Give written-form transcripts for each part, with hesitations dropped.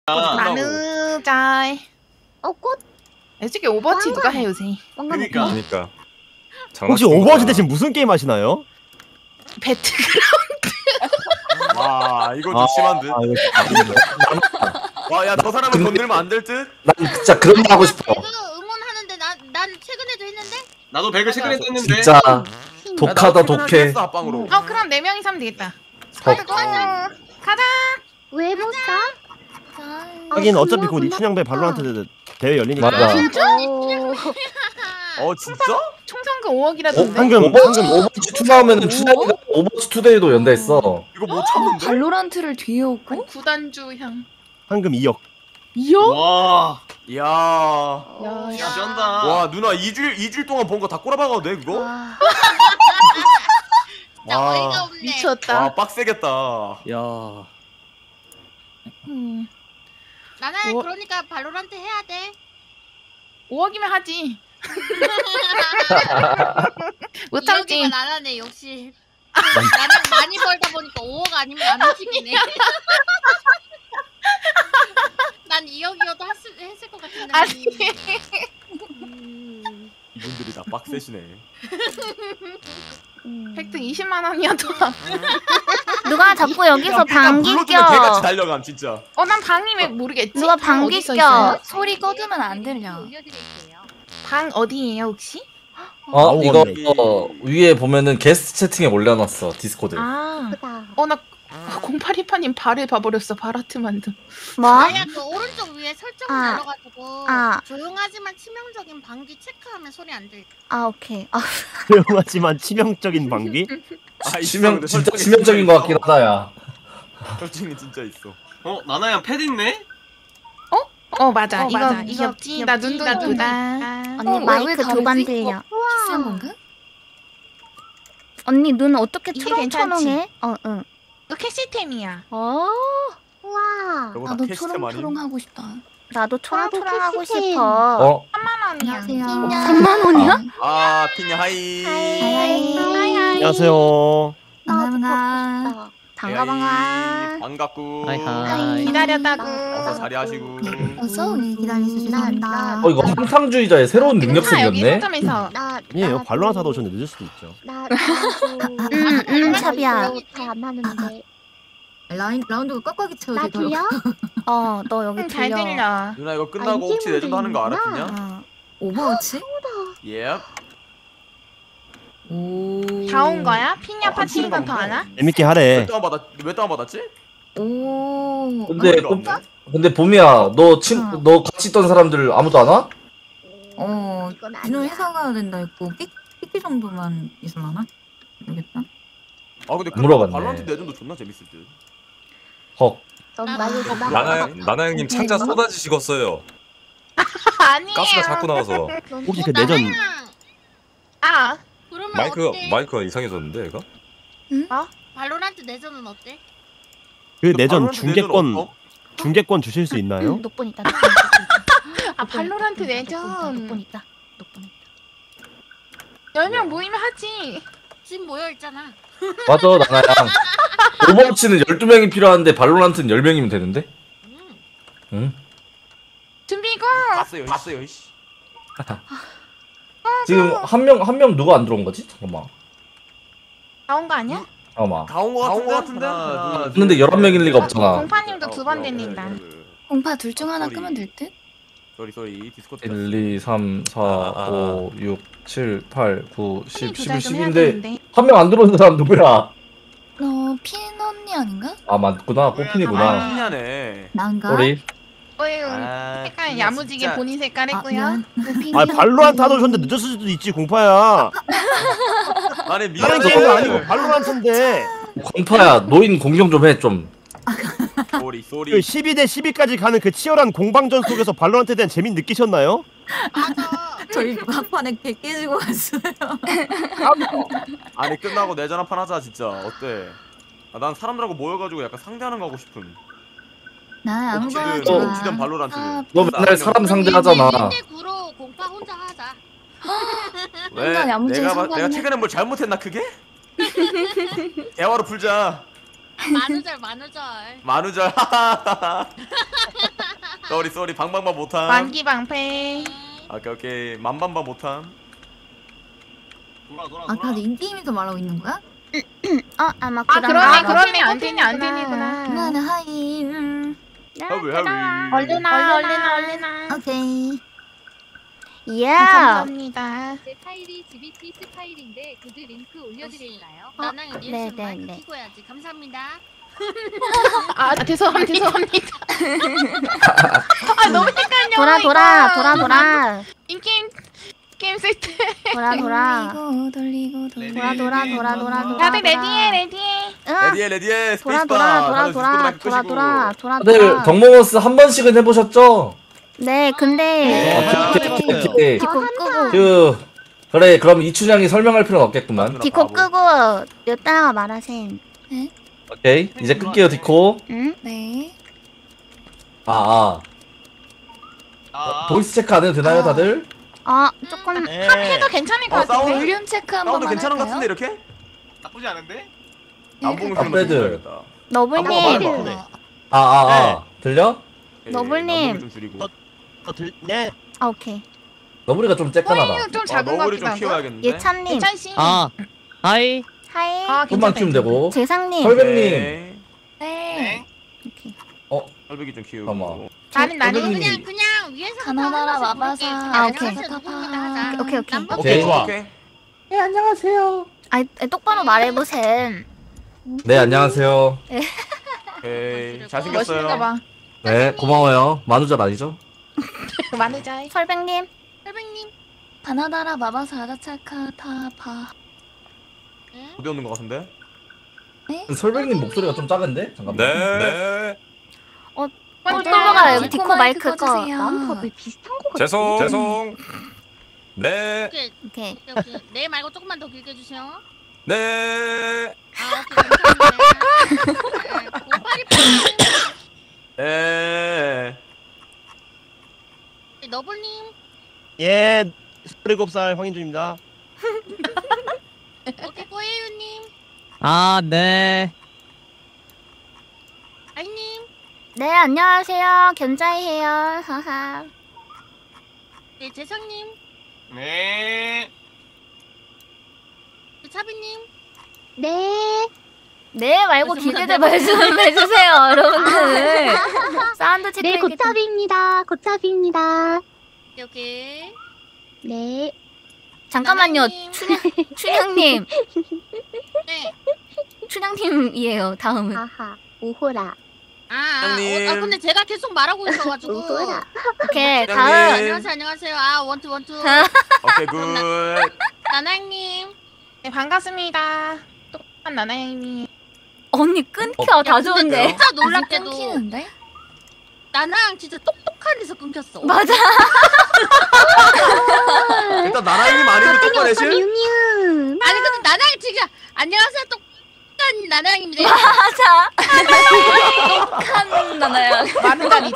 나누자. 꽃? 솔직히 오버워치 누가 해 요새? 그러니까. 혹시 오버워치 대신 무슨 게임 하시나요? 배틀그라운드. 와 이거 좀 심한 듯. 와야 저 사람은 건들면 안 될 듯? 난 진짜 그런 거 하고 싶어. 배그 응원하는데 난 최근에도 했는데. 나도 배그 최근에 했는데. 진짜 독하다 독해. 합방으로. 그럼 4명이서 하면 되겠다. 헉. 가자. 왜 못 사? 하긴 어차피 곧 이춘향배 발로란트 대회 열리니까. 맞아. 진짜? 진짜? 총상금 5억이라던데. 방금 오버워치 2 나오면은 춘향이가 오버워치 2데이도 연다했어. 이거 못 참는데? 발로란트를 뒤에 오고? 구단주 향. 황금 2억. 2억? 와. 이야. 야. 쩐다. 와 누나 2주일 동안 번 거 다 꼬라박아도 돼 그거? 진짜 어이가 없네. 미쳤다. 와 빡세겠다. 야. 나는 뭐? 그러니까 발로란트 해야 돼. 5억이면 하지. 못 참지. 2억이면 안 하네 역시. 나는 많이 벌다 보니까 5억 아니면 안 움직이네. 난 2억이어도 했을 것 같은데. 아니. 이분들이 다 빡세시네. 획득 20만 원이어도. 누가 자꾸 여기서 방귀 불러주면 개같이 껴. 달려감 진짜. 난 방이 왜 모르겠지? 누가 방귀 어디서 껴. 있어요? 소리 꺼두면 안 들려. 방 어디예요 혹시? 이거 위에 보면은 게스트 채팅에 올려놨어 디스코드. 나 0828님 발을 봐버렸어. 발아트 만듦. 뭐? 아야 그 오른쪽 위에 설정 아. 눌러가지고 조용하지만 치명적인 방귀 체크하면 소리 안 들. 오케이. 조용하지만 치명적인 방귀? 진짜 치명적인 것 같긴 하다 야. 설정이 진짜 있어. 나나양 패드 있네? 맞아. 이거 귀엽지? 나 눈도 이쁘다. 언니 마이크 두 번 들려. 비싼 건가? 언니 눈 어떻게 이게 괜찮지? 초롱초롱해? 응. 이거 캐시템이야. 우와. 나도 초롱초롱 하고 싶다. 나도 초롱초롱 하고 싶어. 3만 원이야. 3만 원이야? 피냐 하이. 안녕하세요. 반갑습니다. 반가방아. 반갑고. 하이. 기다렸다고. 어서 자리하시고. 어서 오게 기다려주셔서 감사합니다. 이거 항상주의자의 새로운 능력 여기 생겼네. 서점에서. 아니에요. 발로란트 하다 오셨는데 늦을 수도 있죠. 찹이야. 잘안 하는데. 라운드가 꽉꽉이 채워져. 나 들려? 너 여기 잘 들려. 들려. 누나 이거 끝나고 혹시 내전도 하는 거 알아 피냐? 오버워치? 예. 오. 다 온 거야? 피냐 파티가 더 안 와? 재밌게 하래. 왜 다운받았지? 오. 근데 없네. 근데 봄이야 너 같이 있던 사람들 아무도 안 와? 이건 아니야. 진호 회사 가야 된다 했고 끼끼 정도만 있을라나? 모르겠다. 근데 물어봤네. 발로란트 내전도 존나 재밌을 듯. 헉. 나나 형님 창자 쏟아지시겠어요. 아니에요. 가스가 자꾸 나와서 혹시 그 내전 그러면 마이크가 이상해졌는데 얘가? 발로란트 내전은 어때? 그 내전 발로란트 내전 중계권 주실 수 있나요? 녹분 있다. 발로란트 내전. 녹분 있다. 10명 모이면 하지. 지금 모여 있잖아. 맞아 나나양. 오버워치는 12명이 필요한데 발로란트는 10명이면 되는데? 응? 준비고. 갔어요 씨. 지금 한 명 누가 안 들어온 거지? 잠깐만. 나온 거 아니야? 잠깐만. 가온 거 같은데? 근데 11명일 리가 없잖아. 공파님도 2번 됐는다. 공파 둘 중 하나 소리. 끄면 될 듯? 쏘리 디스코드. 1, 2, 3, 4, 5, 6, 7, 8, 9, 10, 11, 조절 좀 해야 12인데 되는데. 한 명 안 들어온 사람 누구야? 핀 언니 아닌가? 맞구나. 뽀핀이구나. 피냐네. 난가? 우리 색깔 야무지게 본인 색깔 했고요. 발로란트 하다 오셨는데 늦었을 수도 있지 공파야. 아니 다른 미안해. 게임도 아니고 발로란트인데. 공파야 노인 공경 좀 해 좀. 쏘리. 그 12대 12까지 가는 그 치열한 공방전 속에서 발로란트에 대한 재미 느끼셨나요? 저희 막판에 개 깨지고 갔어요. 아니 끝나고 내전 한판 하자 진짜. 어때? 난 사람들하고 모여가지고 약간 상대하는 거 하고 싶음. 난 아무거나 옥시전 발로란트를. 너 맨날 사람 상대하잖아. 1대9로 공파 혼자 하자. 왜? 야무지게 내가 상관해. 최근에 뭘 잘못했나 크게? 대화로 풀자. 만우절. 만우절. 쏘리 방방바 못함. 만기방패. 오케이 만반바 못함. 돌아. 아 그래도 인게임에서 말하고 있는 거야? 아마 아 그런가 그러네 안 되는구나. 그만해 하이. 하위. 얼른. 오케이. 예. 감사합니다. 제 파일이 GBT 파일인데 구글 링크 올려드릴까요? 나나야 네, 리액션 네, 마이크 네. 켜고 해야지. 감사합니다. 아 죄송합니다. 아 너무 헷갈려. 돌아. 인게임 세트. 돌아. 돌리고. 돌아. 다들 레디해. 응. 레디해. 돌아. 다들 덕모머스 한 번씩은 해보셨죠? 네, 근데 오케이. 디코 끄고 그래 그럼 이춘향이 설명할 필요는 없겠구만. 디코 끄고 여따가 말하셈. 오케이 이제 끌게요 디코. 응? 네. 보이스 체크 안 해도 되나요 다들? 조금 해도 괜찮을 것 같아. 사운드 볼륨 체크 한 사운드 번만 괜찮은 것 할까요? 같은데 이렇게? 나쁘지 않은데? 안 보면 앞배들. 너블님. 들려? 너블님. 좀 줄이고. 네. 오케이. 너구리가 좀 쬐끈하다. 호잉은 좀 작은 것 너구리 좀 같기도 하고. 키워야겠는데. 예찬님. 예찬 씨. 하이. 하이. 좀만 키우면 되고. 재상님. 설백님. 네. 네. 오케이. 설백이 좀 키우고. 잠깐만. 나는 선생님이- 그냥 위에서 가나다라 마바사. 오케이. 오케이. 오케이. 좋아. 오케이. 네 안녕하세요. 똑바로 말해보셈. 네 안녕하세요. 오케이. 멋있는가 잘생겼어요. 봐. 네 고마워요. 만우절 아니죠? 만우자. 설백님. 설백님. 가나다라 마바사 아라차카 타파. 어디 오는 것 같은데? 설백님 목소리가 좀 작은데? 잠깐만. 네. 똘똘가 여기 디코 마이크 꺼. 꺼주세요. 비슷한 거 죄송. 네. 오케이. 오케이. 네 말고 조금만 더 길게 해주세요. 네. 오케이. 감사합니다. 5828. 에. 너블님. 예. 27살 황인주입니다. 오케이. 꼬예유님. 네. 아이님. 네, 안녕하세요. 견자이해요. 하하. 네 재상님. 네. 차비님. 네 말고 길게들 말씀해주세요, 여러분들. 사운드 체크. 네, 고차비입니다. 오케이. 네. 잠깐만요, 나나님. 춘향님. 네. 춘향님이에요. 다음은. 오호라. 형님. 근데 제가 계속 말하고 있어가지고. 오케이, 형님. 다음. 안녕하세요. 원투. 오케이 굿. 나나님. 네 반갑습니다. 똑똑한 나나양님이. 언니 끊겨. 다 좋은데. 진짜 놀랍게도 끊기는데? 나나랑 진짜 똑똑한 데서 끊겼어. 맞아. 일단 나나님 아니면 똑바로 내실? 아니 근데 나나랑 지금 안녕하세요 똑똑한 나나랑입니다. 맞아. 칸 나나야. 만우자리.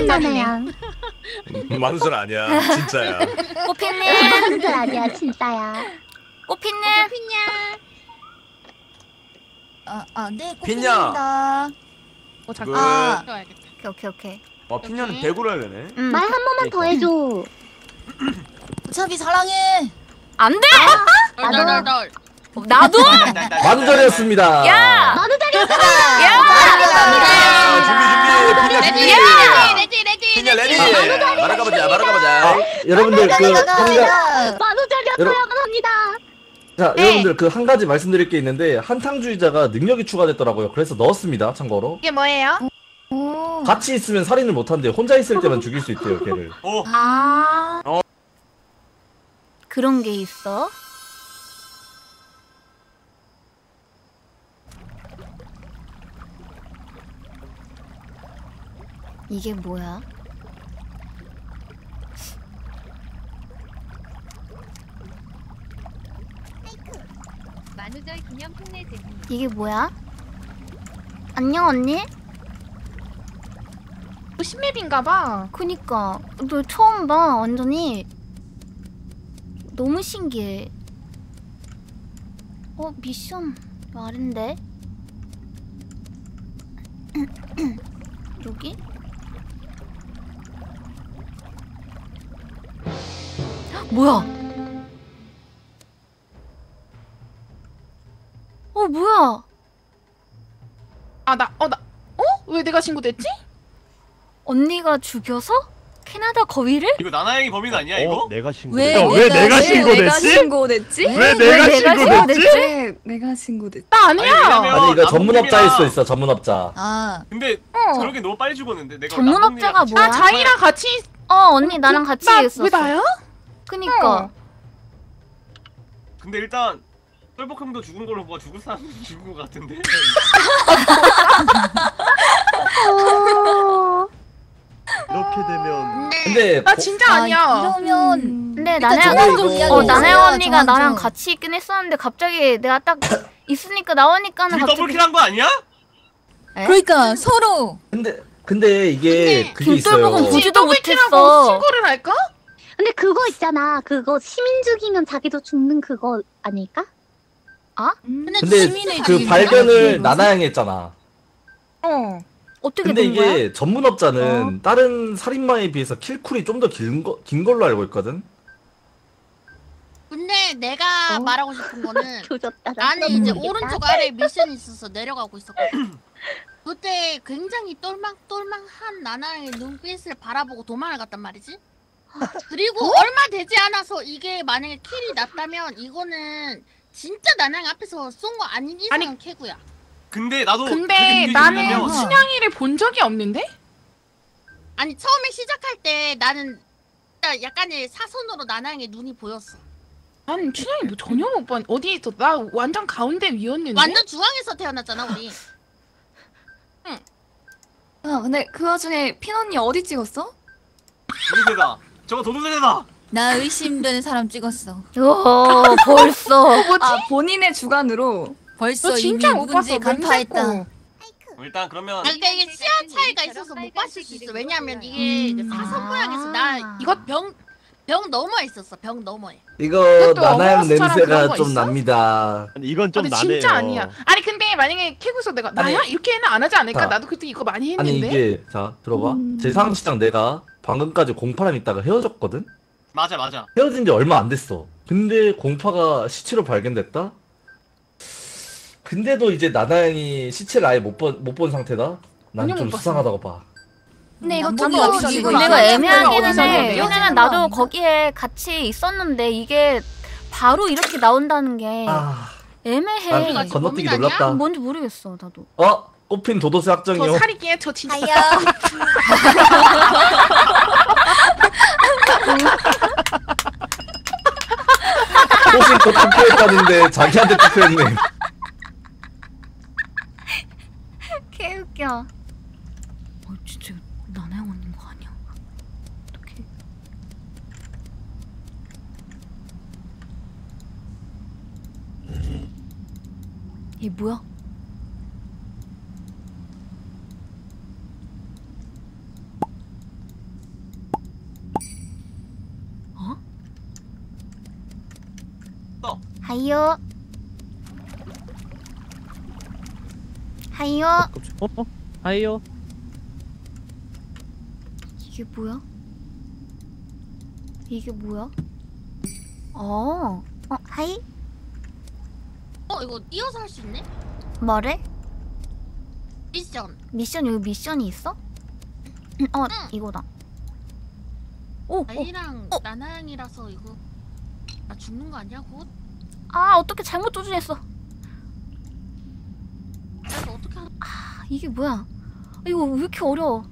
만우절 아니야. 진짜야. 꼬피님. 아니야 진짜야. 꼬피님. 피냐. 네. 핀야. 오 굿. 오케이. 핀야는 배구를 해야 되네. 말 한 번만 더 해줘. 우차비 사랑해. 안 돼. 널. 나도. 만우절이었습니다. 야. 레디. 핀야 레디. 말아가보자. 여러분들 그 한가 만우절이었어야만 합니다. 자 여러분들 그 한 가지 말씀드릴 게 있는데 한탕주의자가 능력이 추가됐더라고요. 그래서 넣었습니다. 참고로 이게 뭐예요? 같이 있으면 살인을 못한대요. 혼자 있을 때만 죽일 수 있대요. 걔를. 그런 게 있어? 이게 뭐야? 만우절 기념 흉내 제기. 이게 뭐야? 안녕 언니? 신맵인가봐. 그니까 너 처음 봐. 완전히 너무 신기해. 미션 아닌데? 여기? 뭐야? 뭐야? 왜 내가 신고됐지? 언니가 죽여서 캐나다 거위를? 이거 나나양이 범인 아니야 이거? 내가 신고. 왜 왜 내가 신고됐지? 신고됐지? 왜 내가 신고됐지? 내가 신고됐지? 나 아니야. 아니 이거 전문업자일 수도 남동민이랑- 있어 전문업자. 아, 근데 저렇게 너무 빨리 죽었는데 내가 전문업자가 남동민이랑 뭐야? 자이랑 같이 언니 나랑 같이 있었어. 왜 나야? 그니까. 근데 일단 똘복형도 죽은 걸로 보아 죽은 사람 죽은 것 같은데. 이렇게 되면 근데 나 진짜 아니야. 이러면 근데 일단 나나양 정황 좀 이야기해 나나양 주세요, 언니가 정황 나랑 좀. 같이 있긴 했었는데 갑자기 내가 딱 있으니까 나오니까는 둘이 갑자기 더블킬한 거 아니야? 그러니까 서로 근데 이게 그게 있어요. 김돌복은 보지도 더블킬하고 못했어. 신고를 할까? 근데 그거 있잖아. 그거 시민 죽이면 자기도 죽는 그거 아닐까? 근데 시민의 그 죽이는 발견을 거지. 나나양이 했잖아. 어떻게 근데 된 거야? 이게 전문업자는 다른 살인마에 비해서 킬쿨이 좀 더 긴 걸로 알고 있거든. 근데 내가 말하고 싶은 거는 조졌다. 나는 이제 오른쪽 아래에 미션이 있어서 내려가고 있었거든. 그때 굉장히 똘망똘망한 나나의 눈빛을 바라보고 도망을 갔단 말이지. 그리고 얼마 되지 않아서 이게 만약에 킬이 났다면 이거는 진짜 나나양 앞에서 쏜 거 아닌 이상은 캐구야. 근데 나도 근데 그렇게 나는 느껴지냐면 순양이를 본 적이 없는데? 아니 처음에 시작할 때 나는 진짜 약간의 사선으로 나나양의 눈이 보였어. 난 춘향이 뭐 전혀 못 봐. 어디 있어? 나 완전 가운데 위였는데. 완전 중앙에서 태어났잖아 우리. 근데 그 와중에 핀 언니 어디 찍었어? 도둑새다. 저거 도둑새다. 나 의심되는 사람 찍었어. 벌써. 아, 본인의 주관으로 벌써 너 이미 진짜 못 누군지 봤어. 간파했다. 맹세코. 일단 그러면 그러니까 이게 시야 차이가 있어서 못 봤을 수 있어. 왜냐면 이게 사선 모양에서 나 이거 병 너머에 있었어. 병 너머에. 이거 그것도 나나양 어머스처럼 그런 냄새가 거 좀 있어? 납니다. 아니, 이건 좀 근데 나네요. 진짜 아니야. 아니 근데 만약에 캐고서 내가 나야? 이렇게는 안 하지 않을까? 자. 나도 그때 이거 많이 아니 했는데. 이게 자 들어봐. 제 상식상 내가 방금까지 공파랑 있다가 헤어졌거든. 맞아. 헤어진 지 얼마 안 됐어. 근데 공파가 시체로 발견됐다? 근데도 이제 나나양이 시체를 아예 못 본 상태다? 난 전혀 좀 못 봤어. 수상하다고 봐. 근데 이거 나도 둘이 어디서 어디서 이거 내가 안 애매하기는 어디서 해. 어디서 왜냐면 나도 거기에 같이 있었는데 이게 바로 이렇게 나온다는 게 아, 애매해. 난 건너뛰기 범인 놀랍다. 뭔지 모르겠어 나도. 꽃핀 도도새 학정이요. 저 살이기에 저 진짜. 아야. 호신코 투표했다는데 자기한테 투표했네. 개웃겨. 진짜 나나양 언니인 거 아니야? 어떡해. 얘 뭐야? 하이요. 하이요. 아이요. 이게 뭐야? 이게 뭐야? 하이? 이거 띄어서 할 수 있네? 뭐래? 미션. 미션 여기 미션이 있어? 이거다. 아이랑 나나양이라서 이거 나 죽는 거 아니야 곧? 어떻게 잘못 조준했어? 그래서 어떻게 하는 이게 뭐야? 이거 왜 이렇게 어려워?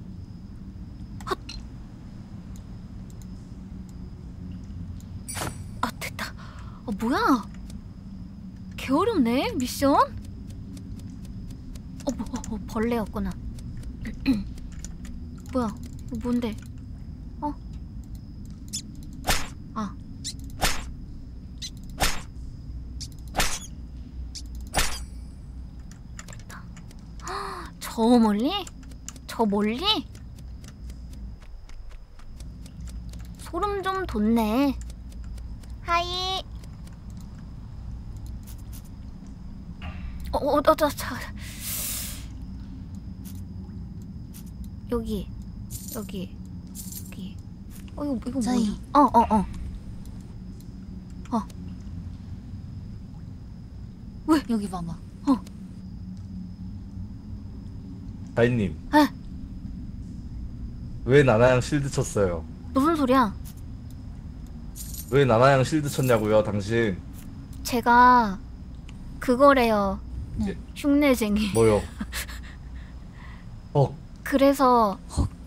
됐다. 뭐야? 개 어렵네 미션. 벌레였구나. 뭐야? 뭔데? 됐다. 저 멀리? 저 멀리? 소름 좀 돋네. 하이. 여기. 이거 저희. 뭐야? 왜? 여기 봐봐. 다인님. 에? 왜 나나양 실드 쳤어요? 무슨 소리야? 왜 나나양 실드 쳤냐고요, 당신? 제가 그거래요. 예. 흉내쟁이. 뭐요? 그래서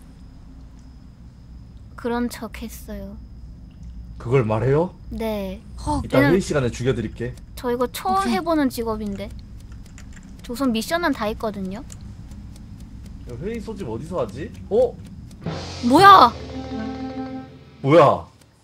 그런 척 했어요. 그걸 말해요? 네. 일단 얘는- 회의 시간에 죽여드릴게. 저 이거 처음 해보는 직업인데. 조선 미션은 다 했거든요. 회의 소집 어디서 하지? 뭐야? 뭐야?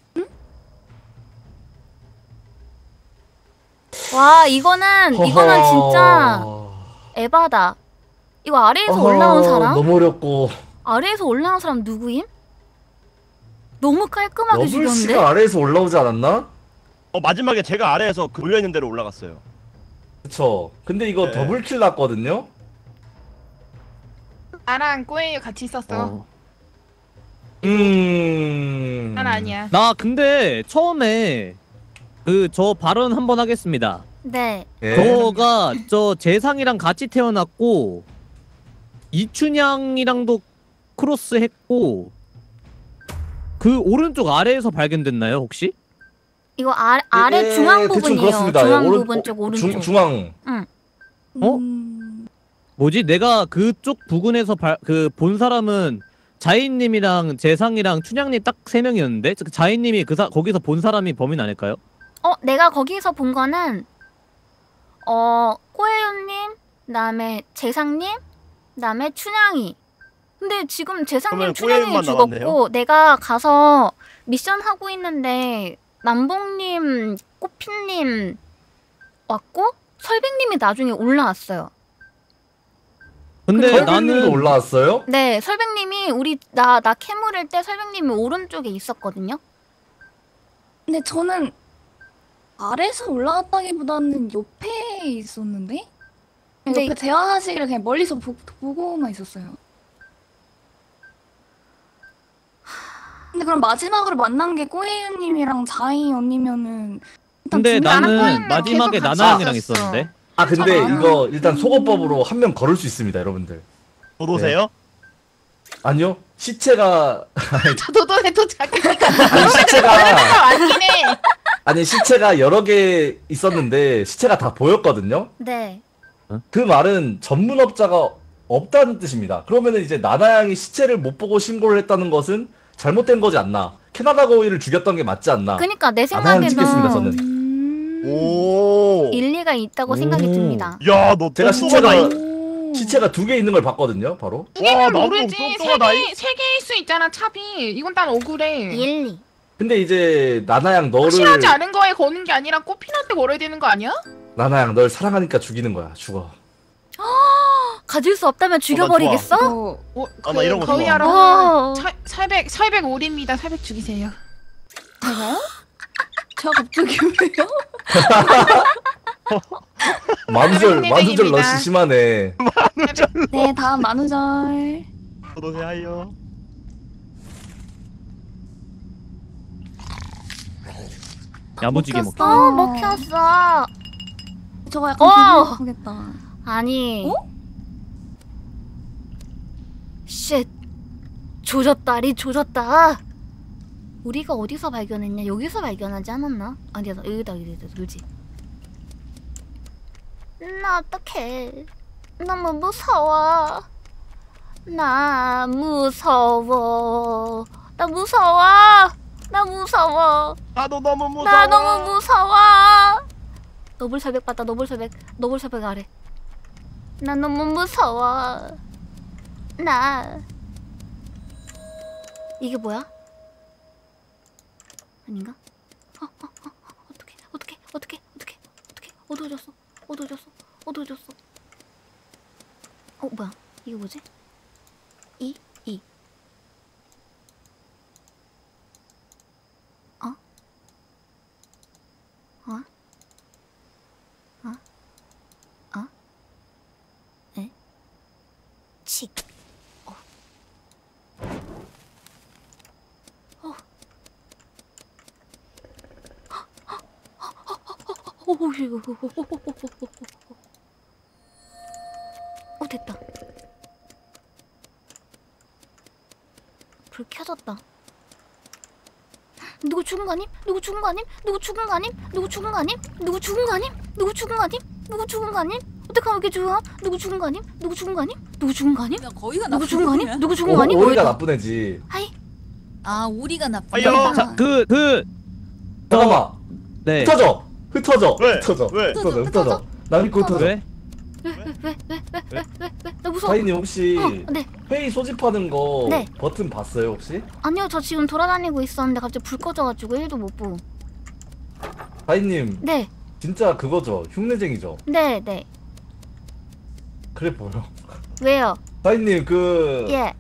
와 이거는 진짜 에바다. 이거 아래에서 올라온 사람? 너무 어렵고. 아래에서 올라온 사람 누구임? 너무 깔끔하게 너블 죽였는데? 씨가 아래에서 올라오지 않았나? 마지막에 제가 아래에서 그 올려있는 대로 올라갔어요. 그쵸. 근데 이거 네. 더블킬 났거든요? 나랑 꼬에유 같이 있었어. 난 아니야. 나 근데 처음에 저 발언 한번 하겠습니다. 네. 예. 저가 저 재상이랑 같이 태어났고 이춘향이랑도 크로스했고 그 오른쪽 아래에서 발견됐나요 혹시? 이거 아래 예, 중앙 대충 부분이에요. 그렇습니다. 중앙 오른- 부분 쪽 오른쪽. 중앙. 응. 뭐지? 내가 그쪽 부근에서 본 사람은 자인님이랑 재상이랑 춘향님 딱 3명이었는데 자인님이 거기서 본 사람이 범인 아닐까요? 내가 거기서 본 거는 꼬에유님, 그다음에 재상님, 그다음에 춘향이. 근데 지금 재상님, 그러면 춘향이 꼬에유만 죽었고 남았네요? 내가 가서 미션 하고 있는데 남봉님, 꽃핀님 왔고 설백님이 나중에 올라왔어요. 근데 설백님도 나는 올라왔어요? 네, 설백님이 나 캐물일 때 설백님이 오른쪽에 있었거든요. 근데 저는 아래에서 올라갔다기보다는 옆에 있었는데? 근데 옆에 대화하시기를 그냥 멀리서 보고만 있었어요. 근데 그럼 마지막으로 만난 게 꼬에유님이랑 자이 언니면은 일단 근데 중간에 나는 마지막에 계속 같이 나나양이랑 있었어. 있었는데. 근데 괜찮아. 이거 일단 속어법으로 한 명 걸을 수 있습니다, 여러분들. 도도세요? 아니요. 시체가 도도새도 자기 아니 시체가 맞긴 해. 아니 시체가 여러 개 있었는데 시체가 다 보였거든요. 네. 그 말은 전문업자가 없다는 뜻입니다. 그러면은 이제 나나양이 시체를 못 보고 신고를 했다는 것은 잘못된 거지 않나? 캐나다 거위를 죽였던 게 맞지 않나? 그러니까 내 나나양 찍겠습니다, 생각에는 저는. 오. 일리가 있다고 생각이 듭니다. 야, 너 제가 똑똑하다. 시체가 2개 있는 걸 봤거든요, 바로. 와, 나도 모르지. 똑똑하다. 세 개일 수 있잖아, 차비. 이건 난 억울해. 일리. 근데 이제 나나양 너를 확실하지 않은 거에 거는 게 아니라 꽃핀한테 걸어야 되는 거 아니야? 나나양 널 사랑하니까 죽이는 거야. 죽어. 가질 수 없다면 죽여버리겠어? 나 이런 거 거의 좋아. 하러 설백 올입니다. 설백 죽이세요. 제가요? 제가 갑자기 왜요? 만우절 러시 심하네. 네, 다음 만우절. 도도세 하이요. 야무지게 먹혔어. 먹. 먹혔어. 저거 약간 비교하겠다. 아니. 쉣. 조졌다리 조졌다. 우리가 어디서 발견했냐? 여기서 발견하지 않았나? 아니다, 여기다 그지? 나 어떡해. 너무 무서워. 나 무서워. 나 무서워. 나도 너무 무서워. 나 너무 무서워. 너블설백 봤다. 너블설백 아래. 나 너무 무서워. 나 이게 뭐야? 아닌가? 어떻게 어두워졌어. 뭐야? 이게 뭐지? 이 칙. 됐다. 불 켜졌다. 누구 죽은 거 아님? 누구 죽은 거 아님? 누구 죽은 거 아님? 누구 죽은 거 아님? 누구 죽은 거 아님? 누구 죽은 거 아님? 누구 죽은 거 아님? 어떡하면 이렇게 죽어? 누구 죽은 거 아님? 누구 죽은 거 아님? 누구 죽은 거 아님? 거기가 누구 죽은 거 아님? 누구 죽은 거 아님? 오리가 나쁜 애지. 하이. 아 우리가 나쁜. 아유. 자, 잠깐만. 네. 흩어져. 왜? 흩어져. 왜? 흩어져. 나 믿고 흩어져. 왜? 나 무서워. 사인님 혹시 네. 회의 소집하는 거 네. 버튼 봤어요 혹시? 아니요, 저 지금 돌아다니고 있었는데 갑자기 불 꺼져가지고 1도 못 보고. 사인님 네. 진짜 그거죠. 흉내쟁이죠. 네, 네. 그래 보여. 왜요? 사인님 그 예.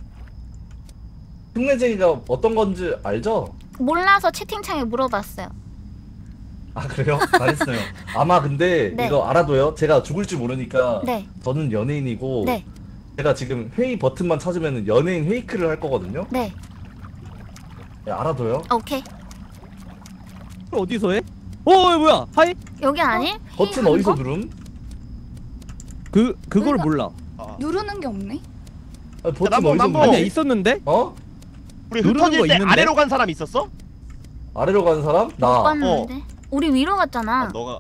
흉내쟁이가 어떤 건지 알죠? 몰라서 채팅창에 물어봤어요. 아 그래요? 잘했어요. 아마 근데 네. 이거 알아둬요. 제가 죽을 줄 모르니까 네. 저는 연예인이고 네. 제가 지금 회의 버튼만 찾으면 연예인 회의크를 할 거거든요. 네. 네, 알아둬요. 오케이. 어디서 해? 뭐야? 하이? 여기 아니? 버튼 어디서 누름? 그걸 몰라. 누르는 게 없네. 아, 버튼 남봉, 어디서 남봉. 누름? 아니야, 있었는데? 어? 우리 누르는 흩어질 거 때 있는데? 아래로 간 사람 있었어? 아래로 가는 사람? 못 나. 봤는데. 우리 위로 갔잖아. 너가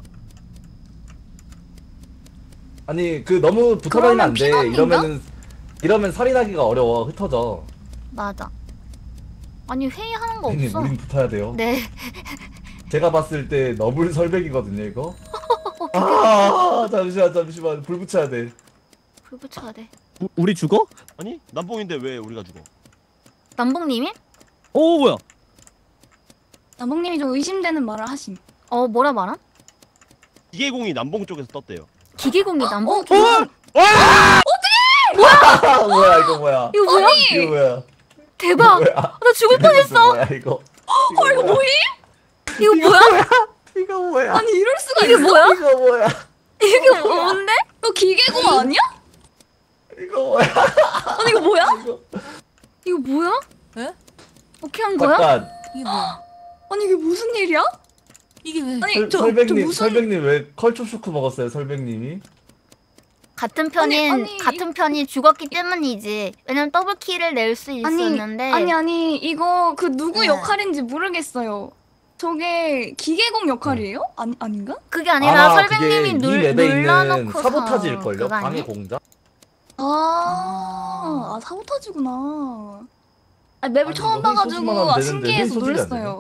아니 그 너무 붙어다니면 안 돼. 피곤한가? 이러면 살인하기가 어려워. 흩어져. 맞아. 아니 회의하는 거 형님 없어. 우린 붙어야 돼요. 네. 제가 봤을 때 너블 설백이거든요 이거. 아 잠시만 불 붙여야 돼. 불 붙여야 돼. 우리 죽어? 아니 남봉인데 왜 우리가 죽어? 남봉님이? 뭐야? 남봉님이 좀 의심되는 말을 하심. 뭐라 말함? 기계공이 남봉 쪽에서 떴대요. 기계공이 남봉? 아, 뭐야 이거 뭐야? 이거 뭐야? 이거 뭐야? 대박! 이거 뭐야? 나 죽을 뻔했어. 뭐야 이거? 이거 뭐임? 이거 뭐야? 이거 뭐야? 아니 이럴 수가 이게 있어? 뭐야? 이거 뭐야? 이게 뭔데? 이거 기계공 아니야? 이거 뭐야? 아니 이거 뭐야? 이거 뭐야? 에? 어떻게 한 거야? 잠깐. 이게 뭐야? 아니 이게 무슨 일이야? 이게 왜? 아니 저 설백님 무슨 설백님 왜 컬처 쇼크 먹었어요 설백님이? 같은 편인 아니. 같은 편이 죽었기 때문이지. 왜냐면 더블 킬을 낼 수 있었는데. 아니 이거 그 누구 네. 역할인지 모르겠어요. 저게 기계공 역할이에요? 아닌가? 그게 아니라 그게 설백님이 이 맵에 있는 눌러놓고서 사보타지일걸요? 그거 방해 아니? 공작? 아 사보타지구나. 아, 맵을 아니, 처음 이거 봐가지고 소지만 하면 되는데 신기해서 왜 소지가 안 놀랐어요.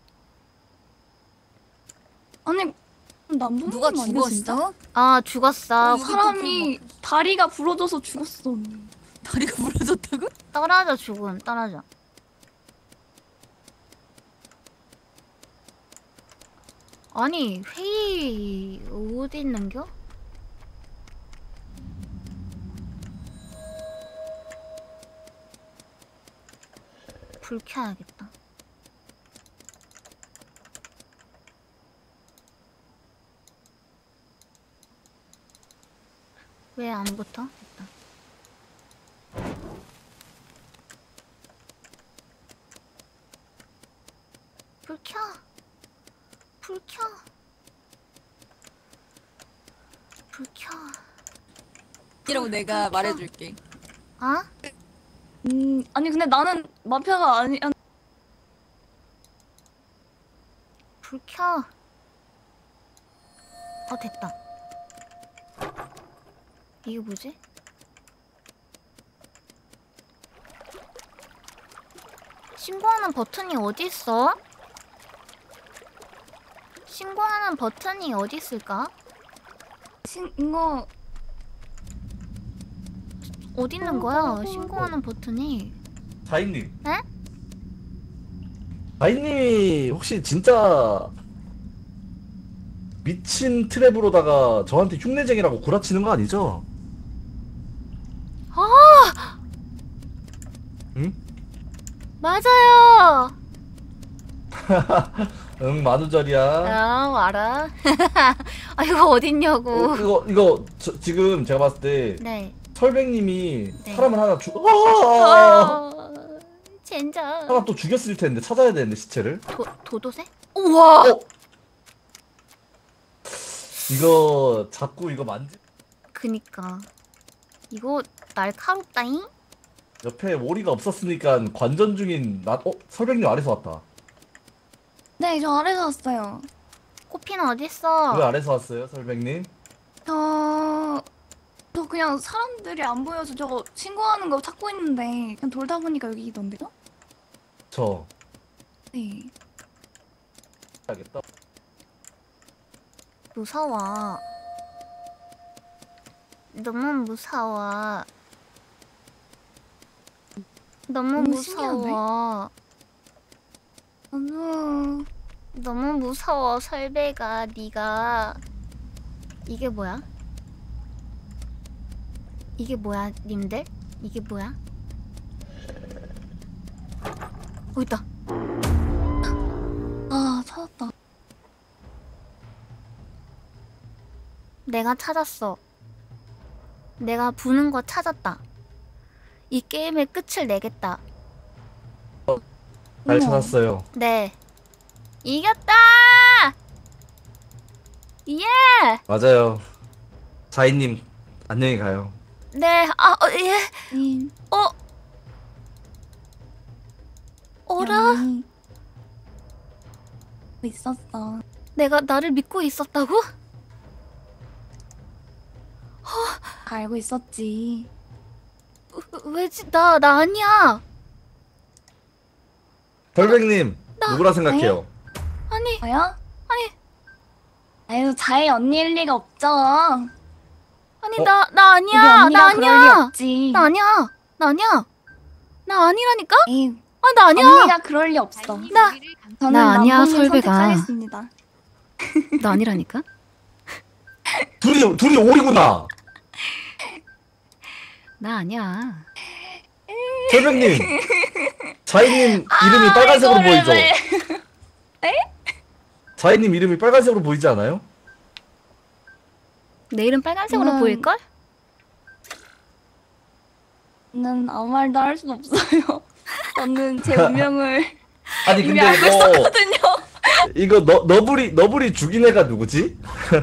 아니 남봉님 누가 아니야, 진짜? 죽었어? 아 죽었어. 사람이 다리가 부러져서 죽었어. 다리가 부러졌다고? 떨어져 죽음 떨어져. 아니 회의 어디 있는겨? 불 켜야겠다. 왜 안 붙어? 됐다. 불 켜. 불 켜. 불 켜. 이라고 내가 말해줄게. 아? 아니 근데 나는 마피아가 아니. 불 켜. 됐다. 이게 뭐지? 신고하는 버튼이 어디 있어? 신고하는 버튼이 어디 있을까? 이거 어디 있는 거야? 신고하는 버튼이. 자인님. 네? 자인님이 혹시 진짜 미친 트랩으로다가 저한테 흉내쟁이라고 구라치는 거 아니죠? 아! 응? 맞아요. 응 만우절이야. 알아. 아 이거 어딨냐고. 이거 지금 제가 봤을 때 네. 설백님이 네. 사람을 하나 젠장. 사람 또 죽였을 텐데 찾아야 되는데 시체를. 도도새? 우와. 이거 자꾸 이거 만지. 그니까 이거 날카롭다잉. 옆에 오리가 없었으니까 관전 중인 설백님 아래서 왔다. 네, 저 아래서 왔어요. 코피는 어딨어? 왜 아래서 왔어요, 설백님? 저 그냥 사람들이 안 보여서 저거 신고하는 거 찾고 있는데 그냥 돌다 보니까 여기던데요? 저. 네. 알겠다. 무서워. 너무 무서워. 너무 너무 무서워. 너무 무서워 설배가 네가. 이게 뭐야? 이게 뭐야 님들? 이게 뭐야? 있다. 아, 찾았다. 내가 찾았어. 내가 부는 거 찾았다. 이 게임의 끝을 내겠다. 잘 찾았어요. 네. 이겼다! 예! 맞아요. 자이님 안녕히 가요. 네, 예. 어라? 있었어. 내가 나를 믿고 있었다고? 알고 있었지. 왜지? 나 아니야. 설백님 누구라 생각해요? 아니. 뭐야? 아유, 자이 언니일 리가 없죠. 아니 나 아니야. 나 아니야. 나 아니야. 나 아니라니까? 나 아니야. 언니가 그럴 리 없어. 저는 나 아니야, 남편을 설배가. 선택하겠습니다. 나 아니라니까? 둘이 오리구나. 나 아니야. 설백님 자이님 이름이 빨간색으로 보이죠? 네? 자이님 이름이 빨간색으로 보이지 않아요? 내 이름 빨간색으로 보일걸? 저는 아무 말도 할 수 없어요. 저는 제 운명을 아니 이미 근데 알고 있었거든요. 이거 너블이 죽인 애가 누구지?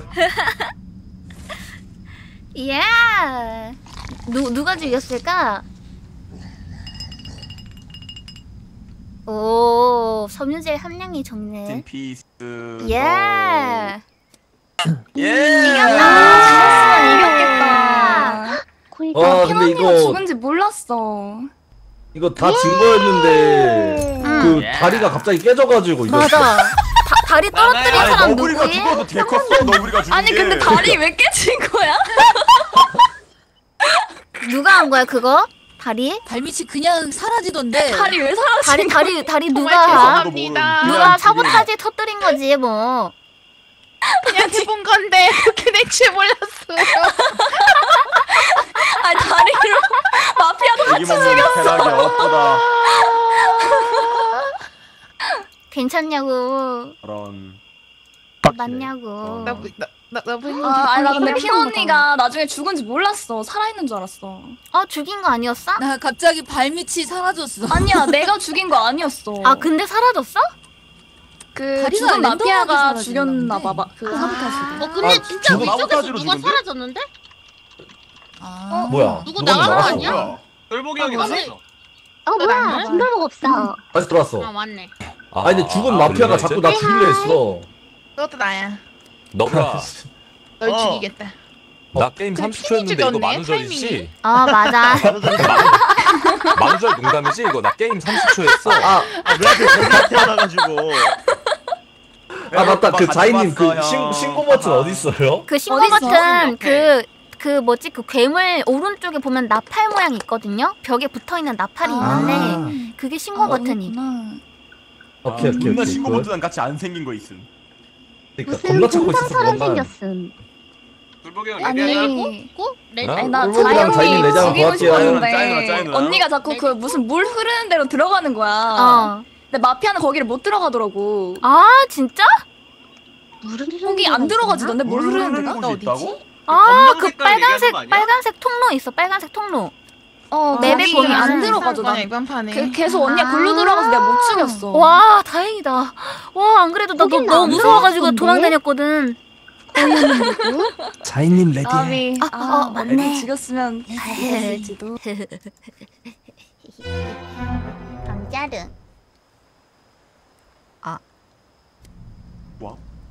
예. 누가 죽였을까? 오, 섬유질 함량이 적네. 피스. 예. 이겼겠다. 근데 이거 죽은지 몰랐어. 이거 다 증거였는데 그 다리가 갑자기 깨져가지고 이거. 맞아. 다리 떨어뜨린 사람 누구야? 너구리가 죽어도 개 컸어. 너구리가 죽은 아니 게. 근데 다리 왜 깨진 거야? 누가 한 거야 그거? 다리? 발밑이 그냥 사라지던데. 다리 왜 사라진 다리 누가? 죄송합니다. 누가 사보타지 터뜨린 거지 뭐. 그냥 해본 건데 그렇게 될 줄 몰랐어요. 아니 다리로 마피아도 같이 죽였어. 대박이 어떠다. 괜찮냐고. 그런. 맞냐고. 나 아니 나 근데 핀 언니가 나중에 죽은지 몰랐어. 살아있는 줄 알았어. 죽인 거 아니었어? 나 갑자기 발밑이 사라졌어. 아니야 내가 죽인 거 아니었어. 근데 사라졌어? 그 다리가 죽은 마피아가 랜덤하게 죽였나 봐봐. 그 사보타지. 근데 진짜 죽은 위쪽에서 사보타지로 누가 죽은데? 사라졌는데? 뭐야? 누구 누가 나간 거 나갔어? 아니야? 똘보기 형이 아니. 나갔어. 뭐야? 중간복 없어. 다시 들어왔어. 맞네. 아니 근데 죽은 마피아가 자꾸 나 죽이려 했어. 그것도 나야. 너가 널 죽이겠다. 나 게임 근데 30초였는데 이거 죽였네, 만우절이지? 맞아. 만우절 농담이지? 이거 나 게임 30초였어. 왜한테 거기가 태어나가지고. 맞다. 그 같이 자이님 그 봤어요. 신고 버튼 어디 있어요? 그 신고 어딨어? 버튼 그 뭐지 그 괴물 오른쪽에 보면 나팔 모양이 있거든요. 벽에 붙어 있는 나팔이 있는데 그게 신고 버튼이. 오케이. 존나 신고 버튼 같이 안 생긴 거 있음. 그러니까 무슨 겁나 찾고 있었어. 공상사람 그것만. 생겼음. 똘보기 형 아니 어? 나 똘보기랑 자이님 자이언니 내장 죽이고 도와줘요. 싶었는데 짜이누나. 언니가 자꾸 그 무슨 물 흐르는 데로 들어가는 거야. 근데 마피아는 거기를 못 들어가더라고. 진짜? 거기 안 들어가지던데 물 흐르는 데가? 곳이 있다고? 그 빨간색 얘기하는 거 아니야? 빨간색 통로 있어. 빨간색 통로. 맵에 거기 보면 안 들어가죠. 난 이번 판에. 계속 언니가 글로 들어가서 내가 못 죽였어. 와 다행이다. 와 안 그래도 나 거긴 너무 안 무서워가지고 들어갔던데? 도망다녔거든. 자인님 레디해. 까비. 맞네. 애들 죽였으면 죽였을지도. 강자른. 와?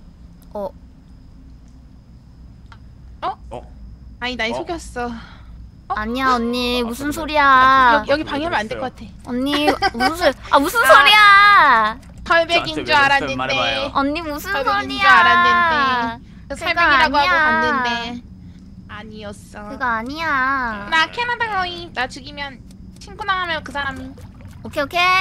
아니 날 속였어. 아니야 언니 무슨 소리야? 여기 방해하면 안 될 것 같아. 언니 무슨 소리? 무슨 소리야? 설백인 줄 알았는데. 언니 무슨 설백인 줄 소리야? 알았는데. 설백이라고 하고 아니야. 갔는데 아니었어. 그거 아니야. 나 캐나다 거인. 나 죽이면 친구 나가면 그 사람이. 오케이.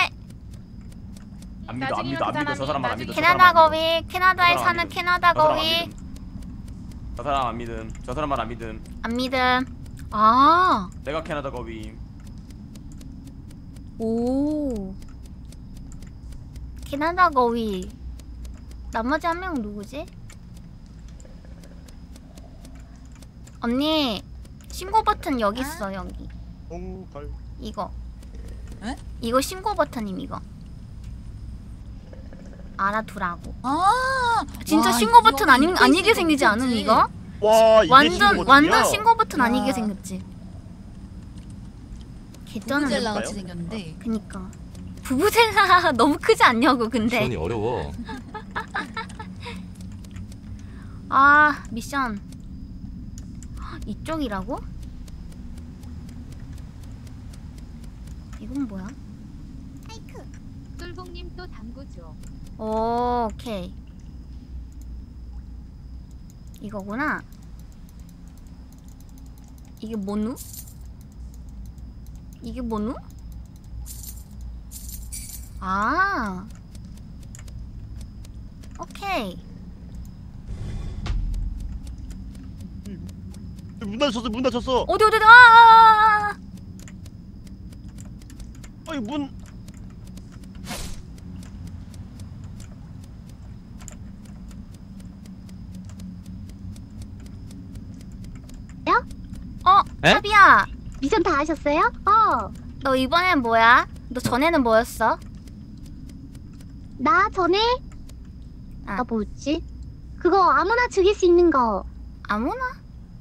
안 믿어 안 믿어 안 믿어 저 사람만 안 믿어. 캐나다 거위. 캐나다에 저 사람 사는 안 믿어. 캐나다 저 사람 안 거위. 저 사람 안 믿음. 저 사람만 안 믿음. 안 믿음. 아. 내가 캐나다 거위임. 오. 캐나다 거위. 나머지 한 명 누구지? 언니 신고 버튼 여기 있어 여기. 이거. 이거 신고 버튼임 이거. 알아두라고. 진짜 신고 버튼 아니게 생기지 않음 이거? 와 이게 완전 신고 버튼 아니게 생겼지. 개쩌는 같이 생겼는데. 그니까 부부젤라 너무 크지 않냐고 근데. 지원이 어려워. 아 미션 이쪽이라고? 이건 뭐야? 하이크. 똘봉님 또 담궈줘. 오케이 이거구나. 이게 뭐누? 이게 뭐누? 아 오케이. 문 닫혔어. 어디 어이 문. 에? 차비야 미션 다 하셨어요? 너 이번엔 뭐야? 너 전에는 뭐였어? 나 전에 나 뭐였지? 그거 아무나 죽일 수 있는 거. 아무나?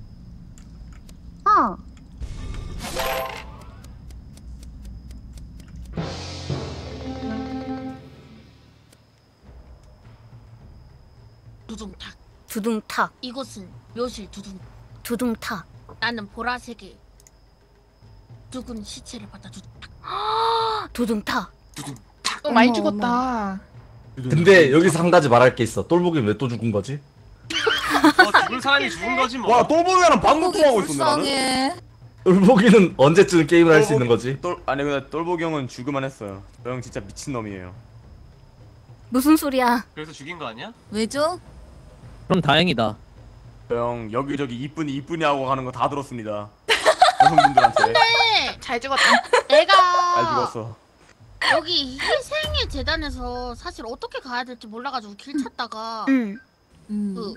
두둥탁. 두둥탁. 이곳은 묘실 두둥탁. 나는 보라색의 죽은 시체를 받아 두둥탁. 두둥탁. 또 많이 죽었다. 근데 여기서 한 가지 말할 게 있어. 똘보기는 왜 또 죽은 거지? 죽은 사람이 죽은 거지 뭐. 와 똘보기랑 방금 통하고 있었네 나는. 똘보기는 언제쯤 게임을 할 수 있는 거지? 아니 근데 똘보기 형은 죽을만 했어요. 저 형 진짜 미친 놈이에요. 무슨 소리야? 그래서 죽인 거 아니야? 왜죠? 그럼 다행이다. 저 형 여기저기 이쁜이 하고 가는 거 다 들었습니다. 여성분들한테. 근데 잘 죽었다. 내가 잘 죽었어. 여기 희생의 재단에서 사실 어떻게 가야 될지 몰라가지고 길 찾다가 그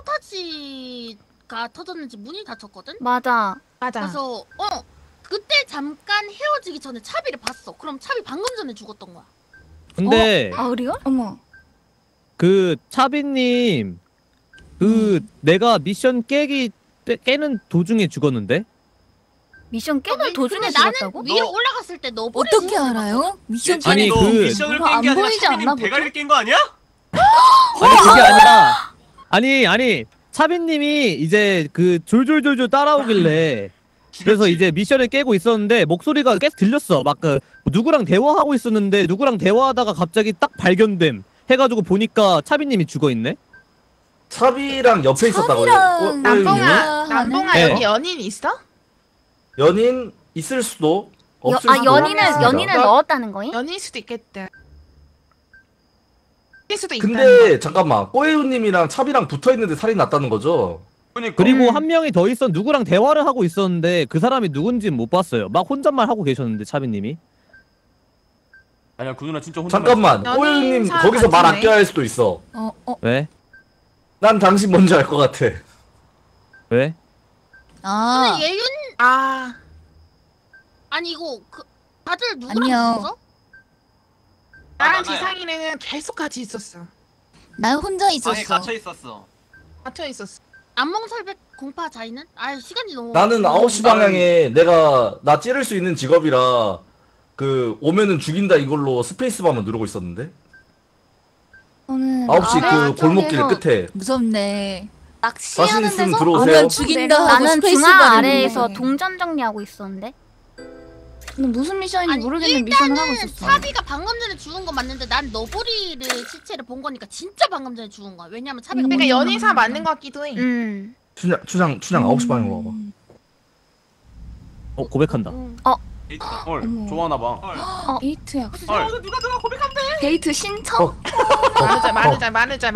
사보타지가 터졌는지 문이 닫혔거든? 맞아. 그래서 그때 잠깐 헤어지기 전에 차비를 봤어. 그럼 차비 방금 전에 죽었던 거야. 근데 우리요? 어머. 그 차비님 내가 미션 깨는 도중에 죽었는데? 미션 깨는 도중에 근데 나는 죽었다고? 위로 올라갔을 때 너 어떻게 알아요? 미션 아니, 너 그- 미션을 깬 게 안 아니라 보이지 않나 차비님 보죠? 대가리를 깬 거 아니야? 아니 그게 아니라 아니 차비님이 이제 그 졸졸졸졸 따라오길래 그래서 이제 미션을 깨고 있었는데 목소리가 계속 들렸어. 막 그 누구랑 대화하고 있었는데 누구랑 대화하다가 갑자기 딱 발견됨 해가지고 보니까 차비님이 죽어있네? 차비랑 옆에 있었다고요? 차비랑 남봉아 네. 여기 연인 있어? 연인 있을 수도 없을 수도. 연인을 넣었다는 거임? 연일 수도 있겠다. 일 수도 있다. 근데 잠깐만 꼬에우님이랑 차비랑 붙어있는데 살이 났다는 거죠? 그리고 한 명이 더 있었 누구랑 대화를 하고 있었는데 그 사람이 누군지는 못 봤어요. 막 혼잣말 하고 계셨는데 차비님이. 아니야 그 누나 진짜 혼자. 잠깐만 꼬에우님 거기서 말 아껴야 할 수도 있어. 왜? 난 당신 뭔지 알 것 같아. 왜? 근데 예윤 아니 이거 다들 누구랑 아니요. 있었어? 나랑 지상이는 계속 같이 있었어. 난 혼자 방에 있었어. 갇혀 있었어. 갇혀 있었어. 안몽설백 공파 자이는? 아 시간이 너무. 나는 9시 방향에 나 찌를 수 있는 직업이라 그 오면은 죽인다 이걸로 스페이스바만 누르고 있었는데. 저는 9시 그 골목길 끝에. 무섭네. 자신 낚시하는 있으면 데서 들어오세요. 오면 죽인다 하고 나는 스페이스 중앙 바를 아래에서 누르네. 동전 정리하고 있었는데. 저는 무슨 미션인지 아니, 모르겠는 미션을 하고 일단은 있었어. 차비가 방금 전에 죽은 거 맞는데 난 너구리를 시체를 본 거니까 진짜 방금 전에 죽은 거야. 왜냐면 차비가 그러니까 연인사 맞는 것 같기도 해. 춘향 9시 방향으로 와봐. 고백한다. 헐 좋아하나 봐. 데이트 약속. 누가 고백한대? 데이트 신청? 마르자.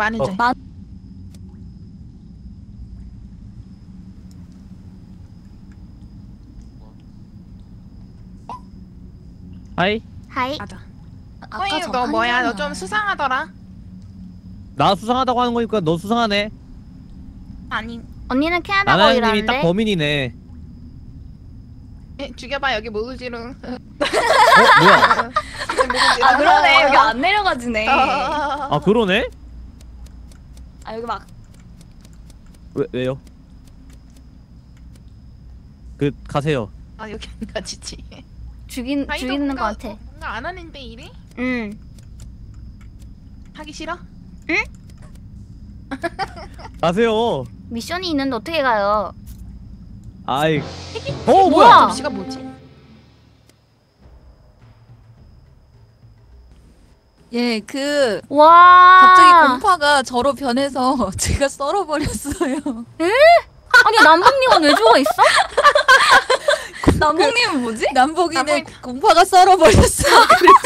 하이. 하이. 맞아. 아까 허이 저 너 뭐야? 너 좀 한잔. 수상하더라. 나 수상하다고 하는 거니까 너 수상하네. 아니. 언니는 캐나다 나나님이 거이라는데. 딱 범인이네. 죽여봐 여기 모르지롱. 뭐야? 아 그러네. 여기 안 내려가지네. 아 그러네? 아 여기 막 왜요? 가세요. 아 여기 안 가지지. 죽이는 거 같아. 뭔가 안 하는데 이래? 응. 하기 싫어? 가세요. 미션이 있는데 어떻게 가요? 아이. 뭐야? 접시가 뭐지? 예, 와. 갑자기 공파가 저로 변해서 제가 썰어버렸어요. 에? 아니 남북님은 왜 죽어 있어? 남봉님은 뭐지? 남봉이는 공파가 썰어버렸어.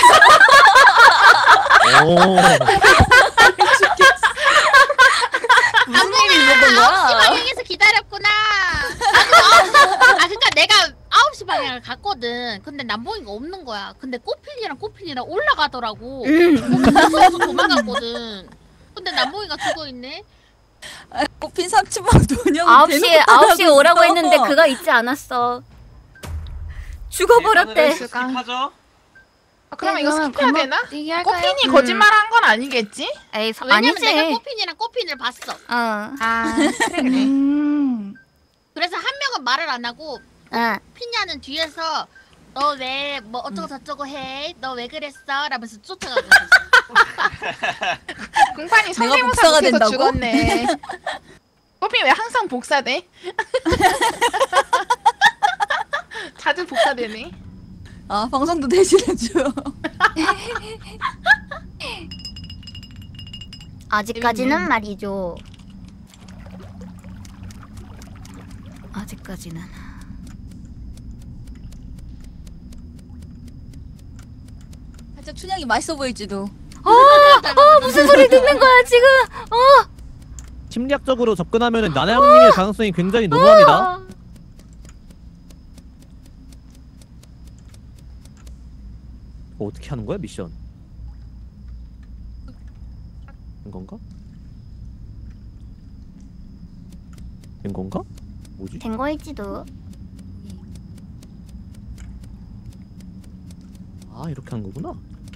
무슨 일이 있었던 거야? 9시 방향에서 기다렸구나. 그러니까 내가 9시 방향을 갔거든. 근데 남봉이가 없는 거야. 근데 꽃핀이랑 올라가더라고. 무서워서 도망갔거든. 근데 남봉이가 죽어 있네. 꽃핀 삼치방 돈형 9시에 오라고 했는데 그가 있지 않았어. 죽어버렸대. 스킵하죠? 그러면 이거 스킵해야 되나? 얘기할까요? 꽃핀이 거짓말한 건 아니겠지? 에이 왜냐면 아니지. 내가 꽃핀을 봤어. 아 그래. 그래서 한 명은 말을 안 하고 피냐는 뒤에서 너 왜 뭐 어쩌고 저쩌고 해? 너 왜 그랬어? 라면서 쫓아가고 있었어. 공판이 내가 성대모사 복사가 못해서 된다고? 죽었네. 꽃핀 왜 항상 복사돼? 자주 복사되네. 아 방송도 대신해줘. 아직까지는 말이죠. 아직까지는. 살짝 춘향이 맛있어 보일지도. 무슨 소리 듣는 거야 지금? 심리학적으로 접근하면 나나형님의 가능성이 굉장히 농후합니다. 어떻게 하는 거야 미션? 된 건가? 된 건가? 뭐지? 된 거일지도. 아 이렇게 하는 거구나.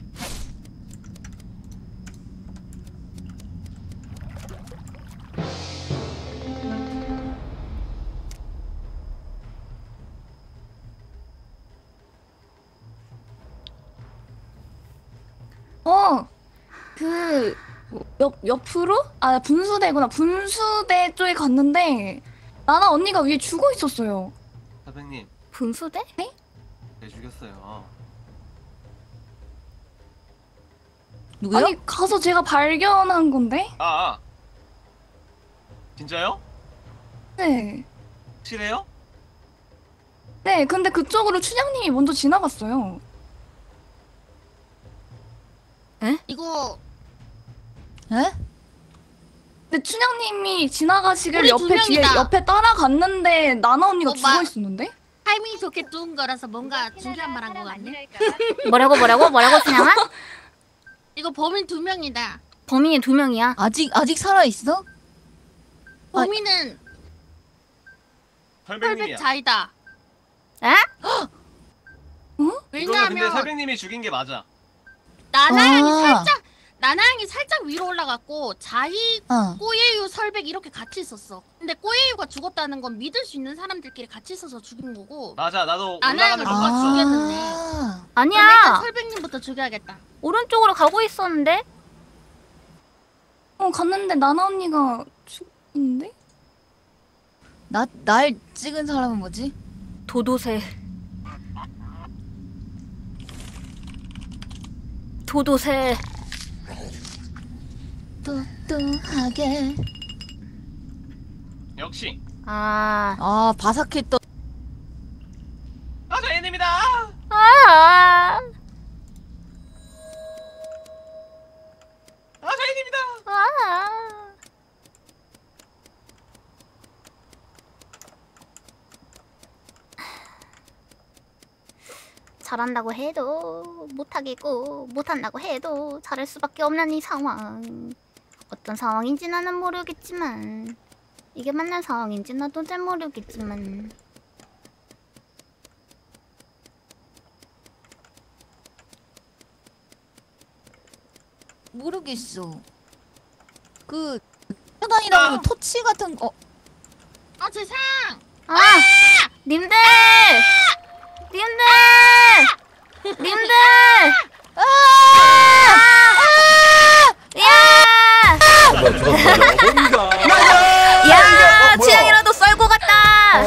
옆으로? 아 분수대구나. 분수대 쪽에 갔는데 나나 언니가 위에 죽어 있었어요. 사장님 분수대? 네? 왜 죽였어요? 누구요? 아니 가서 제가 발견한 건데. 진짜요? 네. 실해요? 네, 근데 그쪽으로 춘향님이 먼저 지나갔어요. 이거 에? 근데 춘향님이 지나가시길 우리 옆에 두 명이다. 옆에 따라갔는데 나나 언니가 어, 죽어 있었는데? 타이밍이 좋게 둔 거라서 뭔가 준비한 말 한 거 같네. 뭐라고 춘향아? 이거 범인 2명이다. 범인이 2명이야. 아직 살아 있어? 범인은 혈백 자이다. 에? 어? 이거는 근데 왜냐하면 설백님이 죽인 게 맞아. 나나양이 아. 살짝 나나양이 살짝 위로 올라갔고 자희, 꼬예유, 설백 이렇게 같이 있었어. 근데 꼬예유가 죽었다는 건 믿을 수 있는 사람들끼리 같이 있어서 죽인 거고. 맞아, 나도 나나양을 누가 죽였는데. 아니야. 일단 설백님부터 죽여야겠다. 오른쪽으로 가고 있었는데? 갔는데 나나 언니가 죽인데? 날 찍은 사람은 뭐지? 도도새. 도도새. 뚱뚱하게. 역시. 바삭해 또. 저희입니다. 저희입니다. 잘한다고 해도 못하겠고 못한다고 해도 잘할 수밖에 없는 이 상황. 어떤 상황인지 나는 모르겠지만 이게 맞는 상황인지 나도 잘 모르겠지만 모르겠어. 그 현황이라고 토치 같은 거. 세상. 님들 야 취향이라도 썰고 갔다.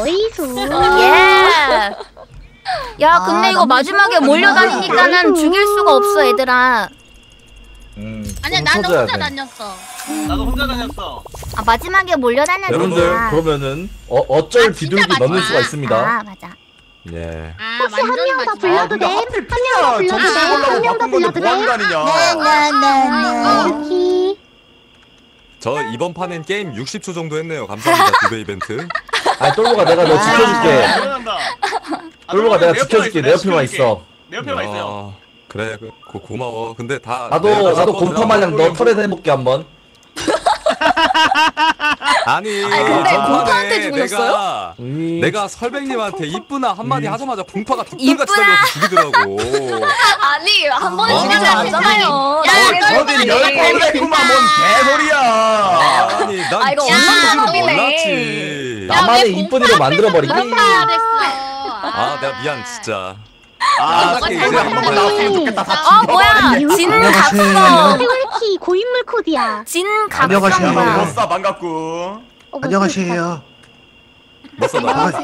야 근데 이거 마지막에 몰려다니니까는 죽일 수가 없어 얘들아. 아니야 나는 혼자 다녔어. 나도 혼자 다녔어. 마지막에 몰려다녔지. 여러분들 그러면은 어쩔 비둘기 넣는 수가 있습니다. 맞아. 예. 혹시 한 명 더 불러도 돼? 한 명 더 불러도 돼? 한 명 더 불러도 돼? 이렇게. 저 이번 판엔 게임 60초 정도 했네요. 감사합니다. 두배 이벤트. 똘보가 내가 너 지켜줄게. 똘보가 내가 지켜줄게. 내 옆에만 있어. 내 옆에만 있어요. 그래, 고마워. 근데 다 나도 곰파 마냥 너 털에 해볼게 한번. 아니 근데 공파한테 죽으셨어요? 내가 설백님한테 이쁘나 한마디 하자마자 공파가 덕분같이 달려서 죽이더라고. 아니 한 번에 죽이지 않잖아요. 저들 10번 했구만 뭔 개소리야. 아니 난 이거 진심으로 얼마나 몰랐지. 나만의 이쁜이로 만들어버리기. 됐어. 내가 미안 진짜. 이제 한번 나왔으면 좋겠다. 뭐야 진각성. 세월키 고인물 코드야. 진각성. 머싸 반갑고. 안녕하세요. 머싸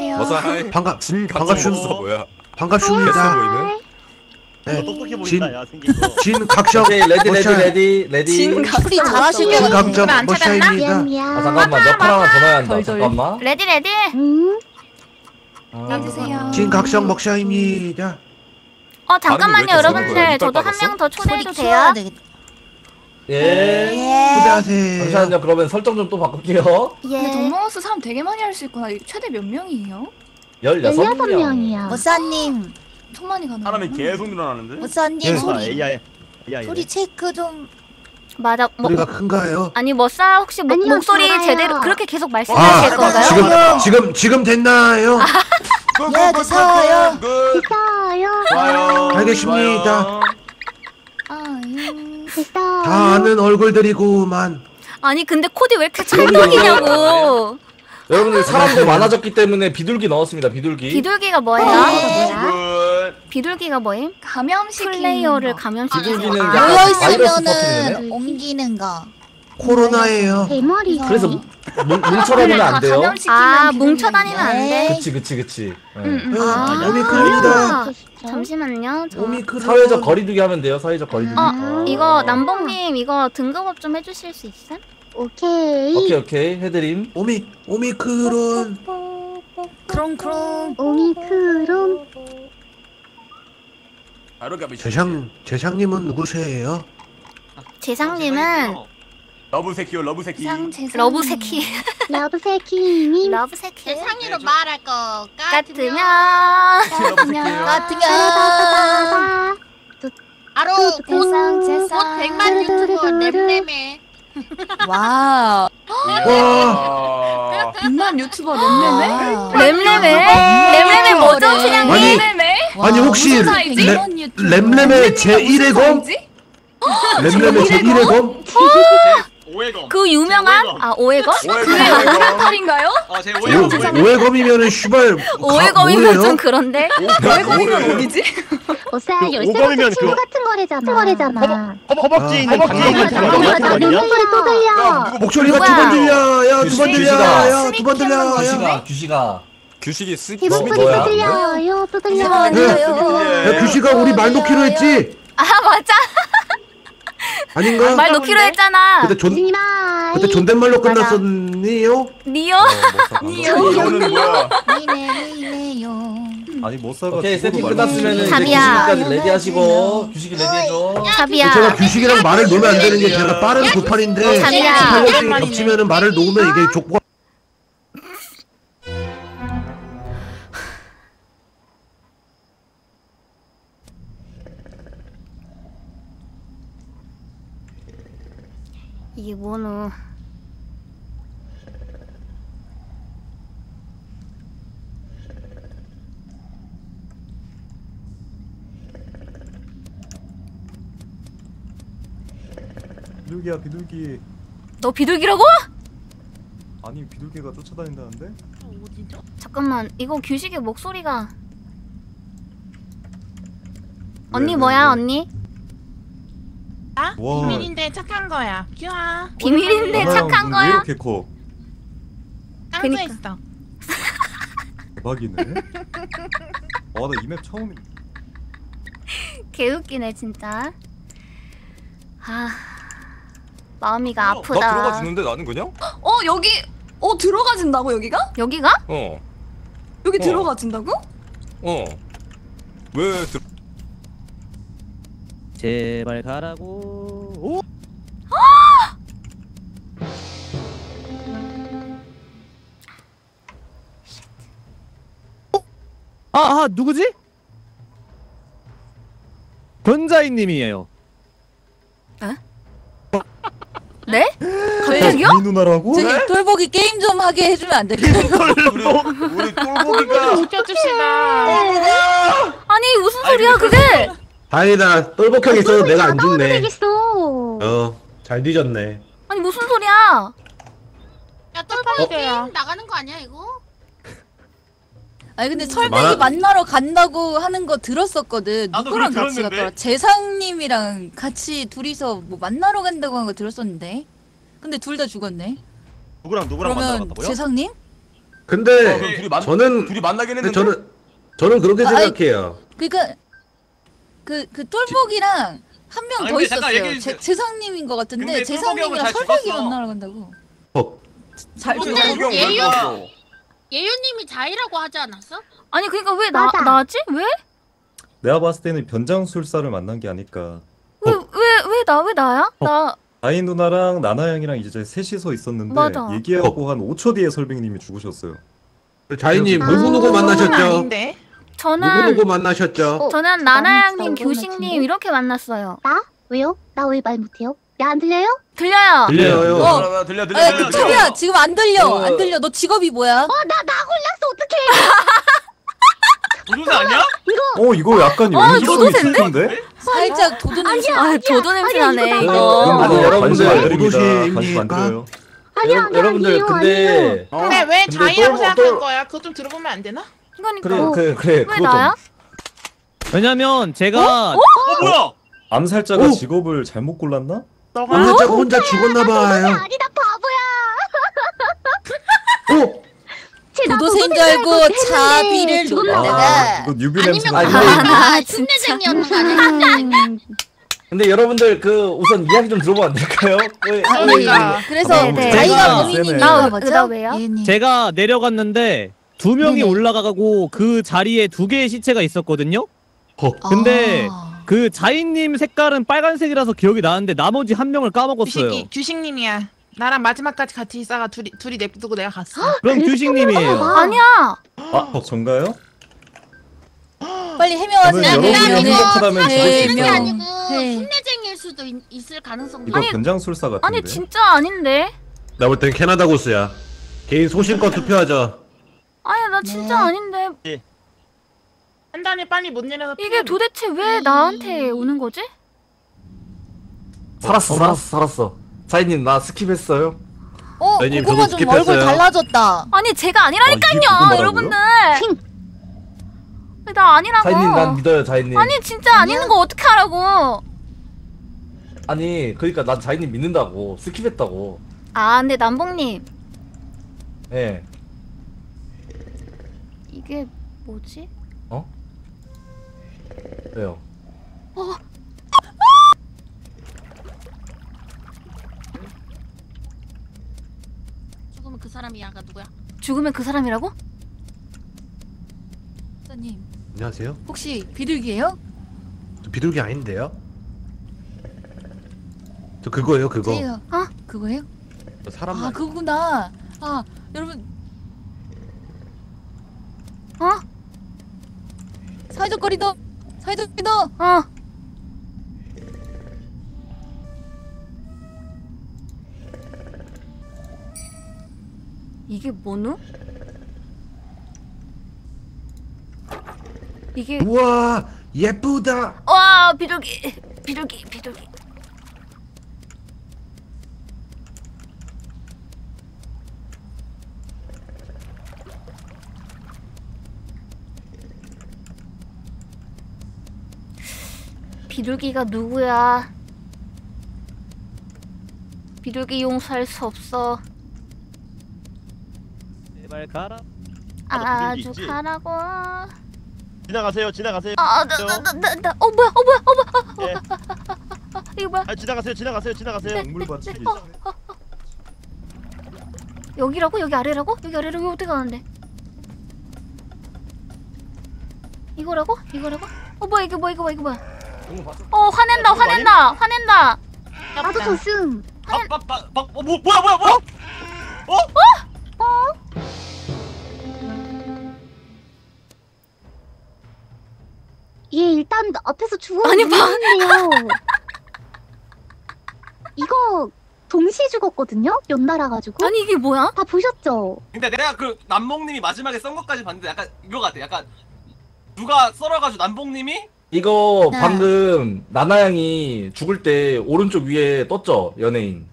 반갑습니다. 뭐야? 반갑습니다. 보이네. 똑똑해 보인다. 야 생긴 거. 진각성. 레디. 진각이 잘하시게. 진각성 머샤입니다. 잠깐만 옆에 하나 더 넣어야 한다. 잠깐만. 레디. 해주세요. 진각성 먹샤입니다. 잠깐만요 여러분들 저도 한 명 더 초대해도 돼요? 예. 초대하세요. 잠시만요. 그러면 설정 좀 또 바꿀게요. 근데 덤마우스 사람 되게 많이 할 수 있구나. 최대 몇 명이에요? 16명이야. 모사님. 천만이 가능. 사람이 계속 늘어나는데? 모사님 소리. AI. 소리 체크 좀. 맞아. 소리가 큰가요? 아니 머싸 혹시 목소리 제대로 그렇게 계속 말씀하실 건가요? 지금 됐나요? 예, 됐어요. 좋아요. 알겠습니다. 됐어. 다 아는 얼굴들이구만. 아니 근데 코디 왜 이렇게 찰떡이냐고. 여러분들 사람도 많아졌기 때문에 비둘기 넣었습니다. 비둘기가 뭐예요? 비둘기가 뭐임? 감염시키는 플레이어를 감염시키는 비둘기는 거. 약간 바이러스 모여있으면은 퍼뜨리는 애? 옮기는 거. 코로나예요. 대머리. 그래서 뭉쳐 다니면 안 돼요? 뭉쳐 다니면 안 돼? 그치. 오미크론이다. 잠시만요. 사회적 거리두기 하면 돼요. 사회적 거리두기. 이거 남봉님 이거 등급업 좀 해주실 수 있음? 오케이 해드림. 오미크론. 크롱. 오미크론. 재상님은 누구세요? 재상님은 러브새끼요. 러브새끼님. 세상이로 말할 것 같으면 바로 곧 100만 유튜버 램램에. 와. 100만 유튜버 램램에? 램램에 뭐죠 수량님? 아니 혹시 램램의 제1의 검? 램램의 제1의 검? 오해검. 그 유명한 오해검? 그게 오해탈인가요? 제 오해검. 오해검이면은 슈발 오해검이면 좀 그런데. 오해검이면 어디지? 오사 오검이면 열쇠 친구 같은 거래잖아. 허벅지에 있는 장갑 같은 거 아니야? 목소리 또 들려. 목소리가 두 번 들려. 야, 두 번 들려. 야, 두 번 들려. 규식이 쓰. 이 목소리 또 들려요. 또 들려. 야, 규식아 우리 말 놓기로 했지? 아 맞아. 아닌가? 말 놓기로 했잖아. 그때 존댓말로 끝났었니요? 니요? 이거는 뭐야? 아니 못 살가. 오케이 세팅 끝났으면은 자비야. 규식까지 레디하시고 규식이 레디해줘. 자비야. 제가 규식이랑 말을 놓으면 안 되는 게 제가 빠른 도판인데 자비야. 겹치면은 말을 놓으면 이게 족보가 이게 뭐노? 비둘기야 비둘기. 너 비둘기라고? 아니 비둘기가 쫓아다닌다는데? 잠깐만 이거 규식의 목소리가. 언니 뭐야 언니? 아? 와. 비밀인데 착한 거야. 귀여워. 비밀인데 착한 왜 거야? 이렇게 커? 깡져 그니까. 있어. 대박이네. 와 나 이 맵 처음이네. 개웃기네 진짜. 아 마음이가 나 아프다. 들어가 주는데 나는 그냥? 여기 들어가진다고 여기가? 여기가? 여기 어. 들어가진다고? 왜 들? 제발 가라고. 오! 누구지? 변자인님이에요. 네? 갑자기요? 이 누나라고? 저기 똘보기 게임 좀 하게 해주면 안 될까요? 우리 똘보기가 웃겨주시다. 아니 무슨 소리야 그게? 다행이다. 똘복형 있어도 내가 안 죽네. 되겠어. 잘 뒤졌네. 아니 무슨 소리야? 야 똘보기 게임 나가는 거 아니야 이거? 아니 근데 설백이 만나러 간다고 하는 거 들었었거든. 나도 누구랑 그거 같이 들었는데? 갔더라? 재상님이랑 같이 둘이서 뭐 만나러 간다고 한 거 들었었는데. 근데 둘 다 죽었네. 누구랑 만나러 그러면 갔다고요? 재상님? 근데 둘이 둘이 만나긴 했는데. 저는 그렇게 아이, 생각해요. 그러니까 그 똘보기랑 한 명 아니, 더 근데 잠깐 있었어요. 얘기해주세요. 재상님인 것 같은데 근데 재상님이랑 똘보기 형은 잘 설백이 죽었어. 만나러 간다고. 잘 근데 예유님이 자이라고 하지 않았어? 아니 그러니까 왜 맞아. 나지? 왜? 내가 봤을 때는 변장술사를 만난 게 아닐까. 왜 나야? 나 아이 누나랑 나나 양이랑 이제 셋이서 있었는데 맞아. 얘기하고 한 5초 뒤에 설백님이 죽으셨어요. 자이님 누구 만나셨죠? 아닌데. 저는 누구 만나셨죠? 저는 나나양님, 규식님 이렇게 만났어요. 나? 왜요? 나 왜 말 못해요? 야 안 들려요? 들려요. 들려요. 들려. 그 차비야 지금 안 들려. 안 들려. 너 직업이 뭐야? 나 골랐어 어떡해? 도도새 아니야? 이거 약간 도도새인데? 왠지 스킨데? 살짝 도도 냄새. 도도 냄새 나네. 아니, 관심 안 여러분들, 드립니다. 관심 안 드려요. 아니야 여러분들 근데 근데 왜 자이라고 생각한 거야? 그거 좀 들어보면 안 되나? 그러니까. 그래 왜 그것도 나야? 왜냐면 제가 뭐야? 암살자가 직업을 잘못 골랐나? 너가 암살자가 혼자 죽었나봐요. 아니다 바보야. 도도새인 줄 알고 자비를 놓다가. 이거 뉴비 냄새. 아니면 흉내쟁이였는 거 아니야? 근데 여러분들 우선 이야기 좀 들어보면 안 될까요? 그래서 네. 자기가 세네. 범인이니까 나 맞죠? 왜요? 제가 내려갔는데 두 명이 네네. 올라가고 그 자리에 두 개의 시체가 있었거든요. 근데 그 자인님 색깔은 빨간색이라서 기억이 나는데 나머지 한 명을 까먹었어요. 규식님이야. 나랑 마지막까지 같이 있다가 둘이 냅두고 내가 갔어. 그럼 규식님이에요. 아니야. 전가요? 빨리 해명하세요. 저는 여러분이 행복하다면 흉내쟁이 저도 아니고 네. 흉내쟁이일 수도 있을 가능성도 이거 아니, 변장술사 같은데. 아니 진짜 아닌데. 나 볼 땐 캐나다 고스야. 개인 소신껏 투표하자. 아니 나 진짜 아닌데. 판단이 빨리 못 내려서 이게 도대체 왜 나한테 오는 거지? 살았어. 자이님 나 스킵했어요. 자이님, 고구마 좀 얼굴 달라졌다. 아니 제가 아니라니까요, 여러분들. 나 아니라고. 자이님 난 믿어요, 자이님. 아니 진짜 아니는 거 어떻게 하라고? 아니 그러니까 난 자이님 믿는다고. 스킵했다고. 아 근데 남봉님 예. 이게 뭐지? 어? 왜요? 죽으면 그 사람이 아까 누구야? 죽으면 그 사람이라고? 사님 안녕하세요. 혹시 비둘기예요? 저 비둘기 아닌데요? 저 그거예요, 그거. 제가 그거예요? 저 사람. 아 그거구나. 아 여러분. 사이좋 거리도. 이게 뭐누? 이게 우와, 예쁘다. 와 비둘기. 비둘기가 누구야? 비둘기 용서할 수 없어. 제발 가라. 아주 가라고. 지나가세요. 나. 뭐야. 예. 이거 뭐야? 아, 지나가세요. 물받치기. 여기라고? 여기 아래라고? 여기 어떻게 가는데? 이거라고? 뭐야 이게 뭐야? 화낸다. 나도 줬음. 뭐야? 얘 일단 앞에서 죽었는데요. 이거 동시에 죽었거든요? 연달아 가지고. 아니 이게 뭐야? 다 보셨죠? 근데 내가 그 남봉님이 마지막에 썬 것까지 봤는데 약간 이거 같아. 약간 누가 썰어가지고 남봉님이 이거 방금 나나양이 죽을 때 오른쪽 위에 떴죠, 연예인.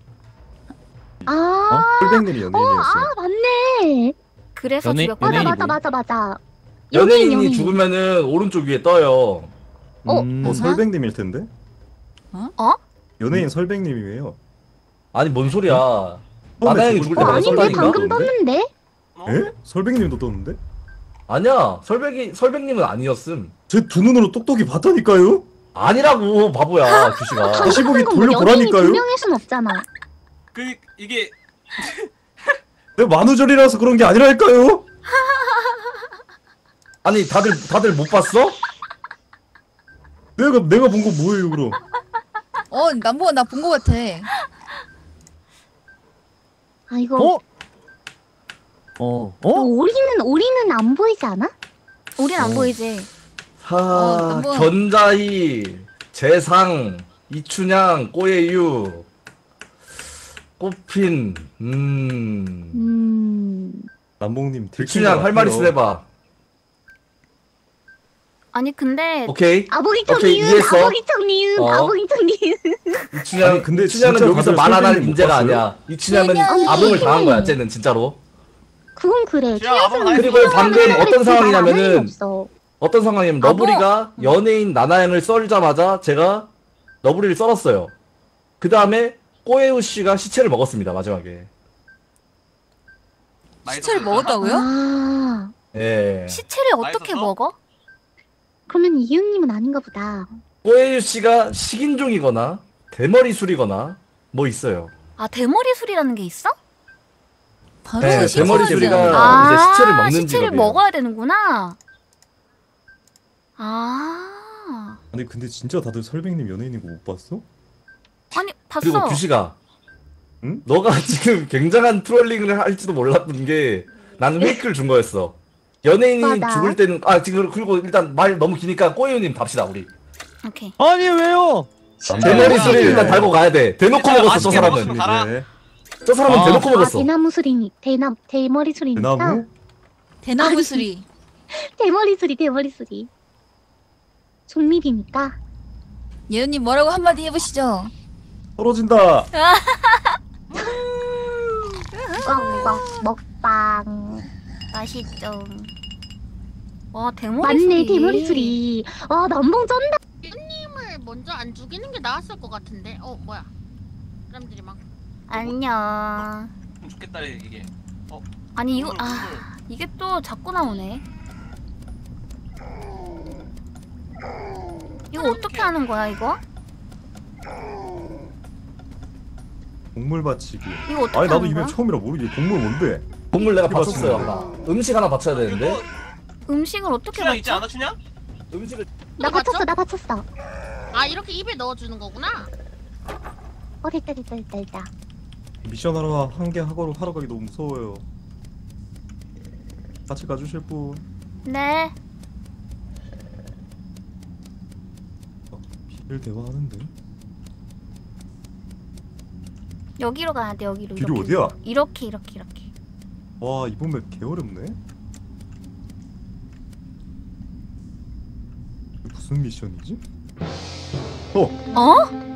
꿀백님이 연예인이었어요. 맞네. 그래서 연예- 죽였구나. 연예인이 맞아. 연예인이 죽으면은 오른쪽 위에 떠요. 설백님일 텐데? 연예인 설백님이에요. 아니 뭔 소리야? 처음에 나나양이 죽을 죽을 때 때 내가 아닌데 썰다니까. 방금 떴는데? 에? 설백님도 떴는데? 아니야, 설백님은 아니었음. 제 두 눈으로 똑똑히 봤다니까요? 아니라고 바보야, 규씨가. 다시 보기 방금 연예인이 돌려보라니까요? 두 명일 순 없잖아. 이게 내가 만우절이라서 그런 게 아니랄까요? 아니 다들 못 봤어? 내가 본 거 뭐예요 그럼? 남보가 나 본 거 같아. 아 이거 오리는 안 보이지 않아? 우린 안 보이지. 남보가- 견자희, 재상, 이춘향, 꼬예유, 꽃핀, 남봉님 이춘향 할 말 있으면 해봐. 아니 근데 오케이. 아보기청 오케이, 니은. 이해했어. 이춘향, 아니, 근데 이춘향은 진짜 여기서 다들 말 안 할 설명을 못 인재가 봤어요? 아니야. 이춘향은 아니, 암흑을 아니. 당한 거야, 쟤는 진짜로. 그건 그래. 그리고 방금 어떤 상황이냐면은 없어. 어떤 상황이냐면 너브리가 연예인 나나양을 썰자마자 제가 너브리를 썰었어요. 그 다음에 꼬에우 씨가 시체를 먹었습니다, 마지막에. 시체를 먹었다고요? 아 예. 시체를 어떻게 먹어? 그러면 이윤님은 아닌가 보다. 꼬에유 씨가 식인종이거나 대머리술이거나 뭐 있어요. 아 대머리 술이라는 게 있어? 바로 네, 대머리 시체를 수리가 먹어야 이제 시체를 먹는 시체를 직업이에요. 먹어야 되는구나. 아니 근데 진짜 다들 설백님 연예인인 거 못 봤어? 아니 봤어. 그리고 규씨가 응? 너가 지금 굉장한 트롤링을 할지도 몰랐던 게 나는 페이크를 준 거였어. 연예인이 맞아. 죽을 때는 지금 그리고 일단 말 너무 기니까 꼬예우님 답시다 우리. 오케이. 아니 왜요? 대머리 소리 일단 달고 가야 돼. 대놓고 먹었어 저 사람은. 저 사람은 대놓고 먹었어. 대나무 수리니 대머리 수리니까. 대나무? 대나무 수리. 대머리 수리. 중립이니까. 예은님 뭐라고 한마디 해보시죠. 떨어진다. 먹방. 맛있죠. 와 대머리 맞네, 소리. 대머리 소리. 와, 남봉 쩐다. 깻님을 먼저 안 죽이는 게 나았을 것 같은데. 뭐야? 사람들이 막. 안녕. 좀 좋겠다 이게. 아니 이거 이게 또 자꾸 나오네. 이거 어떻게 하는 거야 이거? 곡물 받치기. 이거 어떻게 아니 나도 하는 이번 거야? 처음이라 모르겠. 곡물 뭔데? 곡물 내가 이거 받쳤어요 받치는 아까. 음식 하나 받쳐야 되는데. 음식을 어떻게 춘향 있지 않아 춘향? 음식을 나 받쳤어. 이렇게 입에 넣어주는 거구나. 됐다. 미션 하러 한 개 하러 가기 너무 무서워요. 같이 가주실 분. 네. 비밀 대화하는데. 여기로 가야 돼 여기로. 길이 이렇게. 어디야? 이렇게. 와 이번 맵 개어렵네. 무슨 미션이지? 어?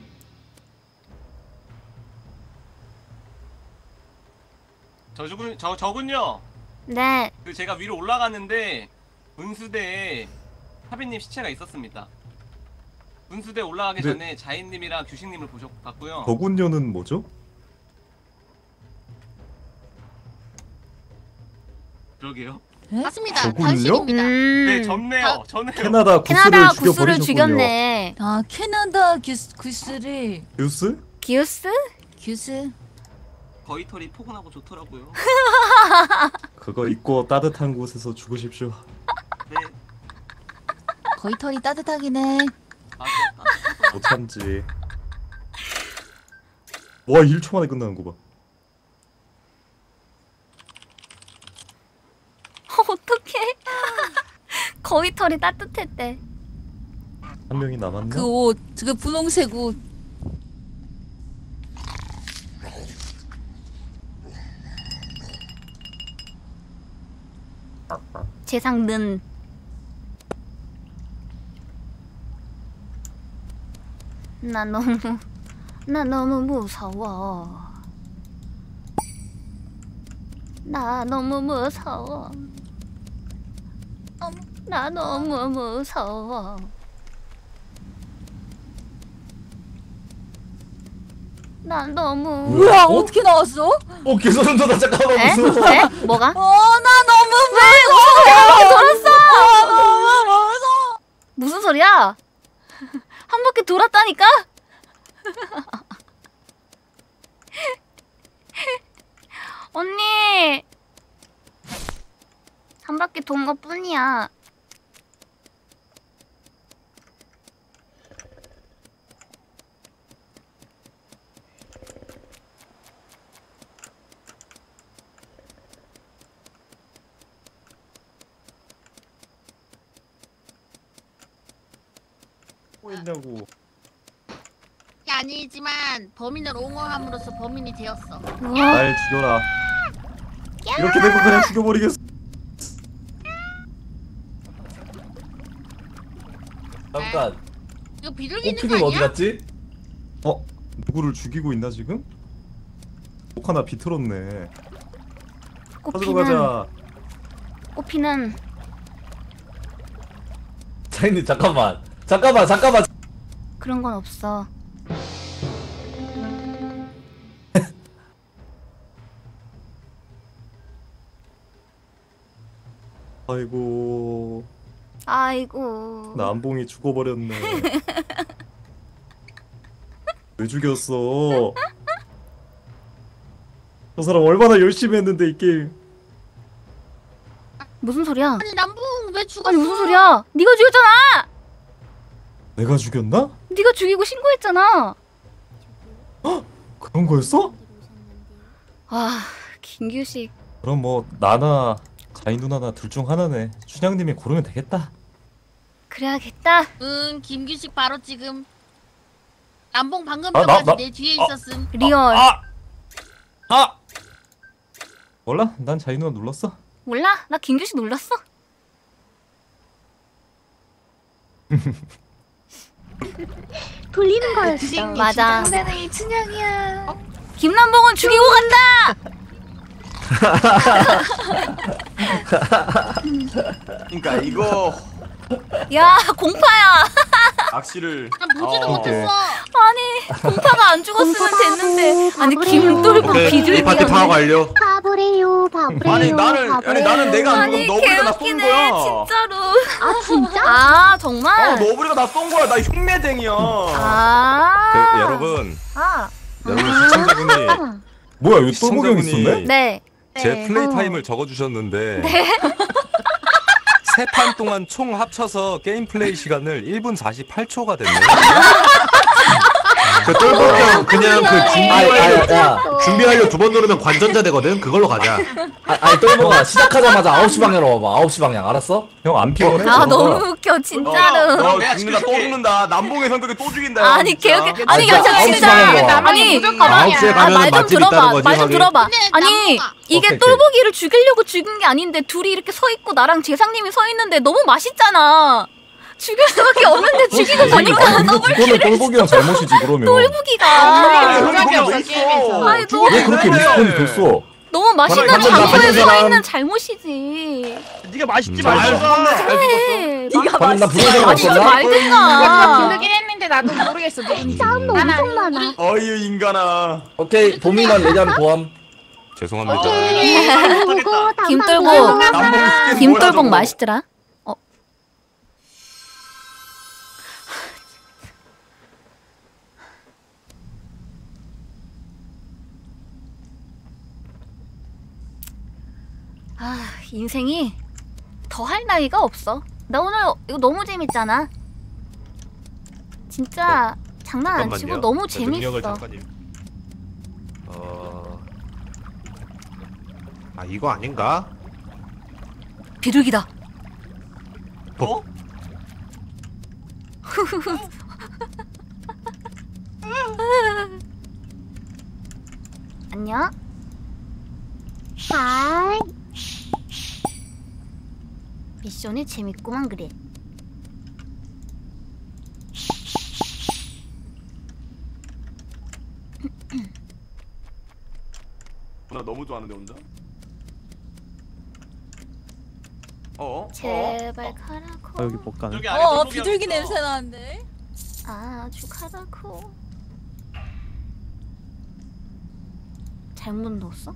저군요. 네. 그 제가 위로 올라갔는데 분수대에 하빈님 시체가 있었습니다. 분수대 올라가기 네. 전에 자인님이랑 규식님을 보셨고요. 버군녀는 뭐죠? 그러게요. 맞습니다. 저군요? 당신입니다. 네, 졌네요. 저는 캐나다 캐나다 구스를 구스를 죽여버리셨군요. 죽였네. 아 캐나다 구스를 뉴스? 규스? 거위털이 포근하고 좋더라고요. 그거 입고 따뜻한 곳에서 죽으십시오. 네, 거의 털이 따뜻하긴 해. 못 참지. 와 1초 만에 끝나는 거 봐. 어떡해. 거의 털이 따뜻했대. 한 명이 남았나? 그 옷, 그 분홍색 옷. 재상는. 나 너무 무서워. 나 너무 무서워. 나 너무 무서워. 나 너무. 뭐야 어떻게 나왔어? 개소름 돋아. 잠깐만 에? 무서워. 에? 뭐가? 나 너무 돌았어. 무슨 소리야? 한 바퀴 돌았다니까? 언니 한 바퀴 돈 것 뿐이야. 뭐 있냐고. 아니지만 범인을 옹호함으로써 범인이 되었어. 날 죽여라. 이렇게 되고 그냥 죽여버리겠어. 잠깐. 이거 비둘기 있는 거 꽃피는 어디 아니야? 갔지? 누구를 죽이고 있나 지금? 꼭 하나 비틀었네. 가지러 가자. 꽃피는 자인님 잠깐만. 그런 건 없어. 아이고. 남봉이 죽어버렸네. 왜 죽였어? 저 사람 얼마나 열심히 했는데 이 게임. 무슨 소리야? 아니 남봉 왜 죽었어? 아니 무슨 소리야? 네가 죽였잖아. 내가 죽였나? 네가 죽이고 신고했잖아. 그런 거였어? 와 김규식. 그럼 뭐 나나 자인 누나나 둘 중 하나네. 춘향님이 고르면 되겠다. 그래야겠다. 김규식 바로 지금 남봉 방금 나- 전까지 나- 내 뒤에 있었음. 리얼. 몰라? 난 자인 누나 눌렀어. 몰라? 나 김규식 놀랐어. 돌리는 거였어. 맞아. 상대는 이춘향이야. 김남봉은 죽이고 간다. 그러니까 이거 야 공파야. 낚시를 보지도 못했어. 아니 공파가 안 죽었으면 됐는데. 아니 김돌고 오케이, 이 비둘기. 파티 파악 완료. 바보래요, 바보래요. 아니 나는 내가 안 죽었어. 너브리가 나 쏜 거야. 진짜로. 아 진짜? 아 정말. 너브리가 나 쏜 거야. 나 흉내쟁이야. 아. 여러분 아. 여러분 시청자분이 뭐야 여기 똘보경 있었네? 네. 제 플레이 타임을 적어주셨는데 네. 3판 동안 총 합쳐서 게임 플레이 시간을 1분 48초가 됐네요. 그 똘보경 그냥 그 준비하려 야. 2번 누르면 관전자 되거든. 그걸로 가자. 아니 똘보가 시작하자마자 9시 방향으로 와봐. 9시 방향 알았어? 형 안 피곤해? 아 너무 웃겨 진짜로. 너 죽는다 또 죽는다. 남봉의 성격이 또 죽인다. 아니 개웃겨. 아니 진짜 야 아홉 시 진짜. 방향으로 와. 아니 9시에 가면 말 좀 맛집 들어봐. 있다는 거지. 말 좀 확인. 들어봐. 근데 아니 나무가- 이게 오케이. 똘보기를 죽이려고 죽인 게 아닌데 둘이 이렇게 서 있고 나랑 재상님이 서 있는데 너무 맛있잖아. 죽일 수밖에 없는데 죽이고 보니까 그거는 똘보기랑 잘못이지 그러면. 똘보기가 거기 뭐 있어? 아니 너무 왜 그렇게 리스폰이 됐어? 너무 맛있는 방금 장소에 나쁜 서 사람. 있는 잘못이지. 네가 맛있지 잘 말고. 쏜네. 그래. 방금 나 부른 생각 맛있지 없었나? 말든가. 부르긴 했는데 나도 모르겠어 누군지. 싸움도 엄청 많아. 어유 인간아. 오케이 봄이만 내장 고함. 죄송합니다. 김돌복. 김돌복 맛있더라. 아, 인생이 더 할 나위가 없어. 나 오늘 이거 너무 재밌잖아. 진짜 장난 안 치고 너무 재밌어. 아 이거 아닌가? 비둘기다. 어? 안녕. 하이. 미션이 재밌구만 그래. 나 너무 좋아하는데 혼자. 제발 가라고. 여기 못 가네. 비둘기 냄새 나는데. 아주 가라고. 잘못 넣었어?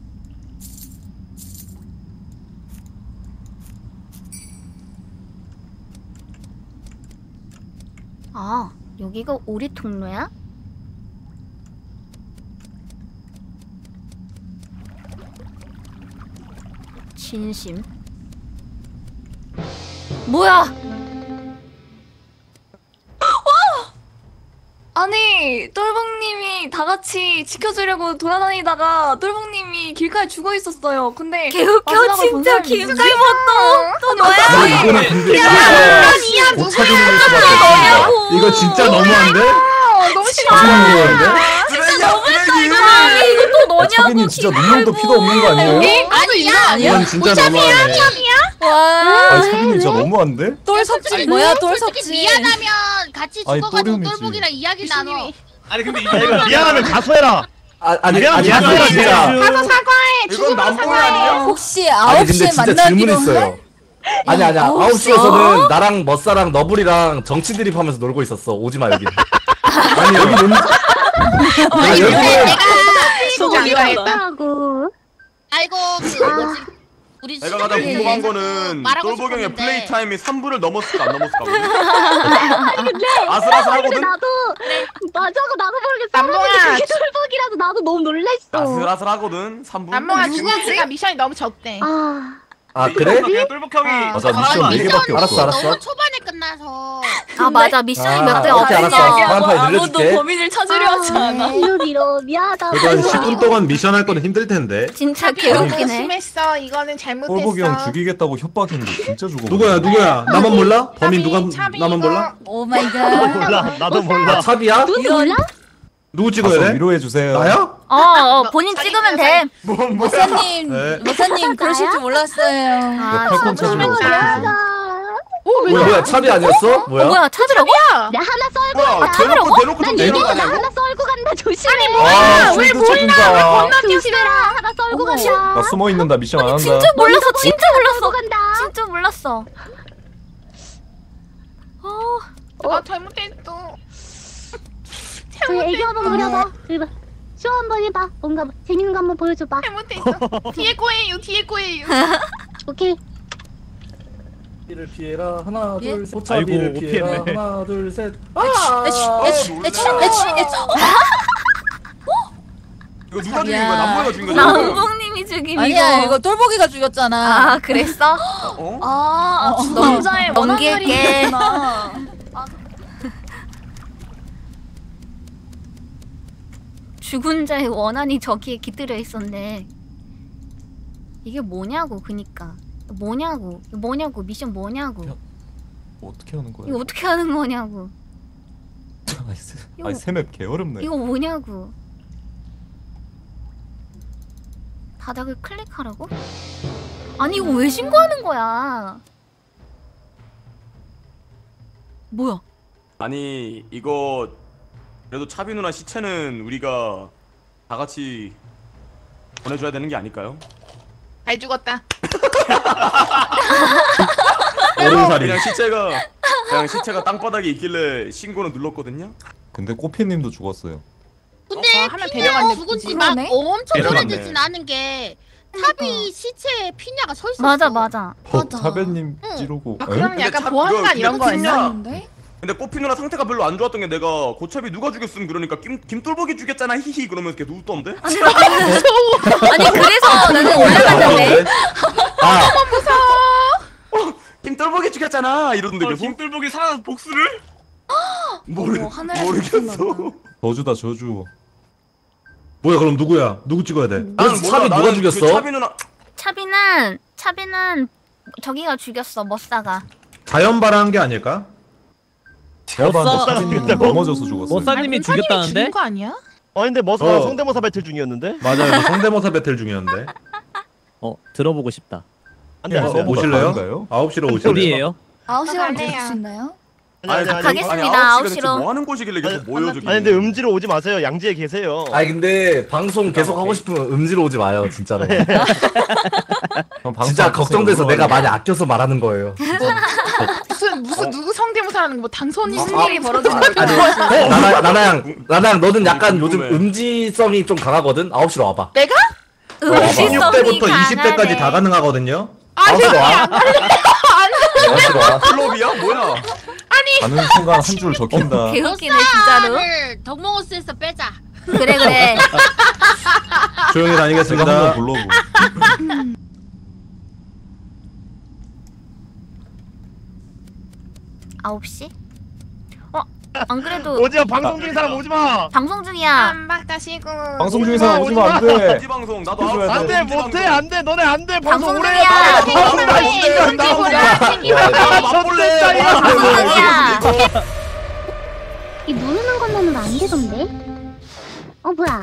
아, 여기가 우리 통로야? 진심. 뭐야? 아니 똘봉님이 다 같이 지켜주려고 돌아다니다가 똘봉님이 길가에 죽어 있었어요. 근데 개웃겨 마지막으로 본 진짜 사람이 김갈모또 또 너야? 이거는 근데 아니야 못 찾으는 수밖에. 이거 진짜 너무한데? 너무 진짜 너무한데? 진짜 너무했다 이거는. 이거 또 너냐고. 차빈님 진짜 눈물도 피도 없는 거 아니에요? 아니야. 이건 진짜 너무하네. 와. 아 차빈님 진짜 너무한데? 똘섭지 뭐야 솔직히 똘섭지. 미안하면 같이 아니, 죽어가지고 또름이지. 똘복이랑 이야기 나눠. 아니 근데 이거 미안하면 가수해라. 아니 미안해, 진짜. 가서 사과해. 이건 죽으면 남봉이 사과해. 아니야? 혹시 아니 근데 9시에 진짜 질문 만나기로 있어요. 한? 아니 아니야 9시에서는 나랑 멋사랑 너블이랑 정치 드립하면서 놀고 있었어. 오지마 여기. 아니 여기 논. 아 여기는 소안 가겠다. 하고. 아이고 그 뭐지? 우리 내가 가장 친구들이 궁금한 거는 말하고 똘보경의 싶었는데. 플레이 타임이 3분을 넘었을까 안 넘었을까? 근데 아슬아슬하거든? 나도 맞아고 나도 모르게 남봉아. 사람이 돌복이라서 나도 너무 놀랬어. 아슬아슬하거든 3분. 남봉아 누구지가 미션이 너무 적대. 아 그래? 그냥 똘복 형이 맞아 미션 4개밖에 알았어, 없어. 알았어. 너무 초반에 끝나서. 아 맞아 미션이 몇 개 오케이, 알았어. 없어. 다음 판에 아무도 늘려줄게. 범인을 찾으려 하지 않아. 이러기로 미안하다. 그래도 한 10분 동안 미션 할 거는 힘들 텐데. 진짜 너무 개웃기네. 심했어. 이거는 똘보기 형 잘못했어. 죽이겠다고 협박했는데 진짜 죽어. 누구야? 나만 몰라? 범인 누가 차비 나만 이거. 몰라? 오 마이 갓. 몰라. 나도 몰라. 차비야? 누군지 몰라? 누구 가서 찍어야 돼? 위로해 주세요. 나야? 본인 찍으면 돼. 모사님 네. 모사님 그러실 줄 몰랐어요. 아 팔콘 찾으러 오세요. 미안하다. 뭐야 차비 아니었어? 뭐야? 뭐야 차비라고? 나 하나 썰고 뭐야, 간다. 대놓고 난 내놓은 거 나 아니야? 하나 썰고 간다. 조심해. 아니, 아, 왜 술도 몰라? 책임다. 건너 조심해라. 하나 썰고 간다. 나 숨어 있는다 미션 안 한다. 진짜 몰랐어 진짜 몰랐어 썰고 간다. 진짜 몰랐어. 아 잘못했어. 저희 애교 한번 부려봐. 그리고 쇼 한번 해봐. 뭔가 재밌는 거 한번 보여줘봐. 잘못했어. 뒤에 거예요. 뒤에 거예요. 오케이. 를 피해라 하나 예? 둘 셋. 차비를 아이고, 피해라 피했네. 하나 둘 셋. 이거 누가 죽인 거야? 남보이가 죽인 거지? 남봉님이 죽임이고. 아니야 이거 똘보기가 죽였잖아. 아 그랬어? 남자의 넘길게. 죽은 자의 원한이 저기에 깃들여 있었네. 이게 뭐냐고 그니까. 뭐냐고 미션 뭐냐고. 어떻게 하는 거야? 이거 어떻게 하는 거냐고. 아니 세맵 개 어렵네. 이거 뭐냐고. 바닥을 클릭하라고? 아니 이거 왜 신고하는 거야? 뭐야? 아니 이거 그래도 차비 누나 시체는 우리가 다 같이 보내줘야 되는 게 아닐까요? 잘 죽었다. 그냥 시체가 땅바닥에 있길래 신고는 눌렀거든요. 근데 꼬피님도 죽었어요. 근데 하면 피냐 데려갔네, 죽은지 굳이. 막 그러네. 엄청 데려갔네. 오래되진 않은 게 차비 시체에 피냐가 서 있었어. 맞아. 차배님 찌르고. 그러면 근데 약간 참- 보안관 이거 이런 피냐? 거였나? 근데 꼬피 누나 상태가 별로 안 좋았던 게 내가 고차비 누가 죽였음 그러니까 김돌복이 죽였잖아 히히 그러면서 계속 웃던데? 아니 그래서 나는 올라갔는데. 김돌복이 죽였잖아 이러던데 계속? 김돌복이 살아서 복수를? 모르겠어. 저주다 저주. 뭐야 그럼 누구야? 누구 찍어야 돼? 나는 차비 누가 나는 죽였어? 그 차비 누나 차비는 저기가 죽였어 머싸가. 자연발화한 게 아닐까? 제가 봤는데 차배님 죽였다고? 넘어져서 죽었어. 머싸님이 죽였다는데? 죽은 거 아니야? 근데 머사 어. 성대모사 배틀 중이었는데? 맞아요. 성대모사 배틀 중이었는데. 들어보고 싶다. 안돼 안돼. 오실래요? 9시로 오실래요? 어디에요? 9시간 갈래요. 보실 수 있나요? 가겠습니다. 아니, 9시가 대체 9시로. 뭐 하는 곳이길래 계속 모여 저기. 아니 근데 음지로 오지 마세요. 양지에 계세요. 아니 근데 방송 계속 하고 싶으면 음지로 오지 마요 진짜로. 진짜 걱정돼서 내가 많이 아껴서 말하는 거예요. 무슨 누구 성대모사라는 거 당선이 무슨 일이 벌어지는 거야? 나나양 너는 약간 요즘 궁금해. 음지성이 좀 강하거든. 9시로 와봐. 내가? 음식성이 16대부터 강하네. 20대까지 다 가능하거든요. 9시로 와. 9시로 와. 클럽이야? 뭐야? 가는 순간 한 줄 적힌다. 개웃기네 진짜로. 를 덕몽호스에서 빼자. 그래. 조용히 제가 다니겠습니다. 한번 불러보. 9시? 안 그래도 오지마 방송 중인 사람 오지마. 방송 중이야. 한박 다시고. 방송 중에서 오지마 안 돼. 음지 방송 나도 조심해야 돼. 안돼 못해 안돼 너네 안돼 방송 방송 오래 중이야. 해. 이 누르는 것만은 안 되던데? 뭐야?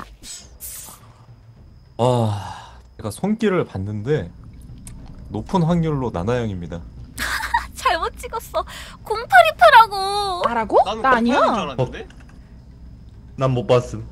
제가 손길을 봤는데 높은 확률로 나나양입니다. 잘못 찍었어. 0828라고. 나라고? 나 아니야. 난 못 봤음.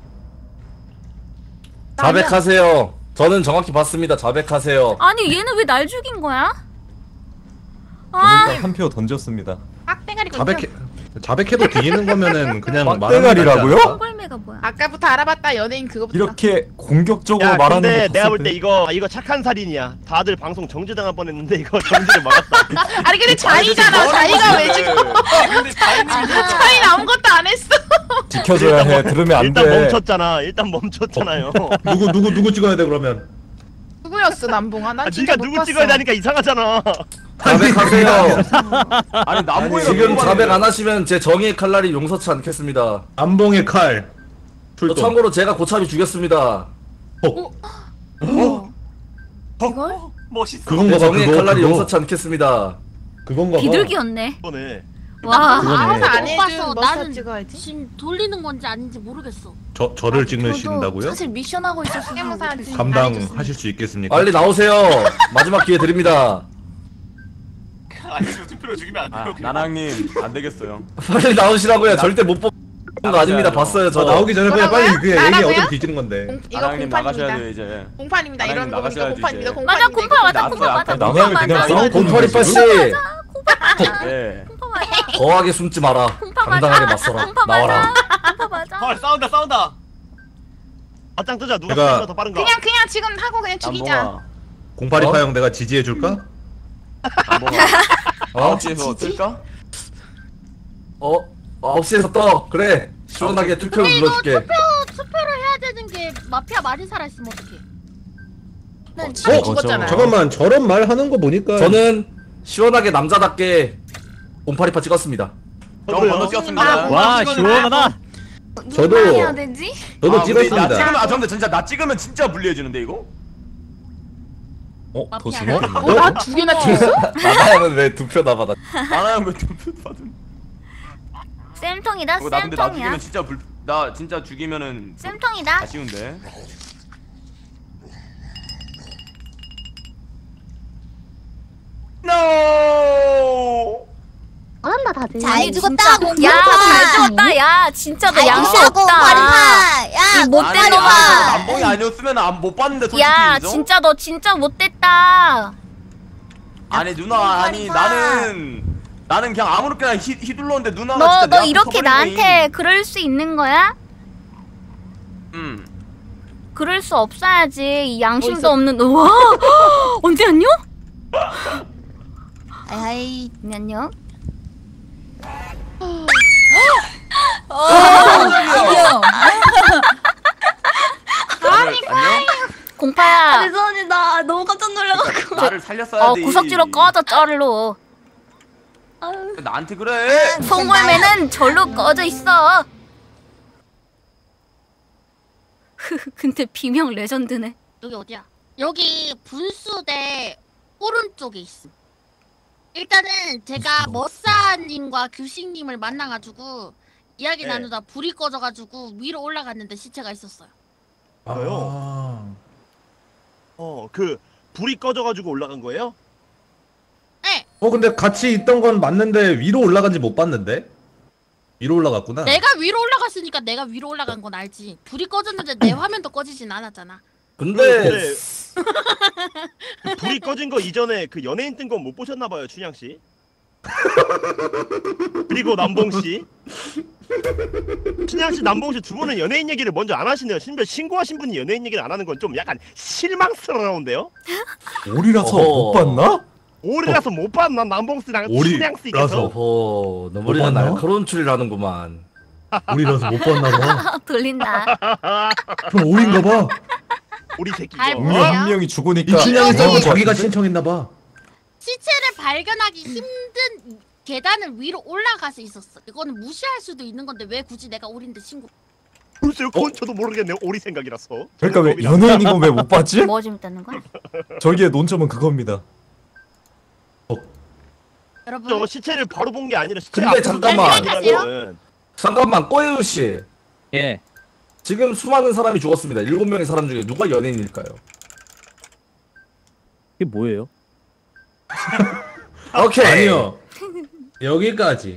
자백하세요. 저는 정확히 봤습니다. 자백하세요. 아니 얘는 왜 날 죽인 거야? 그러니까 한 표 던졌습니다. 빡대가리가 자백해도 뒤지는 거면은 그냥 빡대가리라고요? 꼴매가 뭐야? 아까부터 알아봤다 연예인 그거부터. 이렇게 공격적으로 야 말하는 근데 거 내가 봤을 볼 때 때 이거 착한 살인이야. 다들 방송 정지당할 뻔했는데 이거 정지를 막았다. 아니 근데 자이잖아. 자이가 왜 지금? 근데 자이님이 자이는 아무것도 안 했어. 지켜줘야 해. 들으면 안 일단 돼. 멈췄잖아. 일단 멈췄잖아요. 누구 찍어야 돼 그러면? 누구였어 남봉아? 난 진짜 네가 못 누구 봤어. 찍어야 되니까 이상하잖아. 자백하세요. 아니 남보이가 지금 누구 자백 봤는데? 안 하시면 제 정의의 칼날이 용서치 않겠습니다. 안봉의 칼. 출동. 참고로 제가 고차비 죽였습니다. 이걸? 멋있어. 그건가 봐. 정의의 칼날이 그거. 용서치 않겠습니다. 그건가 봐. 비둘기였네. 이거네. 와. 아무도 안 못 해준 봐서 머사 나는 찍어야지. 지금 돌리는 건지 아닌지 모르겠어. 저를 저도 찍으신다고요? 사실 미션 하고 있었어서 성대모사 못했어요. 감당하실 수 있겠습니까? 빨리 나오세요. 마지막 기회 드립니다. 아니 저 투표로 죽이면 안 돼요. 나나님 안 되겠어요. 빨리 나오시라고요. 절대 못 뽑은 거 아닙니다. 봤어요. 저 나오기 전에 그냥 빨리 그 얘기 나라고요? 어차피 뒤지는 건데. 이거 나나님 나가셔야 공판입니다. 돼요 이제. 공판입니다. 이런 거 보니까 나가셔야지, 공판입니다. 이제. 맞아 공파 맞아 공파 맞아 공파 맞아 곰파리파 씨 예. 거하게 숨지 마라. 당당하게 맞서라. 나와라. 공파 맞아. 헐 싸운다. 맞짱 뜨자. 누가 내가- 스피드가 더 빠른가? 그냥 지금 하고 그냥 죽이자. 남봉아. 공파리파 형 내가 지지해 줄까? 남봉아. 9시에서 뜰까? 9시에서 떠. 그래. 시원하게 투표를 근데 이거 눌러줄게. 투표를 해야 되는 게 마피아 말이 살아있으면 어떡해? 난 어? 죽었잖아요. 잠깐만 저런 말 하는 거 보니까 저는 시원하게 남자답게 곰파리파 찍었습니다. 저 번호 찍었습니다. 와 시원하다. 저도- 누가 해야 되지? 저도 나 찍었습니다. 찍으면 근데 진짜 나 찍으면 진짜 불리해지는데 이거? 더 마피아야. 숨어? 나 두 개나 찍었어? 나나양은 왜 투표 나받아? 나나양 왜 투표 받은? 쌤통이다 나 근데 나 쌤통이야. 죽이면 진짜 나 진짜 죽이면은 쌤통이다. 아쉬운데. No. 잘한다 다들. 잘 죽었다. 야, 잘 죽었다. 야, 진짜 너 양심 없다. 이 못된 놈아. 남봉이 아니었으면 못 봤는데 솔직히. 야, 인정? 진짜 너 진짜 못됐다. 아니 누나 아니 나는 그냥 아무렇게나 휘둘렀는데 누나가 진짜 너 내 이렇게 앞에 나한테 그럴 수 있는 거야? 응. 그럴 수 없어야지. 이 양심도 없는. 와, 언제 안녕? 아이, 안녕. 안녕. 공파야. 죄송합니다. 너무 깜짝 놀라가지고. 나를 살렸어야지. 구석지로 꺼져 쩔로. 나한테 그래. 송골매는 절로 꺼져 있어. 근데 비명 레전드네. 여기 어디야? 여기 분수대 오른쪽에 있음. 일단은 제가 머싸님과 규식님을 만나가지고 이야기 네. 나누다 불이 꺼져가지고 위로 올라갔는데 시체가 있었어요. 저요? 그 불이 꺼져가지고 올라간 거예요? 네. 근데 같이 있던 건 맞는데 위로 올라간지 못 봤는데? 위로 올라갔구나. 내가 위로 올라갔으니까 내가 위로 올라간 건 알지. 불이 꺼졌는데 내 화면도 꺼지진 않았잖아. 근데 불이 꺼진 거 이전에 그 연예인 뜬 건 못 보셨나봐요, 춘향 씨. 그리고 남봉 씨. 춘향 씨, 남봉 씨 두 분은 연예인 얘기를 먼저 안 하시네요. 심지어 신고하신 분이 연예인 얘기를 안 하는 건 좀 약간 실망스러운데요? 오리라서 못 봤나? 오리라서 못 봤나? 남봉 씨랑 춘향 씨께서. 너무리가 날카로운 추리를 하는구만. 오리라서 못 봤나 봐. 돌린다. 그럼 오리인가 봐. 오리 새끼. 분명 한 명이 죽으니까 이춘향이 이상한 거 자기가 같은데? 신청했나 봐. 시체를 발견하기 힘든 계단을 위로 올라가서 있었어. 이거는 무시할 수도 있는 건데 왜 굳이 내가 오리인데 신고? 글쎄요, 그건 저도 모르겠네요. 오리 생각이라서. 그러니까 왜 연예인인 건 왜 못 봤지? 뭐 재밌다는 거야? 저기의 논점은 그겁니다. 여러분, 저 시체를 바로 본 게 아니라 시체 근데 앞에서 잠깐만. 생각하세요? 잠깐만 꼬예우 씨. 예. 지금 수많은 사람이 죽었습니다. 7명의 사람 중에 누가 연예인일까요? 이게 뭐예요? 오케이. 아니요. 여기까지.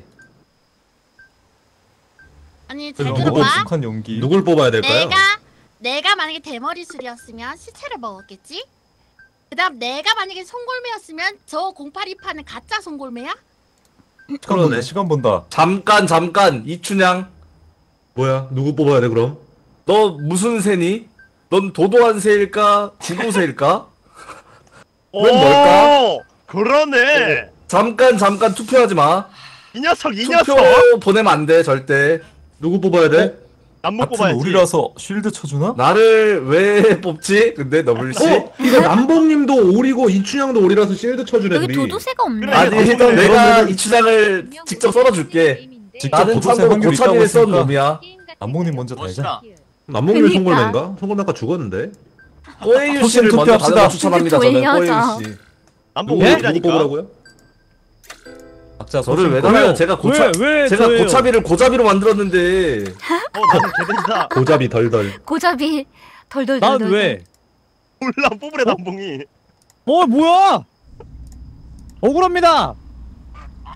아니 잘 너무 들어봐. 익숙한 연기. 누굴 뽑아야 될까요? 내가 만약에 대머리술이었으면 시체를 먹었겠지? 그다음 내가 만약에 송골매였으면 저 082파는 가짜 송골매야? 시간 본다. 시간 본다. 잠깐 이춘향. 뭐야? 누구 뽑아야 돼 그럼? 너 무슨 새니? 넌 도도한 새일까? 지구새일까? 웬 뭘까? 그러네. 잠깐 투표하지 마. 이 녀석 투표 보내면 안 돼 절대. 누구 뽑아야 돼? 남봉 같은 오리라서 쉴드 쳐주나? 나를 왜 뽑지? 근데 너블 씨? 이거 남봉님도 오리고 이춘향도 오리라서 실드 쳐주네. 여기 둘이. 도도새가 없네. 아니 일단 내가 그러면은- 이춘향을 직접 썰어줄게. 직접 나는 도도새 참고로 확률이 있다고 고참일에 썬 했으니까. 놈이야. 남봉님 먼저 달자. 남봉님 그러니까. 송골매인가? 송골매 아까 죽었는데. 꼬에유 씨를 먼저 투표합시다. 가장 추천합니다. 저는 돌려줘. 꼬에유 씨. 남봉 누구 오리라니까. 뽑으라고요? 각자 저를 왜 소신- 달아요? 제가 왜 제가 저예요? 고차비를 고자비로 만들었는데. 나는 개된다. 고잡이 덜덜. 고잡이 덜덜덜. 난 왜? 몰라 뽑으래 남봉이. 뭐야? 억울합니다.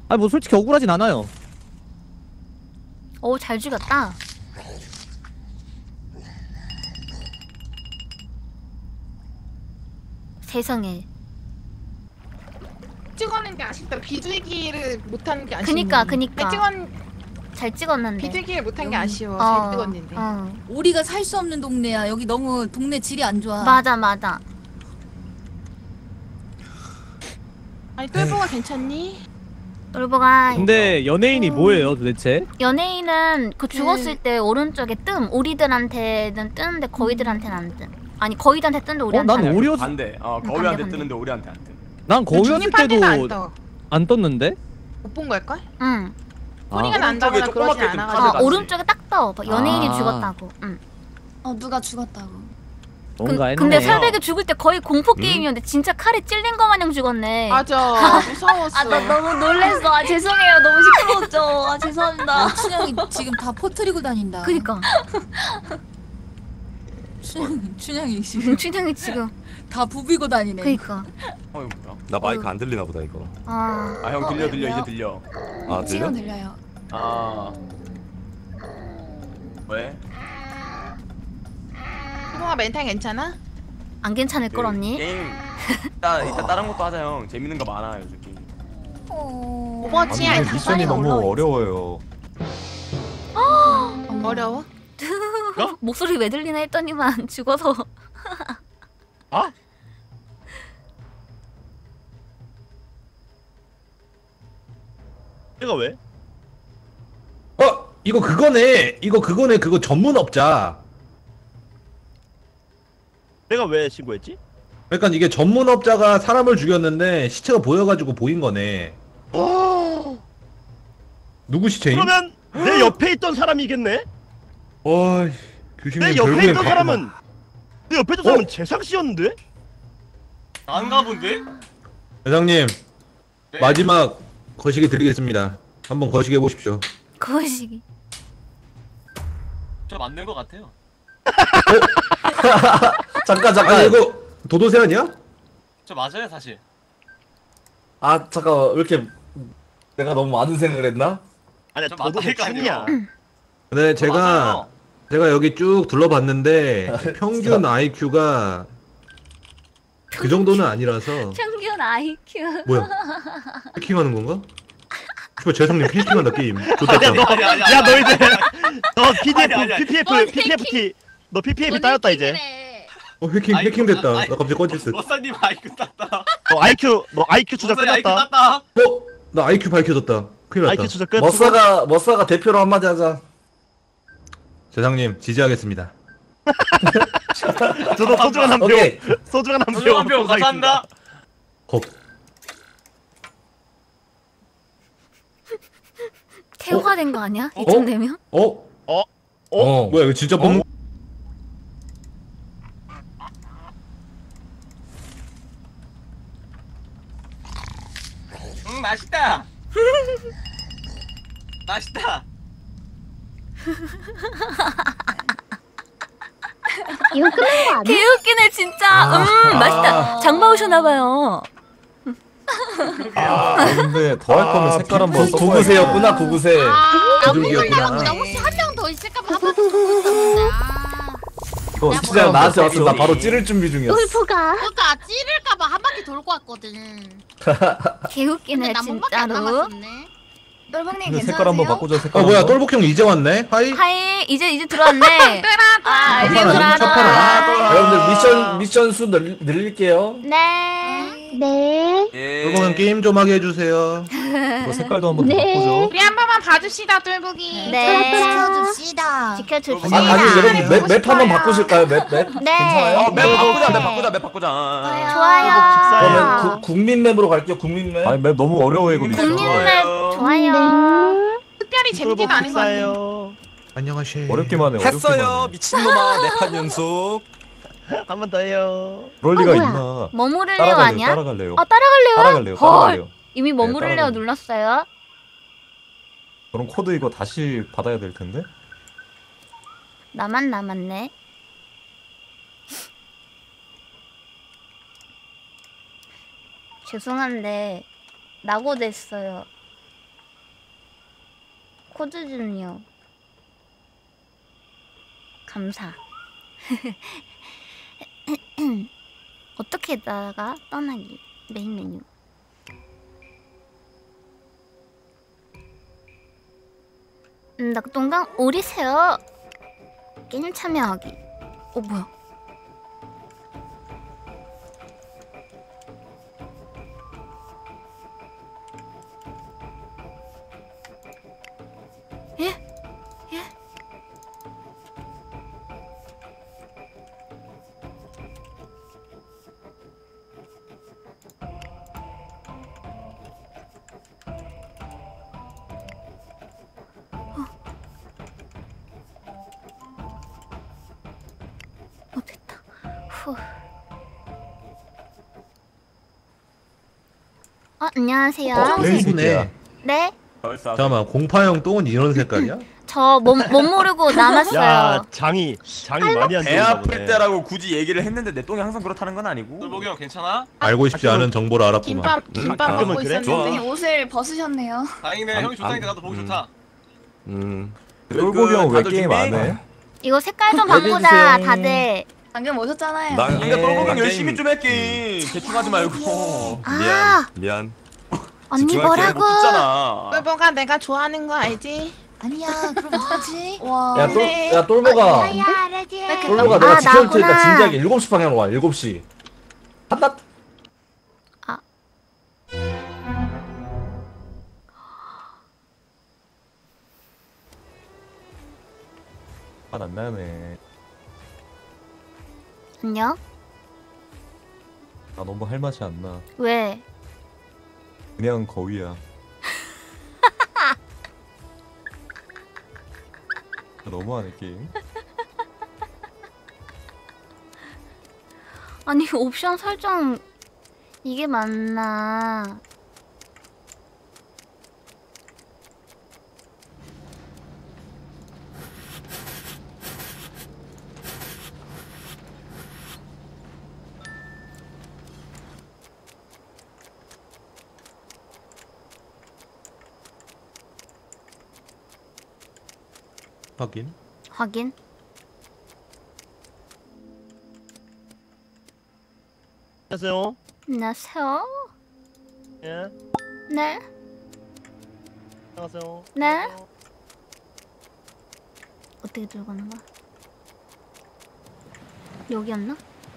아니 뭐 솔직히 억울하진 않아요. 오, 잘 죽였다. 세상에. 찍어낸 게 아쉽다. 비둘기를 못하는 게 아쉬워. 그니까. 잘 찍었는데. 비둘기를 못한 게 아쉬워. 잘 찍었는데. 우리가 살 수 없는 동네야. 여기 너무 동네 질이 안 좋아. 맞아. 아니 똘보가 괜찮니? 똘보가. 근데 연예인이 뭐예요 도대체? 연예인은 그 죽었을 때 오른쪽에 뜸. 우리들한테는 뜨는데 거위들한테는 안 뜸. 아니 거위들한테 뜨는데 우리한테 안 난 뜸. 오리오 반대. 거위한테 뜨는데 우리한테 안 뜨. 난 거위였을 때도 안 떴는데? 못 본 걸걸? 응. 소리가 난다거나 그러진 않아가지고. 오른쪽에 딱 떠. 연예인이 아. 죽었다고. 응. 누가 죽었다고. 뭔가 했네. 근데 설백이 죽을 때 거의 공포 게임이었는데 진짜 칼에 찔린 거 마냥 죽었네. 맞아. 무서웠어. 나 너무 놀랬어. 죄송해요. 너무 시끄러웠죠. 죄송합니다. 춘향이 지금 다 퍼뜨리고 다닌다. 그니까. 춘향이 지금 다 부비고 다니네. 그니까. 뭐야? 나 마이크 안 들리나 보다 이거. 형 들려 이제 들려. 아 들려? 지금 들려요. 왜? 똘보가 멘탈 괜찮아? 안 괜찮을 걸 언니? 게임 이따 다른 것도 하자 형. 재밌는 거 많아요 저 게임. 오버워치야. 아니, 미션이 너무 어려워요. 어려워? 목소리 왜 들리나 했더니만 죽어서. 내가 왜? 이거 그거네. 그거 전문업자. 내가 왜 신고했지? 그러니까 이게 전문업자가 사람을 죽였는데 시체가 보여가지고 보인 거네. 누구 시체임? 그러면 내 옆에 있던 사람이겠네? 와, 교수님 내 옆에 있던 사람은 재상 씨였는데? 난가 본데? 회장님 마지막 거시기 드리겠습니다. 한번 거시기 해보십시오. 거시기. 저 맞는 것 같아요. 잠깐. 아니, 이거 도도새 아니야? 저 맞아요 사실. 아 잠깐 왜 이렇게 내가 너무 많은 생각을 했나? 아니야 도도새 춘이야. 네, 제가 여기 쭉 둘러봤는데 평균 IQ가 그 정도는 아니라서. 평균 IQ. 뭐야? 해킹하는 건가? 씨발 재상님 해킹한다 게임. 좋다. 야 너희들 너 PPT 너 PPT 따였다 이제. 해킹됐다. 나 갑자기 꺼졌어. 머사님 IQ 땄다. 너 IQ 추적 끝났다. 나 IQ 밝혀졌다. 큰일 났다. IQ 추적 끝. 머싸가 대표로 한마디 하자. 재상님 지지하겠습니다. 저도 소중한 한 표. 소중한 한 표. 감사합니다. 태화된 거 아니야? 이쯤 되면? 뭐야 이거 진짜 뻥? 맛있다. 맛있다. 이거 끝난 거 아니야? 개웃기네 진짜. 맛있다. 장마 오셨나봐요. 근데 더 할 거면 색깔 한번 써봐야겠다. 구구새였구나 구구새. 나 혹시 한 명 더 있을까봐 한 바퀴 돌고 있었는데. 진짜 나한테 왔어. 나 바로 찌를 준비 중이었어. 똘보가. 그러니까 찌를까봐 한 바퀴 돌고 왔거든. 개웃기네 진짜로. 똘봉님 근데 색깔 한번 바꾸자. 색깔. 뭐야 똘복 형 이제 왔네. 하이. 이제 들어왔네. 이제 들어왔다. 여러분들 미션 수 늘릴게요. 네. 똘복 형 게임 좀 하게 해주세요. 이거 색깔도 한번 바꾸죠. 우리 한 번만 봐줍시다 똘보기. 네. 지켜줍시다. 지켜줍시다. 아니 여러분 맵 한번 바꾸실까요? 맵? 네. 괜찮아요? 맵 바꾸자. 좋아요. 그러면 국민 맵으로 갈게요. 국민 맵. 아니 맵 너무 어려워 이거. 국민 맵 좋아요. 특별히 재밌지도 않은 거 같아요. 안녕하세요. 어렵기만 해. 했어요 미친놈아. 4판 연속. 한 번 더 해요. 그럴 리가 뭐야? 있나? 머무를래요 아니야? 따라갈래요. 따라갈래요? 따라갈래요. 이미 머무를래요 따라갈래요. 눌렀어요. 그럼 코드 이거 다시 받아야 될 텐데. 나만 남았네. 죄송한데 낙오됐어요. 코드 좀요. 감사. 어떻게 나가? 떠나기. 메인 메뉴. 낙동강 오리세요. 게임 참여하기. 뭐야? 예? 예? 됐다. 후. 안녕하세요. 레이브네. 네? 잠깐만 공파형 똥은 이런 색깔이야? 저 못 모르고 남았어요. 야 장이 많이 안 배 좋은가 아플 보네. 때라고 굳이 얘기를 했는데 내 똥이 항상 그렇다는 건 아니고. 똘보기 형 괜찮아? 알고 싶지 않은 정보를 알았구만. 김밥 그러면 먹고 그래? 있었는데 옷을 벗으셨네요. 다행이네. 형이 좋다니까 나도 보기 좋다. 똘보기 형 왜 게임 안 해? 이거 색깔 좀 바꾸자, 다들. 방금 오셨잖아요. 그러니까 똘보기 형 열심히 좀 할게. 대충 하지 말고. 미안. 언니 뭐라고? 똘보가 내가 좋아하는 거 알지? 아니야, 그럼 어떡하지? 와. 야 똘보가. 똘보가 내가 지켜줄 테니까 나구나. 진지하게 7시 방향으로 와. 7시. 한다. 안 나네. 안녕? 나 너무 할 맛이 안 나. 왜? 그냥 거위야. 너무하네 게임. 아니 옵션 설정 이게 맞나? 확인. 확인. 안녕하세요. 안녕하세요. 예. 네. 안녕하세요. 네. 어떻게 들고 가는 거야? 여기였나?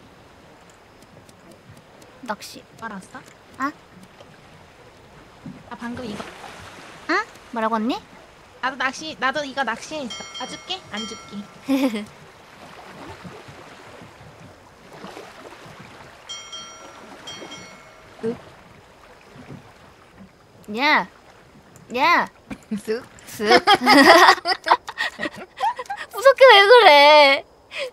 낚시. 알았어? 아? 나 방금 이거. 응? 뭐라고 언니? 나도 이거 낚시했어. 봐줄게? 안 줄게. 야, 야, 쓱. 쓱. 무섭게 왜 그래?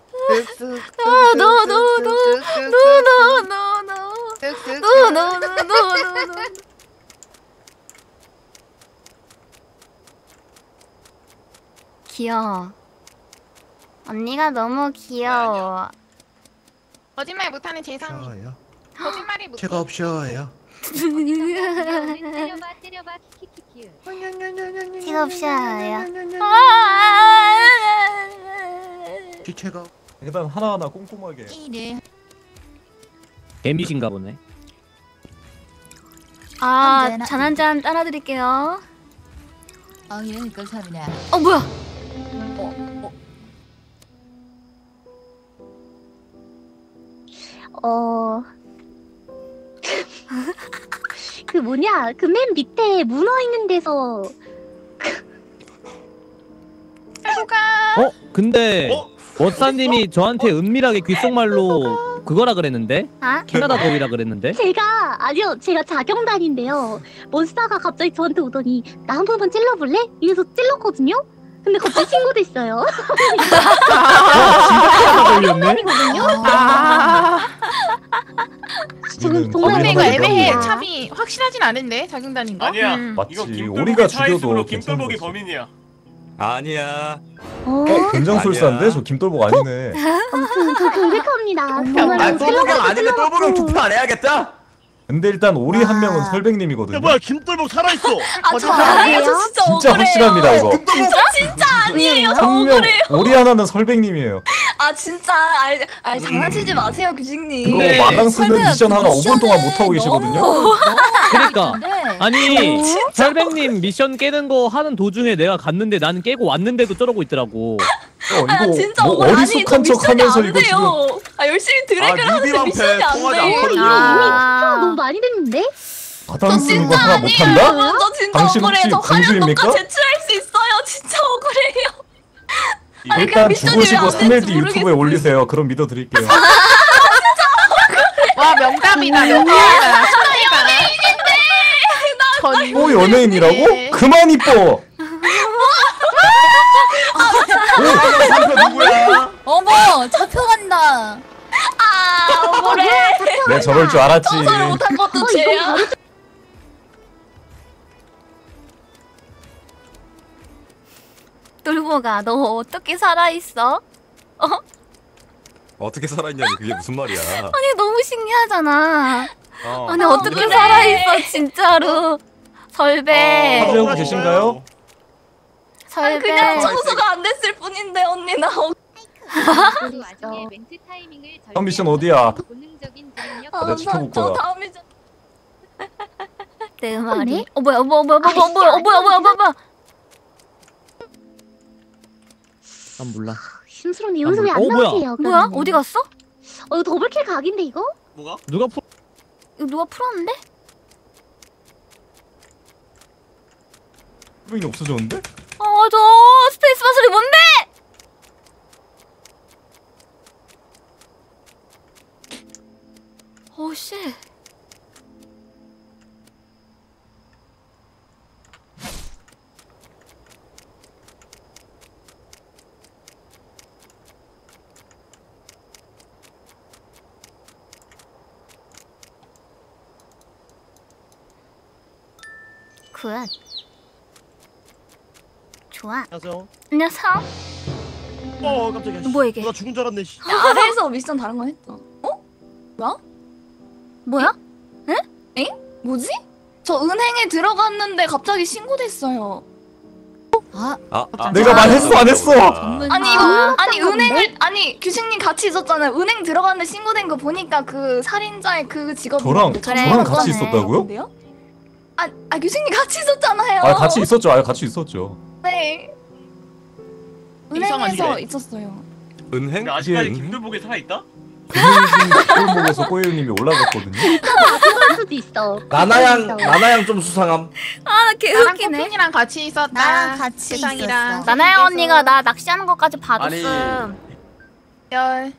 노. 귀여워. 언니가 너무 귀여워. 거짓말 못하는 재상이. 쉬어요. 거짓말이 못해. 제가 없어요. 때려봐 키키키키. 제가 없어요. 기체가 일단 하나하나 꼼꼼하게. 이래. 개미신가 보네. 잔 한 잔 따라 드릴게요. 예, 감사합니다. 뭐야? 그 뭐냐, 그 맨 밑에 문어 있는 데서 근데 워사님이 저한테 은밀하게 귓속말로 그거라 그랬는데? 캐나다 거위라 그랬는데? 제가 자경단인데요. 몬스타가 갑자기 저한테 오더니 나 한 번만 찔러볼래? 이래서 찔렀거든요? 근데 갑자기 신고됐어요. 걸렸네? 근데 이거 애매해. 참이 확실하진 않은데 자경단인 거? 아니야. 맞지. 이거 우리가 김돌보기 차이스로 죽여도 김돌보기 괜찮은 범인이야. 아니야. 굉장술사인데 저 김돌복 아니네. 아무튼 저 경직합니다. 똘보기 형 아니면 똘보기 형 투표 안 해야겠다. 근데 일단 오리 한 명은 설백님이거든요. 야 뭐야 김돌복 살아있어. 저 아니에요. 저 진짜 진짜 억울해요. 확실합니다 이거. 진짜 아니에요. 저 한 명 억울해요. 오리 하나는 설백님이에요. 아 진짜 장난치지 마세요 규식님. 그거 마당 쓰는 미션 하나 5분 동안 못 하고 계시거든요. 그러니까 아니 설백님 미션 깨는 거 하는 도중에 내가 갔는데 나는 깨고 왔는데도 저러고 있더라고. 이거 진짜 뭐 억울. 아니 저 어리숙한 미션이 척하면서 안 이거 지금 돼요. 열심히 드래그를 하는데 뉴비방패 미션이 안 통하지 돼. 않거든요. 투표가 너무 많이 됐는데? 마당 쓰는 거 하나 못 한다? 저 진짜 당신 억울해요. 혹시 저 화면 공주입니까? 녹화 제출할 수 있어요. 진짜 억울해요. 아니, 그냥 일단 미션이 죽으시고 왜안 3일 되는지 뒤 유튜브에 올리세요. 그럼 믿어드릴게요. 와 명답이다 명답이다. 연예인인데. 또 연예인이라고? 그만 이뻐! 누구야? 어머 잡혀간다. 억울해. 내가 저럴 줄 알았지. 청소를 못한 것도 죄야. 돌보가 너 어떻게 살아있어? 어떻게 살아있냐니 그게 무슨 말이야? 아니 너무 신기하잖아. 어. 아니 어떻게 살아있어 진짜로. 설배. 하고 계신가요? 설배. 그냥 청소가 안 됐을 뿐인데 언니 나 그 와중에 멘트 타이밍을 다음 미션 어디야? 본능적인 능력. 내가 지켜볼 거야. 다음 미션. 내 말이. 뭐야 뭐야. 난 몰라. 심스러운 연습이 안 뭐야? 나오세요. 뭐야? 어디 갔어? 이거 더블킬 각인데 이거? 뭐가? 누가 풀? 이거 누가 풀었는데? 설백이 없어졌는데? 저 스페이스바 소리 뭔데? 씨. 굿. 좋아. 안녕하세요. 안녕하세요. 깜짝이야. 뭐야, 이게? 누가 죽은 줄 알았네. 씨. 아래에서 미션 다른 거 했다. 뭐야? 뭐야? 엥? 뭐지? 저 은행에 들어갔는데 갑자기 신고됐어요. 내가 말했어 안 했어? 아니 이거 아니 은행을 아니 규식님 같이 있었잖아요. 은행 들어갔는데 신고된 거 보니까 그 살인자의 그 직업 저랑 같이 있었다고요? 아 규식님 같이 있었잖아요. 같이 있었죠. 같이 있었죠. 네. 은행에서 있었어요. 은행? 근데 아직까지 김돌복이 살아있다? 꼴목에서 꼬예님이 올라갔거든요. 그럴 수도 있어. 나나양 좀 수상함. 나 개웃기네. 코핀이랑 같이 있었다. 나랑 같이 세상이랑. 있었어. 나나야 언니가 나 낚시하는 것까지 봐줬음. 열.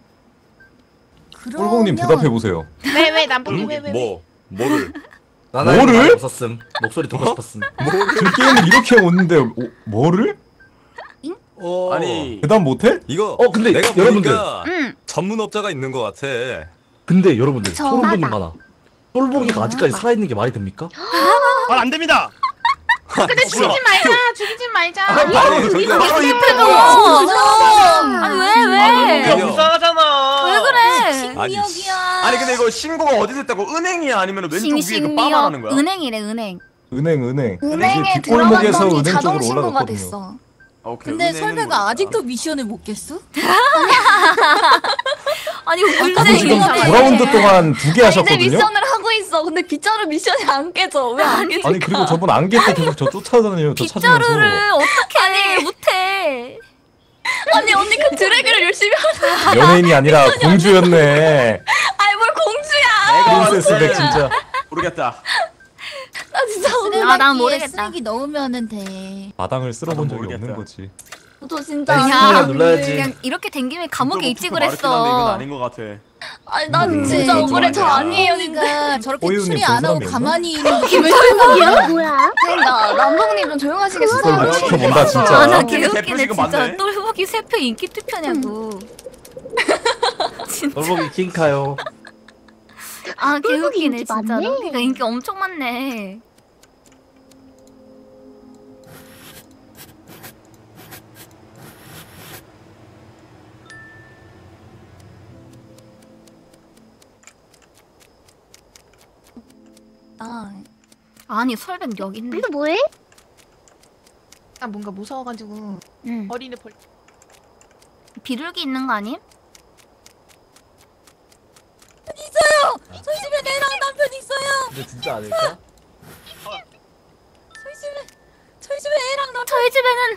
꼴목님 대답해 보세요. 왜 남북님 왜? 뭐를? 나나양 없었음. 목소리 듣고 싶었음. 그 게임을 이렇게 오는데 뭐를? 아니 대답 못해? 이거 근데 내가 여러분들. 보니까 전문업자가 있는 것 같아. 근데 여러분들 저 소름 돋는 맞아. 거 하나. 똘보기가 아직까지 살아있는 게 말이 됩니까? 안 됩니다. 근데 죽이지 말자. 죽이지 말자. 아니 왜? 불쌍하잖아. 왜 그래? 아니 근데 이거 신고가 어디서 했다고? 은행이야 아니면 왼쪽 위에 그 바 말하는 거야? 은행이래 은행. 은행. 은행에 이게 뒷골목에서 들어갔더니 은행 자동 쪽으로 신고가 올라갔거든요. 됐어. 오케이, 근데 은행은 설배가 뭐야? 아직도 미션을 못 깼어? 아니 저도 지금 9라운드 동안 2개 근데 하셨거든요. 미션을 하고 있어. 근데 빗자루 미션이 안 깨져. 왜 안 깨져? 아니 그리고 저분 안개 때 계속 저 쫓아다녀요. 저 찾으면서. 빗자루를 어떻게 못해? 아니 언니 그 드래그를 열심히 하잖아. 연예인이 아니라 공주였네. 아이 뭘 공주야. 프린세스백 진짜. 모르겠다. 나 진짜 난 모르겠다. 쓰레기 넣으면은 돼. 마당을 쓸어본 적이 없는 거지. 저 진짜 그냥 이렇게 된 김에 감옥에 있지 이건 그랬어. 아닌 것 같아. 아니 난 진짜 억울해. 저 아니에요 진짜. 저렇게 호유님 추리 안 하고 본 사람이 가만히 있는 게 김철국이야? 뭐야? 그러니까 남봉님 좀 조용하시겠어요? 그걸 못 지켜본다 진짜. 나 근데 개웃기네 대표 지금 진짜. 맞네. 똘보기 3표 인기 투표냐고. 똘보기 킹카요. 개웃기네 인기 진짜. 많네. 그러니까 인기 엄청 많네. 있다. 아니 설백 여기 있네. 근데 뭐해? 나 뭔가 무서워가지고 어린애 벌. 비둘기 있는 거 아님? 있어요. 저희 집에 애랑 남편 있어요. 근데 진짜 아닐까? 저희 집에 애랑 남편. 저희 집에는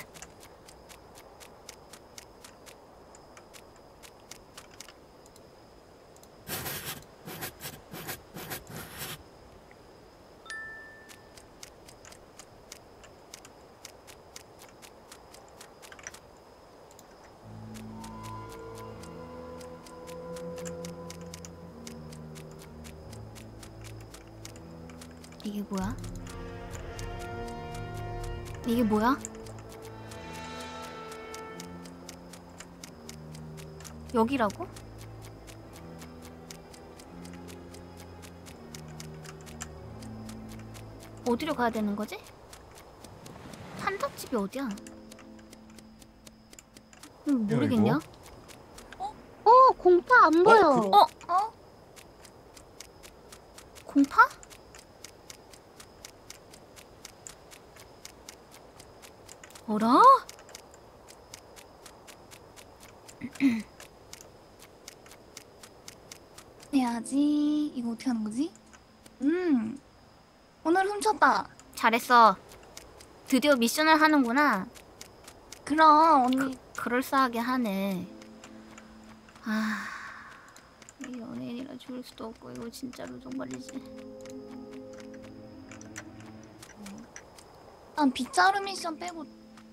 이게 뭐야? 이게 뭐야? 여기라고? 어디로 가야 되는 거지? 한답집이 어디야? 모르겠냐? 공파 안 보여. 공파? 어라? 해야지. 이거 어떻게 하는 거지? 오늘 훔쳤다. 잘했어. 드디어 미션을 하는구나. 그럼 언니 그럴싸하게 하네. 아, 이 연예인이라 죽을 수도 없고 이거 진짜로 정말이지. 난 빗자루 미션 빼고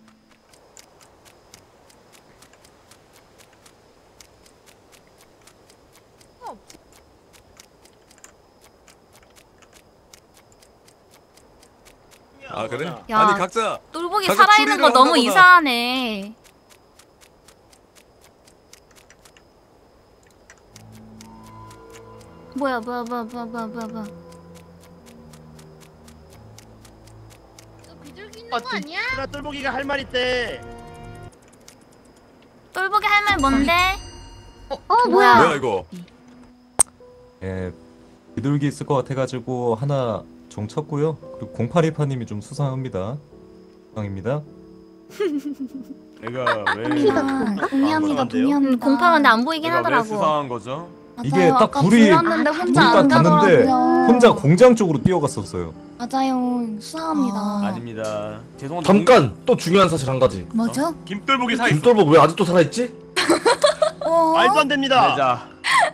아 그래? 야, 아니 각자 똘보기 각자 살아있는 거 추리를 너무 하나보다. 이상하네. 뭐야. 비둘기 있는 거 아니야? 나 똘보기가 할 말 있대. 똘보기 할 말 뭔데? 뭐야 이거? 예, 비둘기 있을 것 같아가지고 하나 종 쳤고요. 그리고 0828님이 좀 수상합니다. 수상입니다. 내가 왜 동의합니다. 동의합니다. 공파 근데 안 보이긴 내가 왜 하더라고. 수상한 거죠? 이게 딱 아까 불이 불났는데 혼자 딱 안 갔는데 가더라고요. 혼자 공장 쪽으로 뛰어갔었어요. 맞아요. 수상합니다. 아닙니다. 죄송한데 잠깐 또 중요한 사실 한 가지. 뭐죠? 김똘보기 사 있어. 김돌복 왜 아직도 살아있지? 말도 안 됩니다. 자,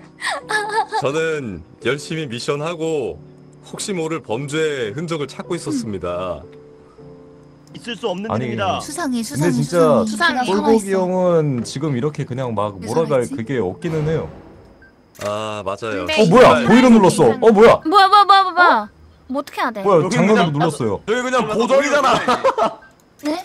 저는 열심히 미션하고 혹시 모를 범죄의 흔적을 찾고 있었습니다. 있을 수 없는 아니, 일입니다. 수상해. 근데 진짜 수상해. 똘보기 형은 지금 이렇게 그냥 막 몰아갈 그게 없기는 해요. 아 맞아요. 뭐야 보이를 눌렀어. 뭐야 뭐야. 뭐 어떻게 해야 돼? 뭐야 장난으로 눌렀어요. 여기 그냥 보정이잖아. 네?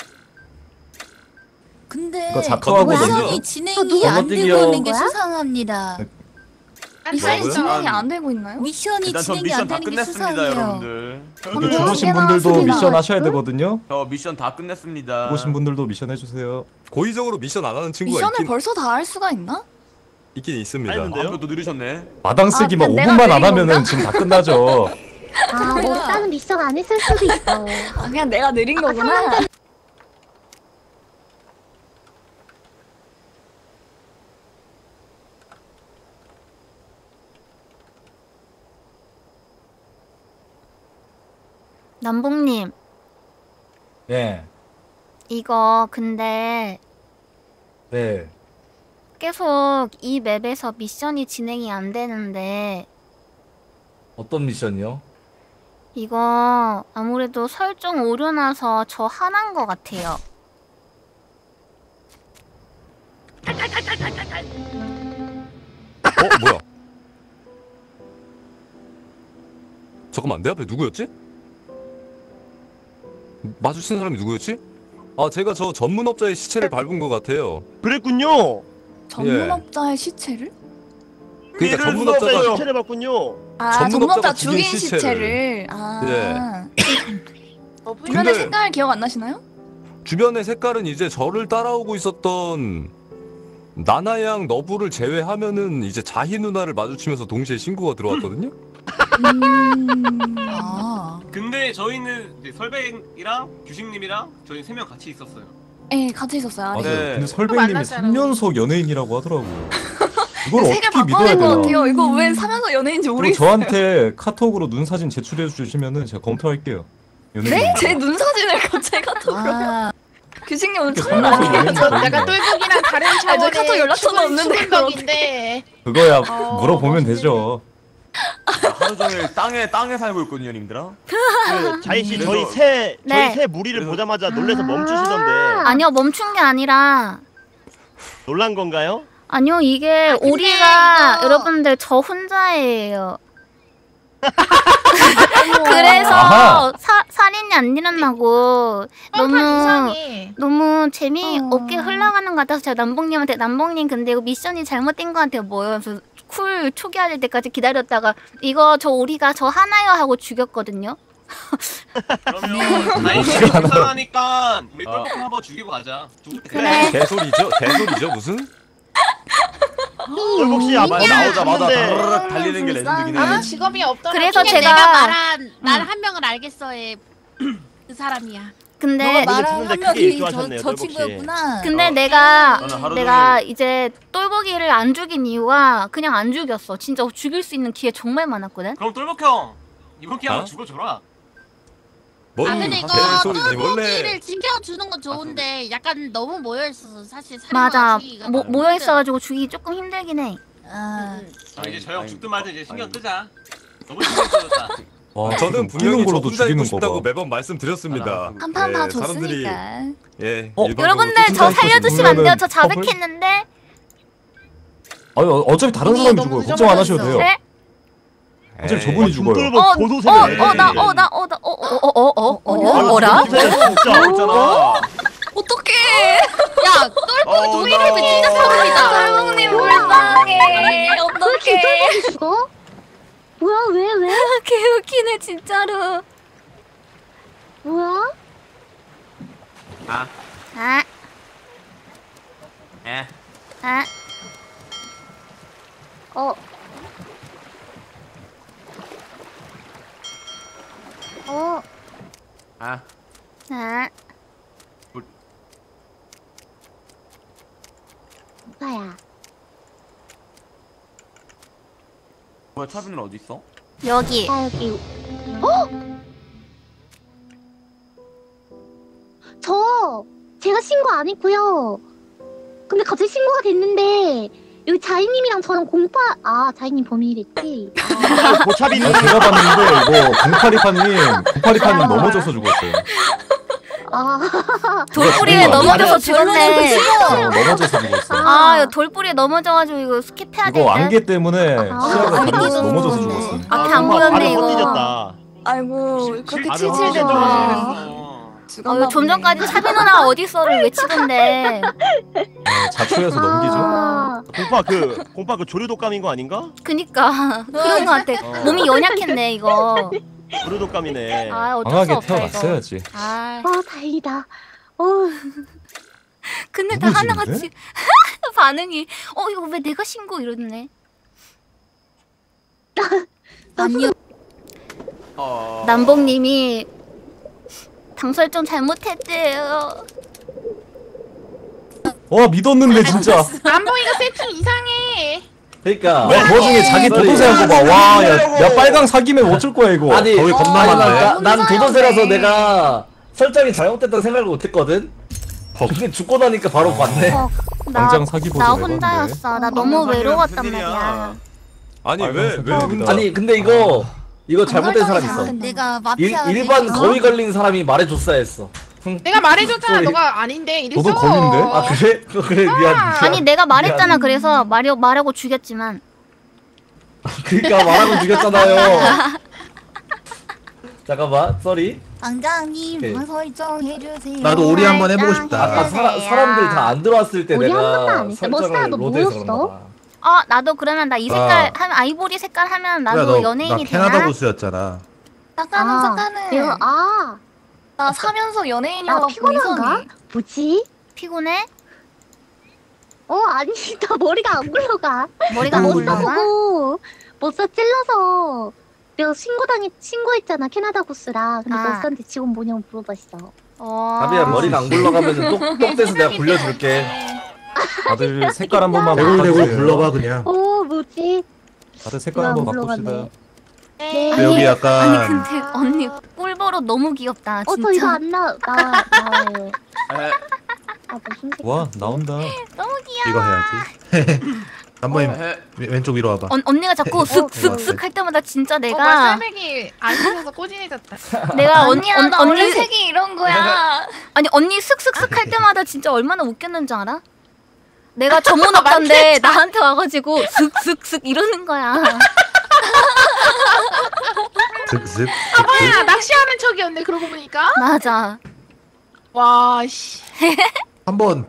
근데 이거 자크하거든요. 미션이 진행이 안 되고 있는 게 수상합니다. 미션이 뭐라고요? 진행이 안 되고 있나요? 미션이 일단 저 진행이 안 미션 다 되는 게 끝냈습니다, 수상해요. 여러분들. 여기 죽으신 분들도 미션 하셔야 되거든요. 저 미션 다 끝냈습니다. 죽으신 분들도 미션 해주세요. 고의적으로 미션 안 하는 친구가 미션을 있긴 벌써 다 할 수가 있나? 있습니다. 아무것도 느리셨네. 마당 쓰기 막 내가 5분만 안 느린 하면은 건가? 지금 다 끝나죠. 못다는 미션 안 했을 수도 있어. 그냥 내가 느린 거구나. 남봉님, 예. 이거 근데 네. 계속 이 맵에서 미션이 진행이 안 되는데 어떤 미션이요? 이거 아무래도 설정 오류나서 저 화난 것 같아요. 뭐야? 잠깐만 내 앞에 누구였지? 마주친 사람이 누구였지? 아 제가 저 전문업자의 시체를 밟은 것 같아요. 그랬군요. 전문업자의 시체를? 그러니까 전문업자가 시체를 봤군요. 아, 전문업자 죽인 시체를. 시체를. 아. 예. 주변의 근데- 색깔 기억 안 나시나요? 주변의 색깔은 이제 저를 따라오고 있었던 나나양 너부를 제외하면은 이제 자희 누나를 마주치면서 동시에 신고가 들어왔거든요. 근데 저희는 이제 설백이랑 규식님이랑 저희 3명 같이 있었어요. 네, 같이 있었어요. 맞아요. 아래. 근데 설백님이 3년속 연예인이라고 하더라고요. 이걸 세계 어떻게 믿어야 바꿔낸 것 되나? 같아요. 이거 왜 사면서 연예인인지 그리고 모르겠어요. 저한테 카톡으로 눈 사진 제출해 주시면은 제가 검토할게요. 네? 제 눈 사진을 갑자기 카톡으로요? 규식님 오늘 처음 연예인 아니에요? 연예인 약간 똘보기랑 다른 저 차원의 카톡 연락처도 없는데 그걸 덕인데. 그거야 물어보면 되죠. 하루 종일 땅에 살고 있거든요, 님들아. 그 자이 씨 저희 네. 새 무리를 보자마자 놀래서 멈추시던데 아니요, 멈춘 게 아니라 놀란 건가요? 아니요, 이게 오리가 여러분들 저 혼자예요. 그래서 아하. 살인이 안 일어나고 너무 재미없게 흘러가는 것 같아서 제가 남봉님한테 남봉님 근데 이거 미션이 잘못된 것 같아요. 뭐요? 그래서 쿨 초기화될 때까지 기다렸다가 이거 저 오리가 저 하나요 하고 죽였거든요. 그러면 다행히 불쌍하니까 우리 똘똘 한번 죽이고 가자. 그래. 개소리죠? 무슨? 똘복씨 앞에 나오자마자 나오는데 다르르 달리는 게 레전드긴 해. 아 직업이 없더라. 그래서 이게 제가 내가 말한 난 한 명을 알겠어의 그 사람이야. 근데 너가 말한 한 명이 저 친구였구나. 근데 저는 하루 내가 이제 똘보기를 안 죽인 이유가 그냥 안 죽였어. 진짜 죽일 수 있는 기회 정말 많았거든. 그럼 똘복 형 이번 기회 한번 죽어줘라. 뭔 근데 이거 개소리지 원래. 똘보기를 지켜주는 건 좋은데 약간 너무 모여있어서 사실 맞아. 살인마가 모여 있어가지고 죽이기 조금 힘들긴 해. 이제 저 형 죽든 말든 이제 신경 끄자. 너무 신경 써졌다. 와, 저는 웃기는 분명히 저 걸로도 혼자 죽이는 있고 거 싶다고 봐. 매번 말씀드렸습니다. 한 판 다 사람들이 줬으니까. 예. 여러분들 저 살려주시면 안 돼요. 저 자백했는데. 아니 어차피 다른 사람이 죽어요. 걱정 안 하셔도 돼요. 네? 어차피 저분이 죽어요. 어라? 어떡해. 야 똘보기 동의를 면 진짜 사람이다. 똘봉님 불쌍해. 어떡해. 죽어? 뭐야 왜? 개웃기네 진짜로. 뭐야? 아. 아. 에. 아. 어. 아. 아. 오빠야. 뭐야 차비는 어디 있어? 여기. 여기. 제가 신고 안 했고요. 근데 갑자기 신고가 됐는데 여기 자이님이랑 저랑 자이님 범인이랬지. 고차비는 제가 봤는데 이거 공파리파님 넘어져서 죽었어요. 돌뿌리에 넘어져서 죽었네. 넘어져서 죽었어요. 아, 돌뿌리에 넘어져가지고 이거 스킵해야 돼. 이거 안개 때문에 시야가 가려져서 넘어져서 죽었어요. 앞에 안 보였네 이거. 아이고 그렇게 아주 치질대고. 좀 전까지 차비 누나 어딨어를 외치던데. 자초해서 넘기죠. 공파 그 조류독감인 거 아닌가? 그니까 그런 거 같아. 몸이 연약했네 이거. 조류독감이네. 아 어쩔 수 없다 이거. 태어났어야지. 다행이다. 근데 다 하나같이 반응이 이거 왜 내가 신고 이러네. 아니요. 남봉님이 당 설정 잘못했대요. 믿었는데 진짜. 남봉이가 세팅 이상해. 그러니까 그 와중에 자기 도도새한 거 봐. 와, 야 빨강 사기면 어쩔 거야 이거. 아니 거의 겁나 많네. 난 도도새라서 내가 설정이 잘못됐다는 생각을 못했거든. 근데 죽고 나니까 바로 봤네. 당장 사기 보자. 나 혼자였어. 나 너무 외로웠단 말이야. 아니 왜 아니 근데 이거 잘못된 사람 있어. 내가 마피아 일반 거위 걸린 사람이 말해줬어야 했어. 내가 말해줬잖아. 너가 아닌데 이랬어. 너도 걸린데? 아 그래? 그래 미안. 아니 내가 말했잖아. 그래서 말하고 죽였지만. 그러니까 말하고 죽였잖아요. 잠깐만, 쏘리. 당장님 당 설정해주세요. 나도 오리 한번 해보고 싶다. 아까 사람들 다 안 들어왔을 때 오리 한 번도 내가 안 했어. 설정을 머싸도 로드해서 뭐였어? 그런가 봐. 나도 그러면 나 이 색깔 하면 아이보리 색깔 하면 나도 연예인이 나 캐나다 되나? 고수였잖아. 잠깐은. 나 사면서 연예인이라고 피곤한가? 뭐지? 피곤해? 아니 나 머리가 안 굴러가. 머리가 안 굴러가? 보고 머싸 찔러서 내가 신고했잖아 캐나다 고스라. 근데 머스한테 직원 뭐냐고 물어봤어. 가비야 머리가 안 굴러가면은 똑똑돼서 내가 굴려줄게. 다들 색깔 한 번만 대굴대굴 바꿔주세요. 불러봐 그냥. 뭐지? 다들 색깔 한 번 바꿉시다. 네. 여기 약간 아니 근데 언니 꿀버릇 너무 귀엽다 진짜. 저 이거 안 나와요. 무슨 와 나온다. 너무 귀여워. 이거 해야지. 한번 왼쪽 위로 와봐. 언니가 자꾸 슥슥슥 할 때마다 진짜 내가 말살맥이 안 신어서 꼬진해졌다. 내가 언니야 나 원래 색이 이런 거야. 아니 언니 슥슥슥 할 때마다 진짜 얼마나 웃겼는지 알아? 내가 전문업자인데 나한테 와가지고 슥슥슥 이러는 거야. 슥슥. 아빠야 낚시하는 척이었네 그러고 보니까. 맞아. 와 씨. 한번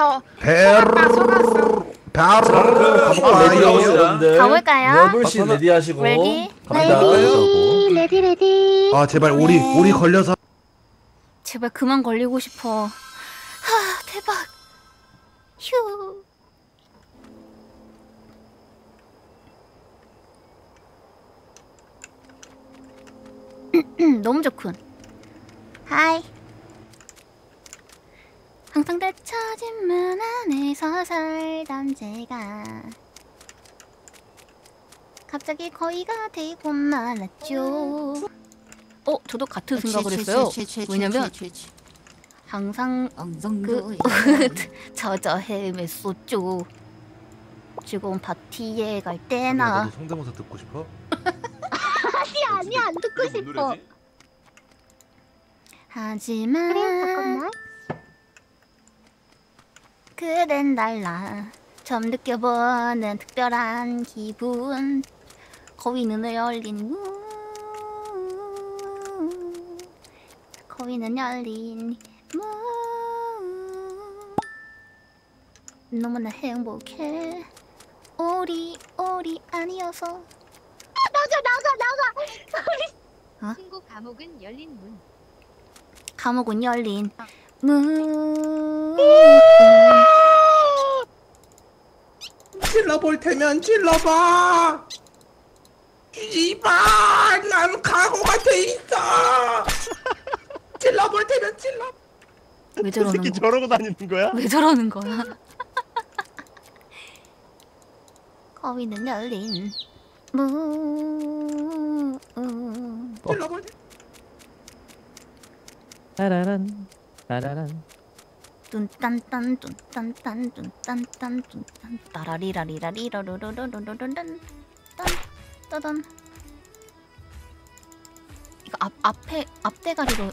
가볼까요? 여불씨 레디하시고 레디? 갑니다. 레디. 아 제발 오리 걸려서. 제발 그만 걸리고 싶어. 하 대박. 휴. 너무 좋군. 하이. 항상 닫혀진 문 안에서 살던 제가 갑자기 거의가 되고 말았죠. 저도 같은 생각을 했어요. 왜냐면 항상 젖어 헤맸었죠. 즐거운 파티에 갈 때나. 너도 성대모사 듣고 싶어? 아니 안 듣고 싶어. 하지만 잠깐만. 그댄 달라 처음 느껴보는 특별한 기분. 거위 눈을 열린 거위 눈 열린 너무나 행복해. 오리 아니어서. 나가. 신고 감옥은 열린 문. 감옥은 열린 문. 찔러볼 테면 찔러봐. 이봐, 난 각오가 돼 있어. 찔러볼 테면 찔러. 왜 저러는 새끼 거야? 저러고 다니는 거야? 왜 저러는 거야? 거위는 열린 문. 찔러볼 테. 따라란 따라란. 뚠딴딴 뚠딴딴 뚠딴딴 뚠딴 따라리라리라리라루루루루루룬 딴따단. 이거 앞대가리로.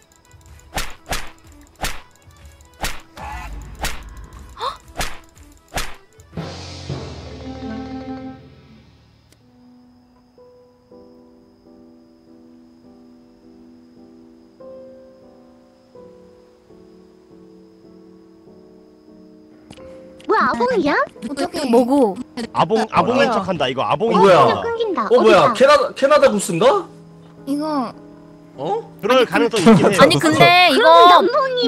뭐야 아봉이야? 어떻게 뭐고? 아봉인 척한다. 이거 아봉인 뭐야? 척한다. 끊긴다. 뭐야? 캐나다 구스인가? 이거 그럴 가능성이 있긴 해요. 아니 근데 이거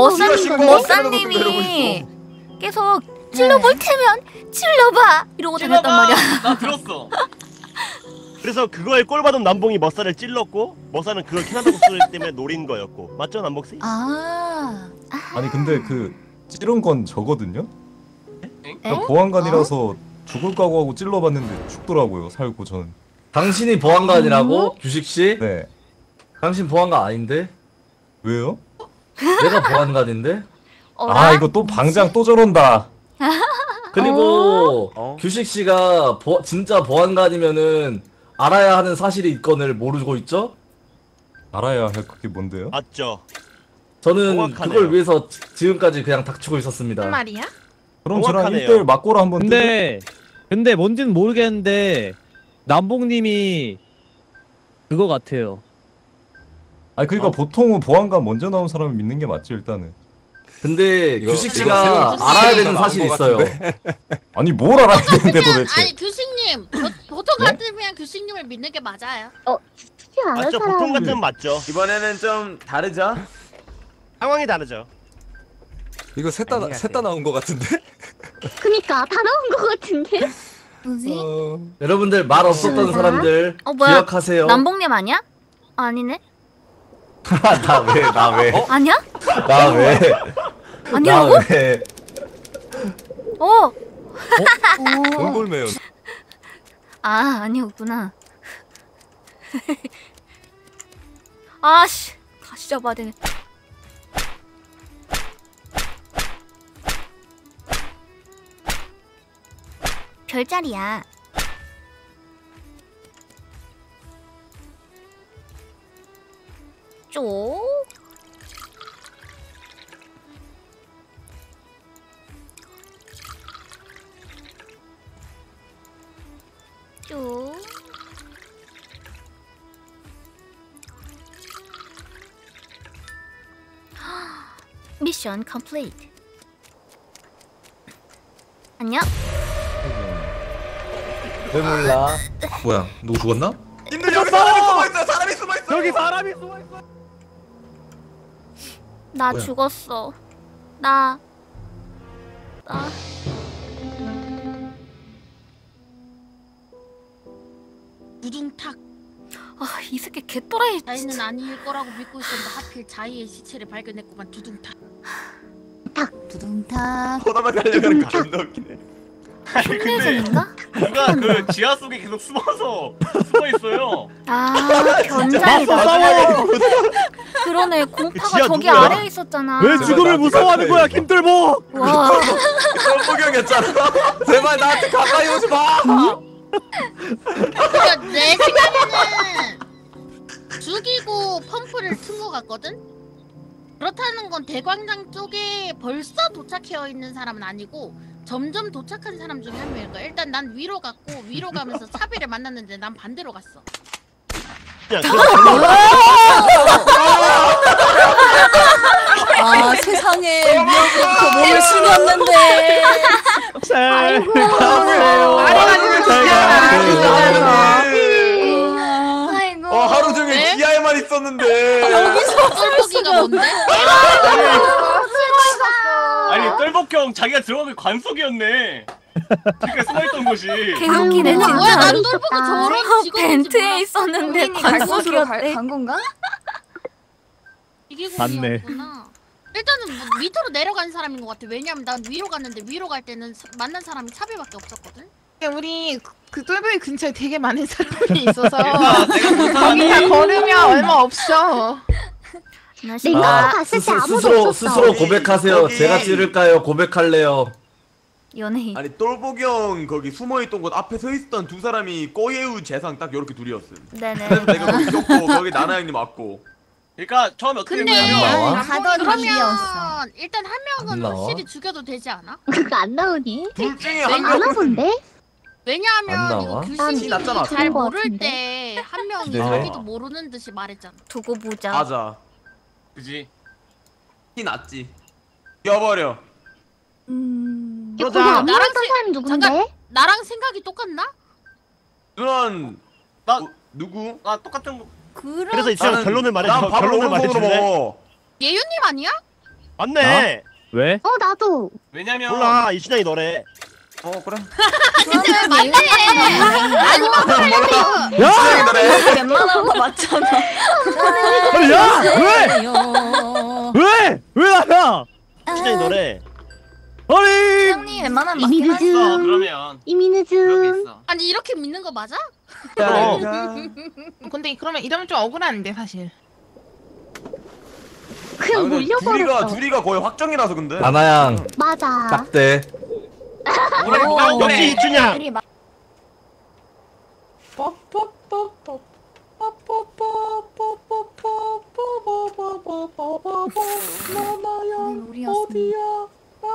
머싸님이 계속 찔러볼 테면 찔러봐 이러고 다녔단 말이야. 나 들었어. 그래서 그거에 꼴받은 남봉이 머싸를 찔렀고 머싸는 그걸 캐나다 국수 때문에 노린 거였고. 맞죠 남봉씨? 아니 근데 그 찌른 건 저거든요? 그러니까 보안관이라서 죽을 각오하고 찔러봤는데 죽더라고요. 살고 저는. 당신이 보안관이라고? 규식씨? 네. 당신 보안관 아닌데? 왜요? 내가 보안관인데? 아 이거 또 방장 또 저런다. 그리고 규식씨가 진짜 보안관이면은 알아야 하는 사실이 있건을 모르고 있죠? 알아야 할 그게 뭔데요? 맞죠. 저는 정확하네요. 그걸 위해서 지금까지 그냥 닥치고 있었습니다. 무슨 말이야? 그럼 저랑 정확하네요. 1대1 맞고로 한번 근데 뭔지는 모르겠는데 남봉님이 그거 같아요. 아니 그러니까 보통은 보안관 먼저 나온 사람을 믿는 게 맞지 일단은. 근데 이거 규식씨가 이거 알아야 되는 나온 사실이 것 있어요. 아니 뭘 알아야 되는데 도대체. 아니 규식님 보통 네? 같으면 규식님을 믿는 게 맞아요. 맞죠. 보통 같으면 맞죠. 이번에는 좀 다르죠? 상황이 다르죠. 이거 셋 다 나온 거 같은데? 그니까 다 나온 것 같은데. 뭐지? 여러분들 말 없었던 사람들 뭐야? 기억하세요. 남봉님 아니야? 아니네. 나 왜? 아니야? 나 왜? 아니라고? 나 왜? 돌골매요. 아, 아니었구나. 아씨, 다시 잡아야 되네. 별자리야. 쪽. 쭉. 미션 컴플리트. 안녕. 왜 몰라? 뭐야? 누구 죽었나? 님들 여기 사람이 숨어있어. 사람이 숨어있어. 여기 사람이 숨어있어. 나 뭐야? 죽었어. 나. 두둥탁. 아, 이 새끼 개또라이. 자이는 아닐 거라고 믿고 있었는데 하필 자이의 시체를 발견했구만. 두둥탁. 두둥탁. 호담하게 하려면 겁나 웃기네. 아니 근데 누가 그 지하 속에 계속 숨어 있어요. 아, 견장이다. 그러네, 공파가 지하 저기 누구야? 아래에 있었잖아. 왜 죽음을 무서워하는 거야, 김들보? 와. 똘보경이었잖아. 제발 나한테 가까이 오지 마. 그러니까 내 생각에는 죽이고 펌프를 튼 것 같거든? 그렇다는 건 대광장 쪽에 벌써 도착해 있는 사람은 아니고 점점 도착한 사람 중에 한 명일 거야. 일단 난 위로 갔고 위로 가면서 차비를 만났는데 난 반대로 갔어. 아 세상에 위협부터 몸을 숙였는데. 잘 가세요. 아이고. 하루 종일 지하에만 있었는데. 여기서 똘보기가 뭔데? 아니 똘복형 자기가 들어오는 관속이었네. 그러니까 숨어있던 곳이. 개웃기네 진짜. 뭐야, 난 똘보기 저런 직업인지 벤트에 몰랐어. 있었는데 갈 곳으로 관속이었대. 간 건가? 이게 맞네. 공이었구나. 일단은 뭐 밑으로 내려간 사람인 것 같아. 왜냐면 난 위로 갔는데 위로 갈 때는 만난 사람이 차비밖에 없었거든. 우리 그 똘보기 근처에 되게 많은 사람이 있어서 내가 본 사람이 거기가 걸으면 얼마 없어. 내가 갔을 때 아무도 없었어. 스스로 고백하세요. 거기- 제가 찌를까요? 고백할래요. 연예인. 아니 똘보경 거기 숨어있던 곳 앞에 서 있던 두 사람이 꼬예우 재상 딱 요렇게 둘이었음. 네네. 그래서 내가 거기 꼈고 거기 나나 형님 왔고. 그러니까 처음에 어떻게 근데 됐냐면 나와? 가던 그러면 길이었어. 일단 한 명은 안 나와? 확실히 죽여도 되지 않아? 그거 안 나오니? 둘 중에 안 한 안 명은 와본데? 안 왜냐하면 나와? 이거 난 교수님이 났잖아. 잘 그런 거 모를 같은데? 때 한 명이 네. 자기도 모르는 듯이 말했잖아. 두고 보자. 맞아. 그지. 티 났지. 뛰어버려. 거기 안 나랑 나왔던 사람이 누군데? 나랑 생각이 똑같나? 누난 나- 누구? 아 똑같은 거. 그래서 지금 나는- 결론을 난 말해줘. 밥을 결론을 오른손으로 말해줄래? 먹어. 예윤님 아니야? 맞네. 왜? 나도. 왜냐면 몰라 이춘향이 너래. 그래. 진짜 맞네. 아니 야! 웬만한 거 맞잖아. 아니, 야! 왜? 왜 나야? 이춘향이 너래. 아니! 형님 웬만한 이미 맞긴 하지. 늦음. 그러면 이미 그런 게 늦음. 있어. 아니 이렇게 믿는 거 맞아? 근데 그러면 이러면 좀 억울한데 사실. 그냥 몰려버렸어. 둘이가 거의 확정이라서 근데. 나나양 맞아. 딱대. 역시 이춘향. 우리 막 우리였어.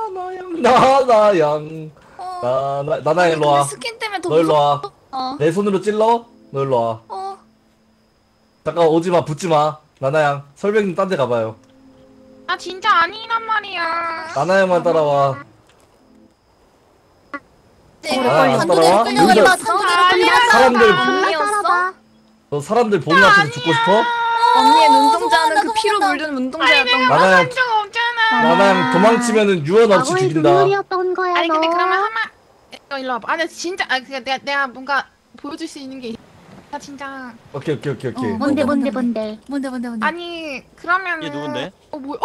나나양. 나나양 일로 와. 스킨 때문에 더 너 일로 와. 어. 내 손으로 찔러? 너 일로 와. 어. 잠깐 오지 마, 붙지 마. 나나양, 설백님 딴 데 가봐요. 나 진짜 아니란 말이야. 나나양만 따라와. 관동에 따라와? 끌려가니까 여기서 사람들 언니였어? 너 사람들 보는 앞에서 죽고 싶어? 언니의 눈동자는 그 피로 물든 눈동자였던 거. 나나양, 적 없잖아. 나나양 도망치면은 유언 없이 과거의 죽인다. 눈물이었던 거야 아니 근데 너. 그러면 하나 일로 와봐. 아니 진짜 내가 뭔가 보여줄 수 있는 게 있어. 나 진짜. 오케이. 뭔데. 아니 그러면은. 얘 누군데? 뭐야?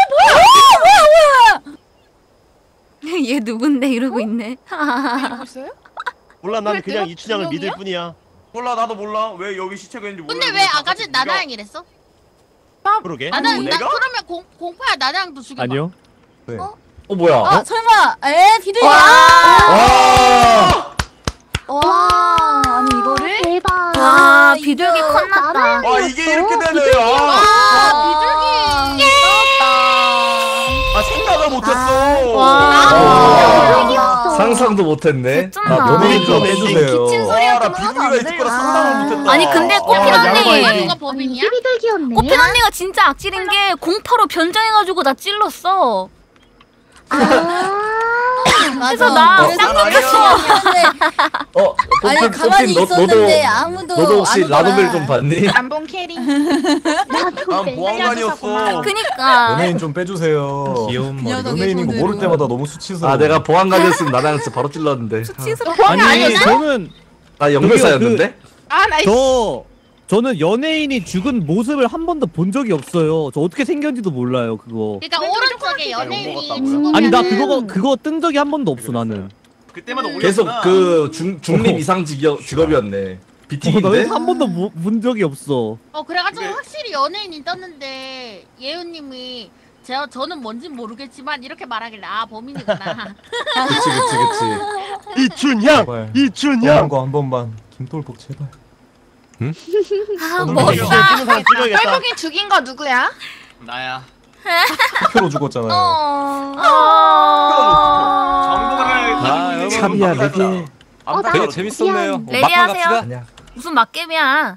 얘 누군데 이러고 있네. 이러고 있어요? 몰라 난 그냥 그랬대요? 이춘향을 믿을 분명이야? 뿐이야. 몰라 나도 몰라 왜 여기 시체가 있는지 몰라. 근데 왜 아가씨 나나양 이랬어? 그러게. 나나양 나 내가? 그러면 공파야 나나양도 죽여봐. 아니요. 네. 뭐야? 아 설마 비둘기. 와 아니 이거를 대박. 와 비둘기 컸났다. 와 이게 이렇게 되네. 비둘기. 아 생각을 못했어. 상상도 못했네. 개쩐다. 나 연예인 좀 해주세요. 기침 소리 나 같은 거 하나도 비둘기가 안 있을 거라 들려. 상상을 못했다. 아니 근데 꽃핀 언니. 누가 범인이야? 비둘기였네. 꽃핀 언니가 진짜 악질인 게 공파로 변장해가지고 나 찔렀어. 그래서 나 쌍욕했어. 아니 가만히 있었는데 아무도 너도 혹시 안 오더라. 라노벨 좀 봤니? 남봉 캐리. 난 보안관이었어. 그니까. 연예인 좀 빼주세요. 귀여운 머리. 연예인인 거 모를 때마다 너무 수치스러워. 아 내가 보안관이었으면 나랑 진짜 바로 찔렀는데. 아니 저는 나 영매사였는데? 아 나이스. 저는 연예인이 죽은 모습을 한 번도 본 적이 없어요. 저 어떻게 생겼는지도 몰라요 그거. 그러니까 오른쪽에 연예인이 넘어갔다고요? 죽으면은 아니 나 그거 뜬 적이 한 번도 없어 나는. 그때마다 올렸구나. 계속 그 중립 이상 직업이었네. BT인데? 나 한 번도 본 적이 없어. 그래가지고 확실히 연예인이 떴는데 예우님이 저는 뭔진 모르겠지만 이렇게 말하길래 범인이구나. 그치. 이춘향. 뻔한 거 한 번만. 김돌복 제발. 멋있다. 똘복이 죽인 거 누구야? 나야. 투표로 죽었잖아요. 정보를 참이야 레게. 되게 재밌었네요. 레게 막판 하세요. 갑시다. 무슨 막겜이야.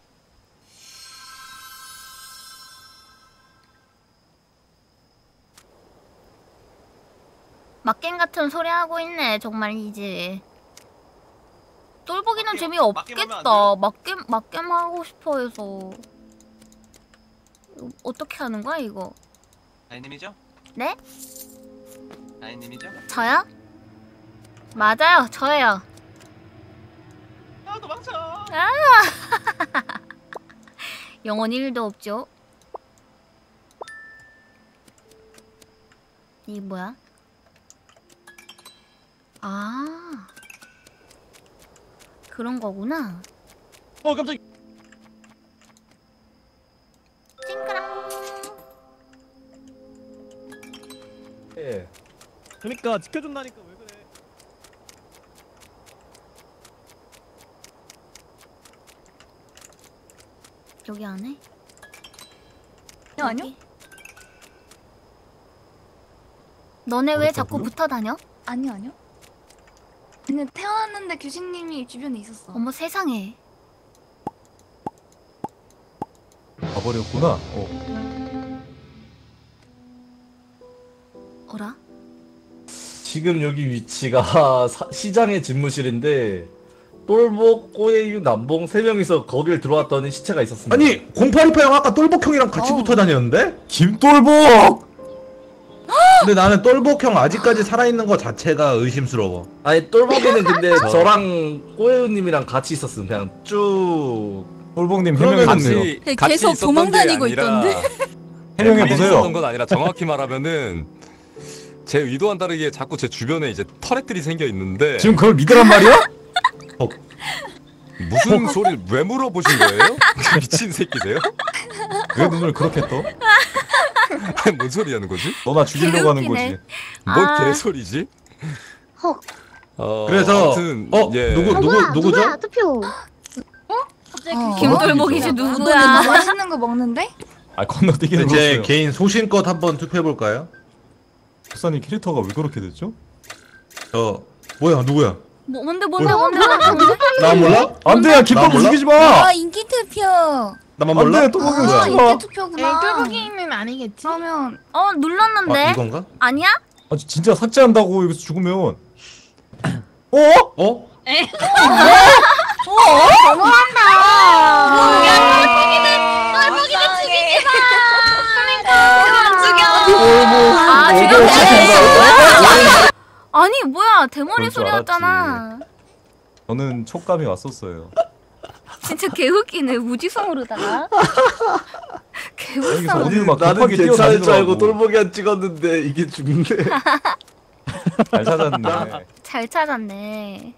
막겜 같은 소리 하고 있네 정말이지. 똘보기는 재미없겠다. 막겜 하고 싶어 해서. 어떻게 하는 거야 이거? 아이님이죠? 네? 아이님이죠? 저요? 맞아요 저예요. 도망쳐. 영혼 1도 없죠. 이게 뭐야? 아 그런 거구나. 깜짝. 찡그랑. 예. 그러니까 지켜준다니까 왜 그래? 여기 안에? 아니요. 너네 왜 자꾸 붙어 다녀? 아니요. 근데 태어났는데 교식님이 주변에 있었어. 어머 세상에. 가버렸구나. 어라? 지금 여기 위치가 시장의 집무실인데 똘복, 꼬예유, 남봉 3명이서 거길 들어왔더니 시체가 있었습니다. 아니 0828 형 아까 똘복 형이랑 같이 붙어 다녔는데? 김똘복! 근데 나는 똘복 형 아직까지 살아있는 거 자체가 의심스러워. 아니 똘복이는 근데 저랑 꼬예유님이랑 같이 있었음. 그냥 쭉. 똘복님 그러면 해명해주세요. 같이 계속 있었던 도망다니고 게 아니라 있던데? 해명해보세요. 있었던 건 아니라 정확히 말하면은 제 의도와는 다르게 자꾸 제 주변에 이제 터렛들이 생겨 있는데 지금 그걸 믿으란 말이야? 무슨 소리를 왜 물어보신 거예요? 미친 새끼세요? 왜 눈을 그렇게 떠? 아니, 뭔 소리 하는 거지? 너나 죽이려고 하는 거지. 개웃기네. 뭔 아. 개소리지? 그래서 아무튼, 누구 누구야? 누구죠? 투표. 김돌복이지 누구야? 누구야? 맛있는 거 먹는데? 아 건너뛰기는 제 그렇어요. 개인 소신껏 한번 투표해 볼까요? 박사님 캐릭터가 왜 그렇게 됐죠? 뭐야 누구야? 뭔데? 나 몰라? 안돼야 김똘복 몰라? 죽이지 마! 인기 투표. 나만 몰라? 안돼 똘복이 뭐야? 죽이지 마! 인기 투표구나. 똘복이는 아니겠지. 그러면 눌렀는데. 이건가? 아니야? 아 진짜 삭제한다고 여기서 죽으면 어? 에? 너무한다. 똘복이는 죽이지 아 죽였네. 아니 뭐야 뭐야 대머리 그럴 줄 소리였잖아. 저는 촉감이 왔었어요. 진짜 개웃기네 무지성으로다가. 여기서 개웃겨. 어딜 막 나는 급하게 괜찮을 줄 알고 뛰어다니더라고. 똘보기 안 찍었는데 이게 죽네. 잘 찾았네. 잘 찾았네.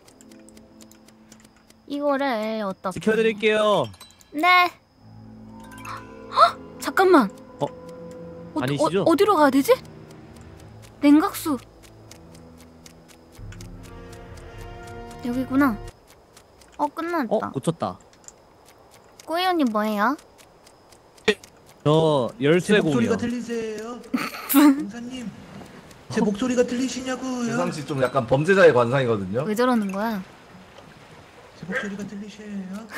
이거를 어떻게? 지켜드릴게요. 네. 헉! 잠깐만. 아니시죠? 어디로 가야 되지? 냉각수. 여기구나. 끝났다. 고쳤다. 꼬이언님 뭐예요? 저 열쇠 공이요. 들리세요? 공사님, 제 목소리가 들리시냐고요? 세상 씨 좀 약간 범죄자의 관상이거든요. 왜 저러는 거야? 제 목소리가 들리세요?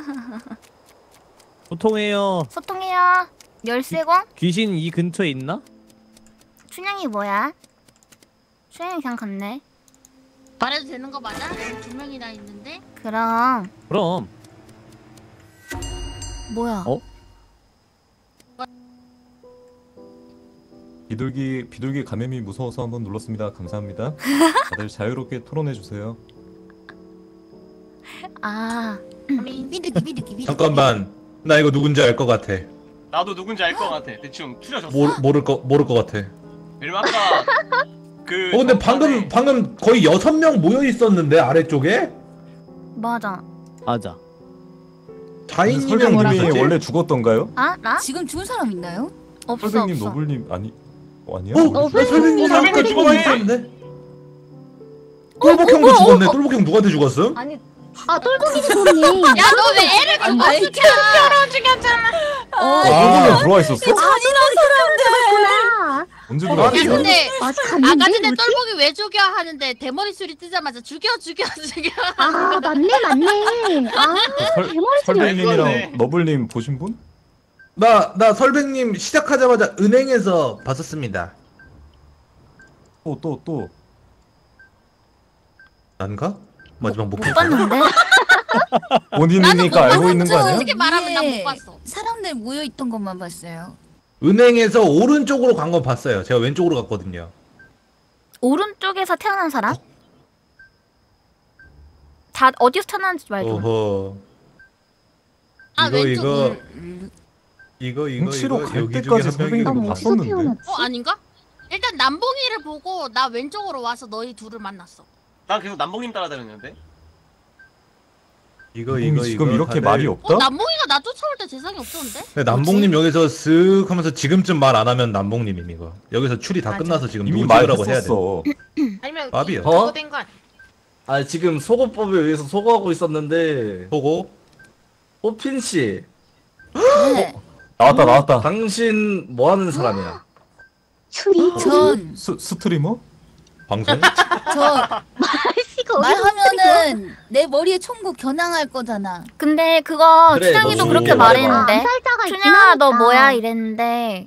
소통해요. 소통해요. 열쇠공? 귀신 이 근처에 있나? 춘향이 뭐야? 춘향이 그냥 갔네. 말해도 되는 거 맞아? 두 명이나 있는데? 그럼 뭐야? 비둘기 감염이 무서워서 한번 눌렀습니다. 감사합니다. 다들 자유롭게 토론해 주세요. 잠깐만, 나 이거 누군지 알 것 같아. 나도 누군지 알 것 같아. 대충 추려졌어. 모를 것 같아. 왜냐면 아까 그 근데 방금 거의 6명 모여 있었는데 아래쪽에 맞아. 자인님이랑 설백님이 원래 죽었던가요? 나? 지금 죽은 사람 있나요? 없어. 설백님, 노블님 아니야? 설백님 죽어 있었는데. 똘복형도 죽었네. 똘복형 누구한테 죽었음? 아니, 똘복이 죽었네. 야, 너 왜 애를 못 죽여? 죽였잖아. 똘복형 들어와 있었어? 잔인한 사람들. 언제 야, 들어왔어? 근데 아직 아까 갔는데? 전에 뭐지? 똘복이 왜 죽여 하는데 대머리 소리 뜨자마자 죽여. 아, 맞네. 대머리 소리 설백님이랑 너블님 보신 분? 나 설백님 시작하자마자 은행에서 봤었습니다. 또 난가? 마지막 못 봤는데? 본인이니까 알고 있는 거 아니야? 솔직히 말하면 나 못 봤어. 사람들 모여 있던 것만 봤어요. 은행에서 오른쪽으로 간 거 봤어요. 제가 왼쪽으로 갔거든요. 오른쪽에서 태어난 사람? 다 어디서 태어났는지 말좀. 어허. 이거 뭉치로 갈 여기 때까지 중에 한 명이 설백님 봤었는데. 아닌가? 일단 남봉이를 보고 나 왼쪽으로 와서 너희 둘을 만났어. 난 계속 남봉님 따라다녔는데. 이거 지금 이렇게 다들- 말이 없다? 남봉이가 나 쫓아올 때 재상이 없었는데? 근데 남봉님 여기서 쓱 하면서 지금쯤 말 안 하면 남봉님임 이거. 여기서 추리 다 끝나서 지금 이미 누구 찍으라고 해야 돼. 말했었어. 아니면 밥이야. 이거 된거 아니야? 지금 소고법에 의해서 소고하고 있었는데 소고? 호핀 씨. 네. 나왔다. 당신 뭐 하는 사람이야? 추리? 전 스트리머? 방송? 말하면은 내 머리에 총구 겨냥할 거잖아. 근데 그거 그래, 춘향이도 너 그렇게 죽어. 말했는데. 암살자가 있긴 춘향아 너 하니까. 뭐야 이랬는데.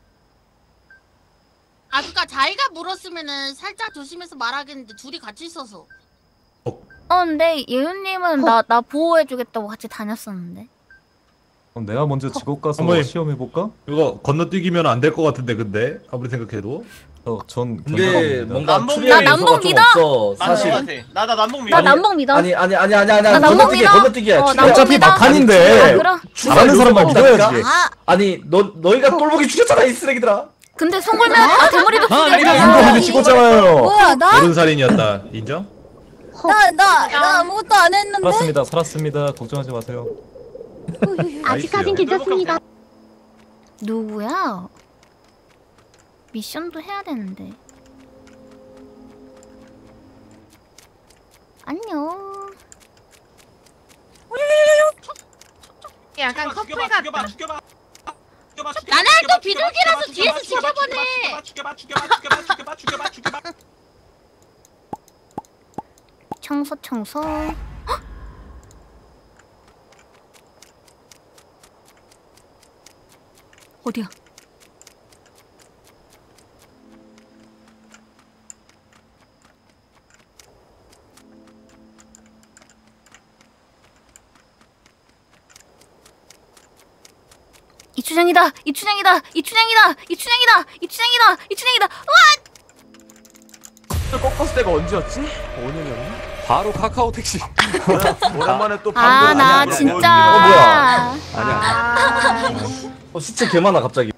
그니까 자기가 물었으면은 살짝 조심해서 말하겠는데 둘이 같이 있어서. 근데 예윤님은 나 보호해주겠다고 같이 다녔었는데. 그럼 내가 먼저 직업 가서 한번 시험해 볼까? 이거 건너뛰기면 안 될 것 같은데 근데 아무리 생각해도. 전 근데 뭔가 남봉 추리할 나 남봉 요소가 좀 믿어? 없어. 사실. 나 남봉 나 남봉 믿어. 아니 나 남봉 건너뛰기야 믿어. 건너뛰기야. 남봉 어차피 믿어. 막판인데 그럼. 잘하는 사람만 믿어야지. 아니 너희가 똘보기 죽였잖아 이 쓰레기들아. 근데 송골매 대머리도 인도한테 찍었잖아요. 뭐야 나? 오른살인이었다. 인정? 나 아무것도 안 했는데. 살았습니다. 걱정하지 마세요. 아직까진 괜찮습니다. 누구야? 미션도 해야 되는데. 안녕. 약간 커플 같다. 나는 또 비둘기라서 뒤에서 지켜보네. 청소. 헉! 어디야? 이춘향이다. 콜을 꺾었을 때가 언제였지? 5년이었나? 바로 카카오 택시. 오랜만에 또 아, 나 진짜. 아니야. 시체 개 많아 갑자기.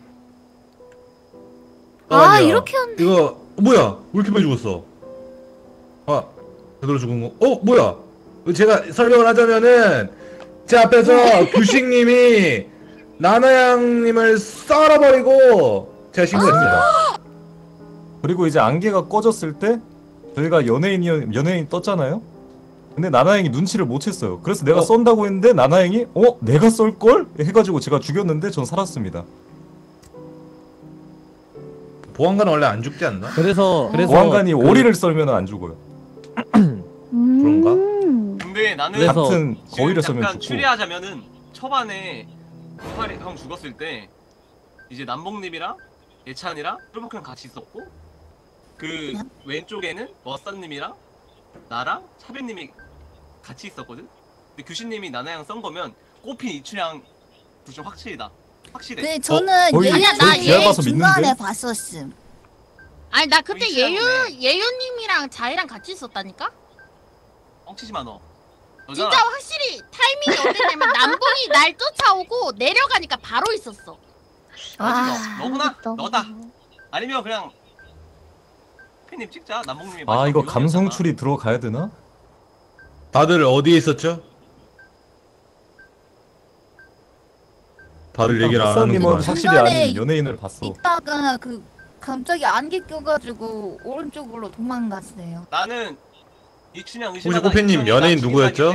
아, 이렇게 한대. 이거 뭐야? 왜 이렇게 많이 죽었어? 아, 제대로 죽은 거? 뭐야? 제가 설명을 하자면은 제 앞에서 규식님이 나나양님을 썰어버리고 제가 신고했습니다. 그리고 이제 안개가 꺼졌을 때 저희가 연예인 떴잖아요. 근데 나나양이 눈치를 못 챘어요. 그래서 내가 쏜다고 했는데 나나양이 내가 쏠 걸? 해가지고 제가 죽였는데 전 살았습니다. 보안관은 원래 안 죽지 않나? 그래서 보안관이 오리를 썰면 안 죽어요. 그런가? 근데 나는 그래서 같은 거위를 지금 썰면 잠깐 죽고. 추리하자면은 초반에 우파리 형 죽었을 때 이제 남봉님이랑 예찬이랑 똘복이랑 같이 있었고 그 왼쪽에는 머싸님이랑 나랑 차비님이 같이 있었거든. 근데 규신님이 나나양 썬 거면 꼽힌 이춘향 둘중 확실해. 네, 저는 나 중간에 봤었음. 아니 나 그때 예유님이랑 자이랑 같이 있었다니까? 엉치지 마 너. 진짜 확실히 타이밍이 어땠냐면 남봉이 날 쫓아오고 내려가니까 바로 있었어. 너구나. 너다. 아니면 그냥 팬님 찍자. 남봉님이 아 이거 감성 추리 들어가야 되나? 다들 어디에 있었죠? 다들 얘기를 안 박사님은 하는구만. 확실히 아닌 연예인을 봤어. 이따가 갑자기 안개 껴가지고 오른쪽으로 도망갔어요. 나는 이춘향 혹시 꼬피님 연예인 누구였죠?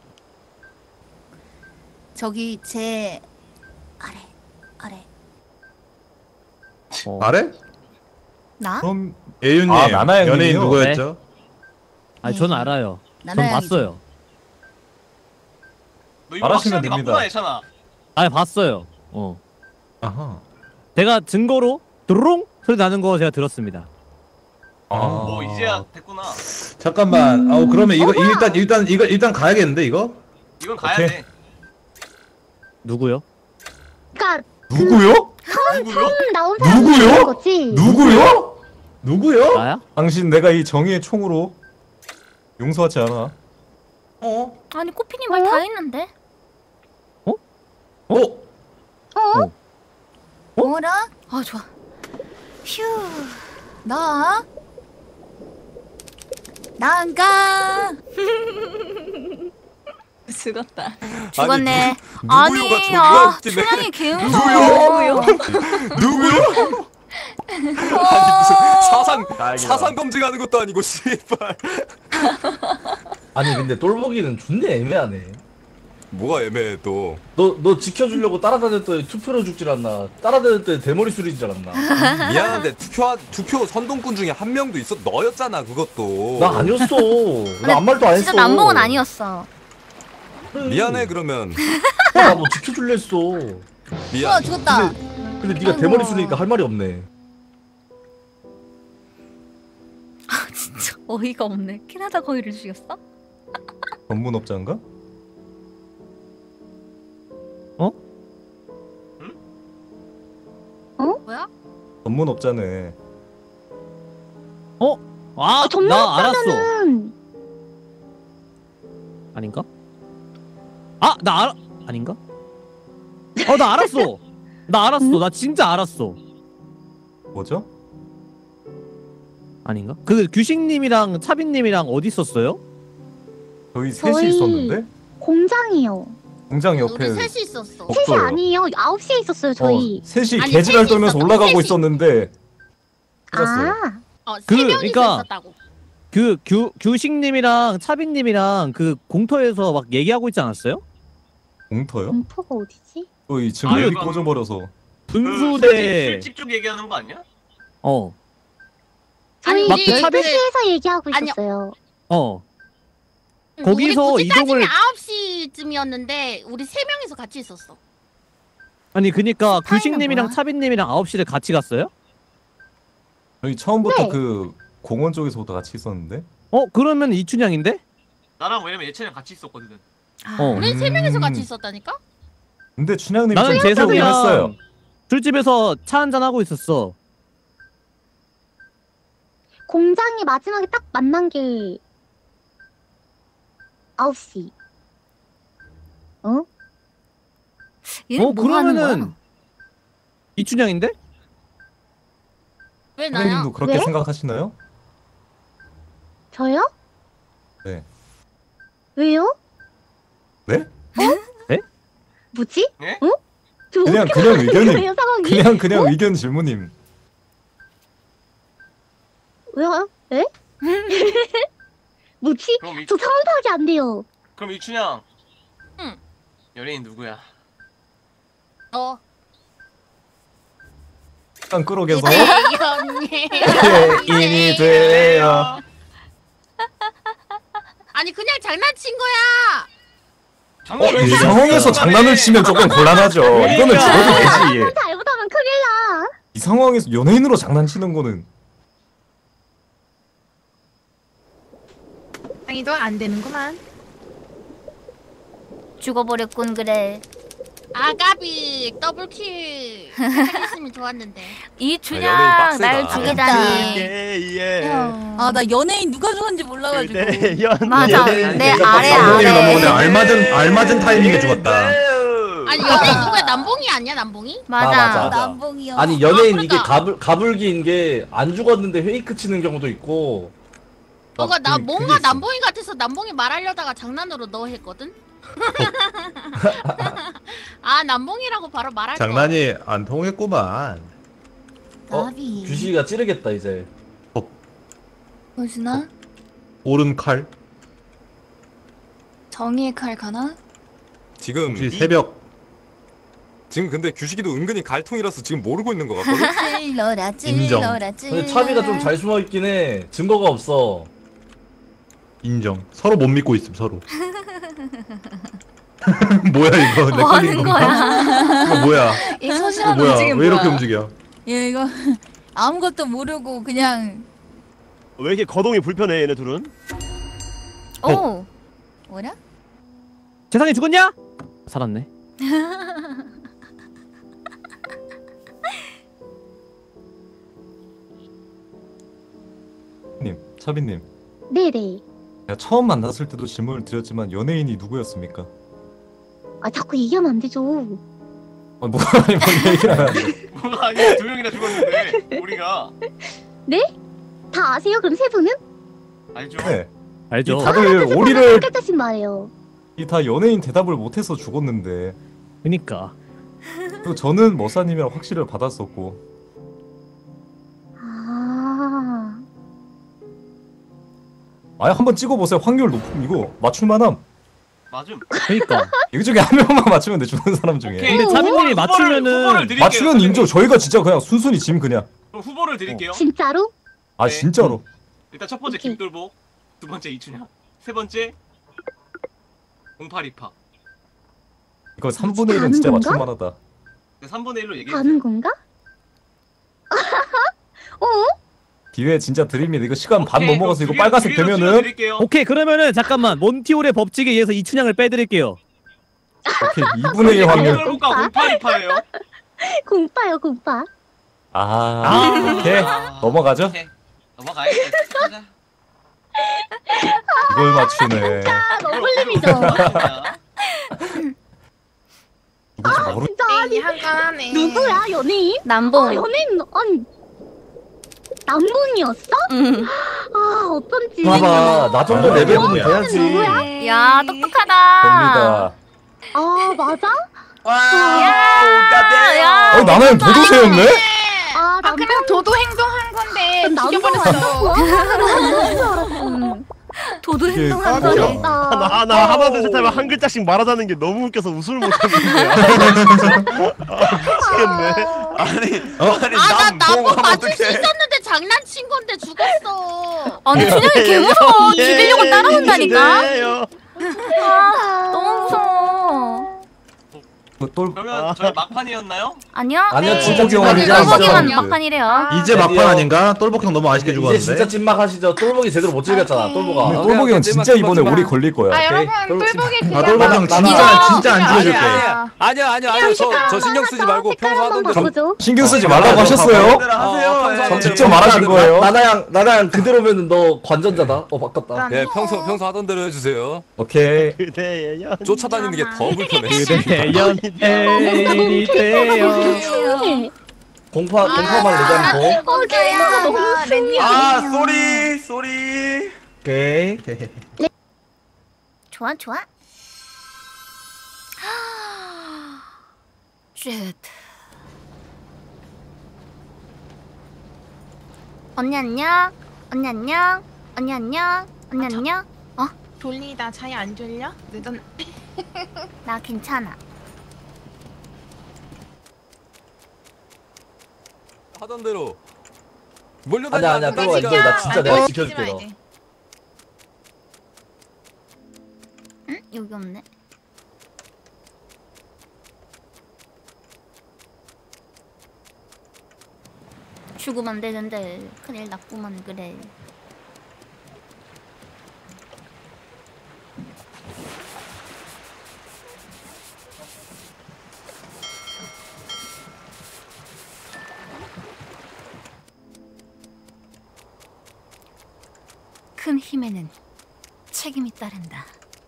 저기 제 아래. 아래? 나? 그럼 예윤님 나나양님이요? 연예인 누구였죠? 아니 전 알아요. 전 나나양이죠. 봤어요. 너 이거 말하시면 확실하게 됩니다. 봤구나 예찬아. 아니 봤어요. 아하. 제가 증거로 드롱 소리 나는 거 제가 들었습니다. 뭐 이제야 됐구나. 잠깐만. 그러면 이거 일단 가야겠는데 이거? 이건 가야 오케이. 돼. 누구요? 그러니까 누구요? 처음 나온 사람 누구요? 거지. 누구요? 누구요? 나야? 당신 내가 이 정의의 총으로 용서하지 않아. 아니 코피님 말 다 했는데. 뭐라? 아 좋아. 휴. 난가. 죽었다. 죽었네. 누구요가 아니, 저기가 웃기네. 춘향이 개 무서워. 누구요? 아니 무슨 사상 검증하는 것도 아니고 씨발. 아니 근데 똘보기는 존나 애매하네. 뭐가 애매해 또. 너 지켜주려고 따라다녔더니 투표로 죽질 않나. 따라다녔더니 대머리 수리인 줄 알았나. 미안한데 투표 선동꾼 중에 한 명도 있어. 너였잖아 그것도. 나 아니었어. 나 아무 말도 안 했어. 진짜 남봉은 아니었어. 미안해 그러면. 나 뭐 지켜줄려 했어. 미안. 죽었다. 근데 네가 대머리 수리니까 할 말이 없네. 아 진짜 어이가 없네. 캐나다 거위를 죽였어? 전문업자인가? 뭐야? 전문업자네. 나 알았어. 아닌가? 나 아닌가? 나 알았어. 나 알았어. 나 진짜 알았어. 뭐죠? 아닌가? 그 규식님이랑 차빈님이랑 어디 있었어요? 저희 셋이 있었는데? 공장이요. 공장 옆에 우리 셋이 있었어. 셋이 아니에요. 9시에 있었어요, 저희. 셋이 아니, 개지랄 셋이 떨면서 있었다고, 올라가고 셋이. 있었는데 찾았어요. 세 명이서 그러니까 있었다고. 규식님이랑 차빈님이랑 그 공터에서 막 얘기하고 있지 않았어요? 공터요? 공터가 어디지? 지금 아유, 열이 이건- 꺼져버려서 분수대. 술집 쪽 얘기하는 거 아니야? 저희 막 그 차비- 12시에서 얘기하고 아니요. 있었어요. 거기서 우리 이동을 9시쯤이었는데 우리 세 명이서 같이 있었어. 아니 그니까 사이가 규식님이랑 뭐야? 차빈님이랑 9시를 같이 갔어요? 저희 처음부터 네. 그 공원 쪽에서부터 같이 있었는데 그러면 이춘향인데? 나랑 왜냐면 예찬이랑 같이 있었거든. 우리 세 명이서 같이 있었다니까? 근데 춘향님이 나는 좀 섭섭하긴 했어요. 재석이랑 술집에서 차 한잔 하고 있었어. 공장이 마지막에 딱 만난 게 9시. 어? 어 그러면은 이춘향인데? 왜 선생님도 그렇게 왜? 생각하시나요? 저요? 네. 왜요? 네? 네? 뭐지? 네? 어? 저 그냥 어떻게 그냥 생각해요, 의견이 상황이? 그냥 어? 의견 질문임. 왜요? 에? 뭐지? 그럼 이- 저 상황 파악이 안 돼요. 그럼 이춘향. 응. 연예인 누구야? 너. 일단 끄록에서 연예인이 인이 돼요. 아니 그냥 장난친 거야. 이 상황에서 장난을 치면 조금 곤란하죠. 이거는 죽어도 되지. 잘못하면 큰일 나. 이 상황에서 연예인으로 장난치는 거는 아니도 안 되는구만. 죽어버렸군 그래. 아가비 더블킬. 했으면 좋았는데. 이춘향 날 죽이다니. 아 나 연예인 누가 죽었는지 몰라가지고. 맞아. 내 아래 감독님 아래. 넘어오네. 알맞은 타이밍에 죽었다. 아니 연예인 누구야? 남봉이 아니야 남봉이? 맞아. 남봉이요. 아니 연예인 이게 그러니까. 가불기인 게 안 죽었는데 페이크 치는 경우도 있고. 뭔가 나 그게 뭔가 있어. 남봉이 같아서 남봉이 말하려다가 장난으로 너 했거든. 아 남봉이라고 바로 말할 거. 장난이 안 통했구만. 나비. 규식이가 찌르겠다 이제. 보시나? 오른 칼. 정의의 칼 가나? 지금 혹시 새벽. 지금 근데 규식이도 은근히 갈통이라서 지금 모르고 있는 것 같거든? 찔러라 인정. 찔러라 찔러라. 근데 차비가 좀 잘 숨어 있긴 해. 증거가 없어. 인정. 서로 못 믿고 있음 서로. 뭐야 이거? 내 뭐 걸린 하는 건가? 거야? 이거 뭐야? 이 소심한 뭐야? 움직임 왜 이렇게 뭐야? 움직여? 얘 이거 아무것도 모르고 그냥 왜 이렇게 거동이 불편해 얘네 둘은? 오. 뭐냐? 재상이 죽었냐? 살았네. 님, 차비님. 네네. 제가 처음 만났을 때도 질문을 드렸지만 연예인이 누구였습니까? 아 자꾸 얘기하면 안 되죠. 뭐가 아니 뭔 얘기를 하는데. 뭐가 아니야 2명이나 죽었는데 우리가. 네? 다 아세요? 그럼 세 분은? 알죠? 네. 알죠. 이 다들 오리를 똑같이 말해요. 이 다 연예인 대답을 못해서 죽었는데. 그니까. 또 저는 머사님이랑 확실을 받았었고. 아. 아예 한번 찍어보세요. 확률 높음 이거 맞출만함. 맞음. 그니까. 여기 중에 한 명만 맞추면 돼 죽는 사람 중에. 근데 차비님이 맞추면은 맞추면 인정. 저희가 진짜 그냥 순순히 짐 그냥. 그럼 후보를 드릴게요. 진짜로? 아 네. 진짜로. 일단 첫 번째 김돌복, 두 번째 이춘향, 세 번째 0828. 이거 3분의 1은 진짜 가는 건가? 맞출만하다. 3분의 1로 얘기해. 가는 건가? 어? 기회 진짜 드립니다. 이거 시간 반 오케이, 넘어가서 이거 그럼 빨간색 기회로 되면은 찍어드릴게요. 오케이 그러면은 잠깐만 몬티올의 법칙에 의해서 이춘향을 빼드릴게요. 오케이 2분의 1 확률. 김돌복과 0828예요. 공파요 공파. 오케이 넘어가죠. 넘어가야지. 가자. 이걸 맞추네. 아 너블림이죠. 누군지 모르. 진짜 아니 한가하네. 누구야 연예인? 남봉. 아, 연예인 아니 남봉이었어? 응. 아 어쩐지. 봐봐 나 정도 레벨은 돼야지. 누구야? 야 똑똑하다. 됩니다. 아 맞아? 야. 나는 도도새였네? 아 그냥 도도 행동한 건데 죽여버렸어. 도도 이게 행동한 뭐야? 거네. 나 하나 둘 셋 하면 한 글자씩 말하자는 게 너무 웃겨서 웃음을 못 참겠네. 미치겠네. 아나 남봉 맞출 수 있었는데 장난친 건데 죽었어. 아니 춘향이 개 무서워. 예, 죽이려고 따라온다니까. 예, 아 너무 무서워. 그러면 저희 막판이었나요? 아니요. 아니요, 진짜 진짜 똘보기만 막판이래요. 이제 막판 아닌가? 똘복 형 너무 아쉽게 이제 죽었는데. 진짜 찐막 하시죠. 똘복이 제대로 못 즐겼잖아. 똘복아. 근데 똘복이 형 진짜 이번에 오리 걸릴 거야. 아 여러분 똘보기 그냥 똘복 형 진짜 안 죽여줄게. 아니야. 저 신경 쓰지 말고 평소 하던 대로. 신경 쓰지 말라고 하셨어요? 직접 말하신 거예요? 나나양 그대로면 너 관전자다. 바꿨다. 네, 평소 하던 대로 해주세요. 오케이. 그대여. 쫓아다니는 게 더 불편해. 연예인이 돼요. 공파만 레전드. 아 쏘리. 오케이. 좋아. 쉣. 언니 안녕. 어? 졸리다. 자기 안 졸려? 늦었. 나 괜찮아. 하던 대로. 몰려다니. 아니야. 똘복아 이거 나 진짜 내가 지켜줄게 너. 응? 여기 없네. 죽으면 안 되는데 큰일 났구만 그래. 큰 힘에는 책임이 따른다.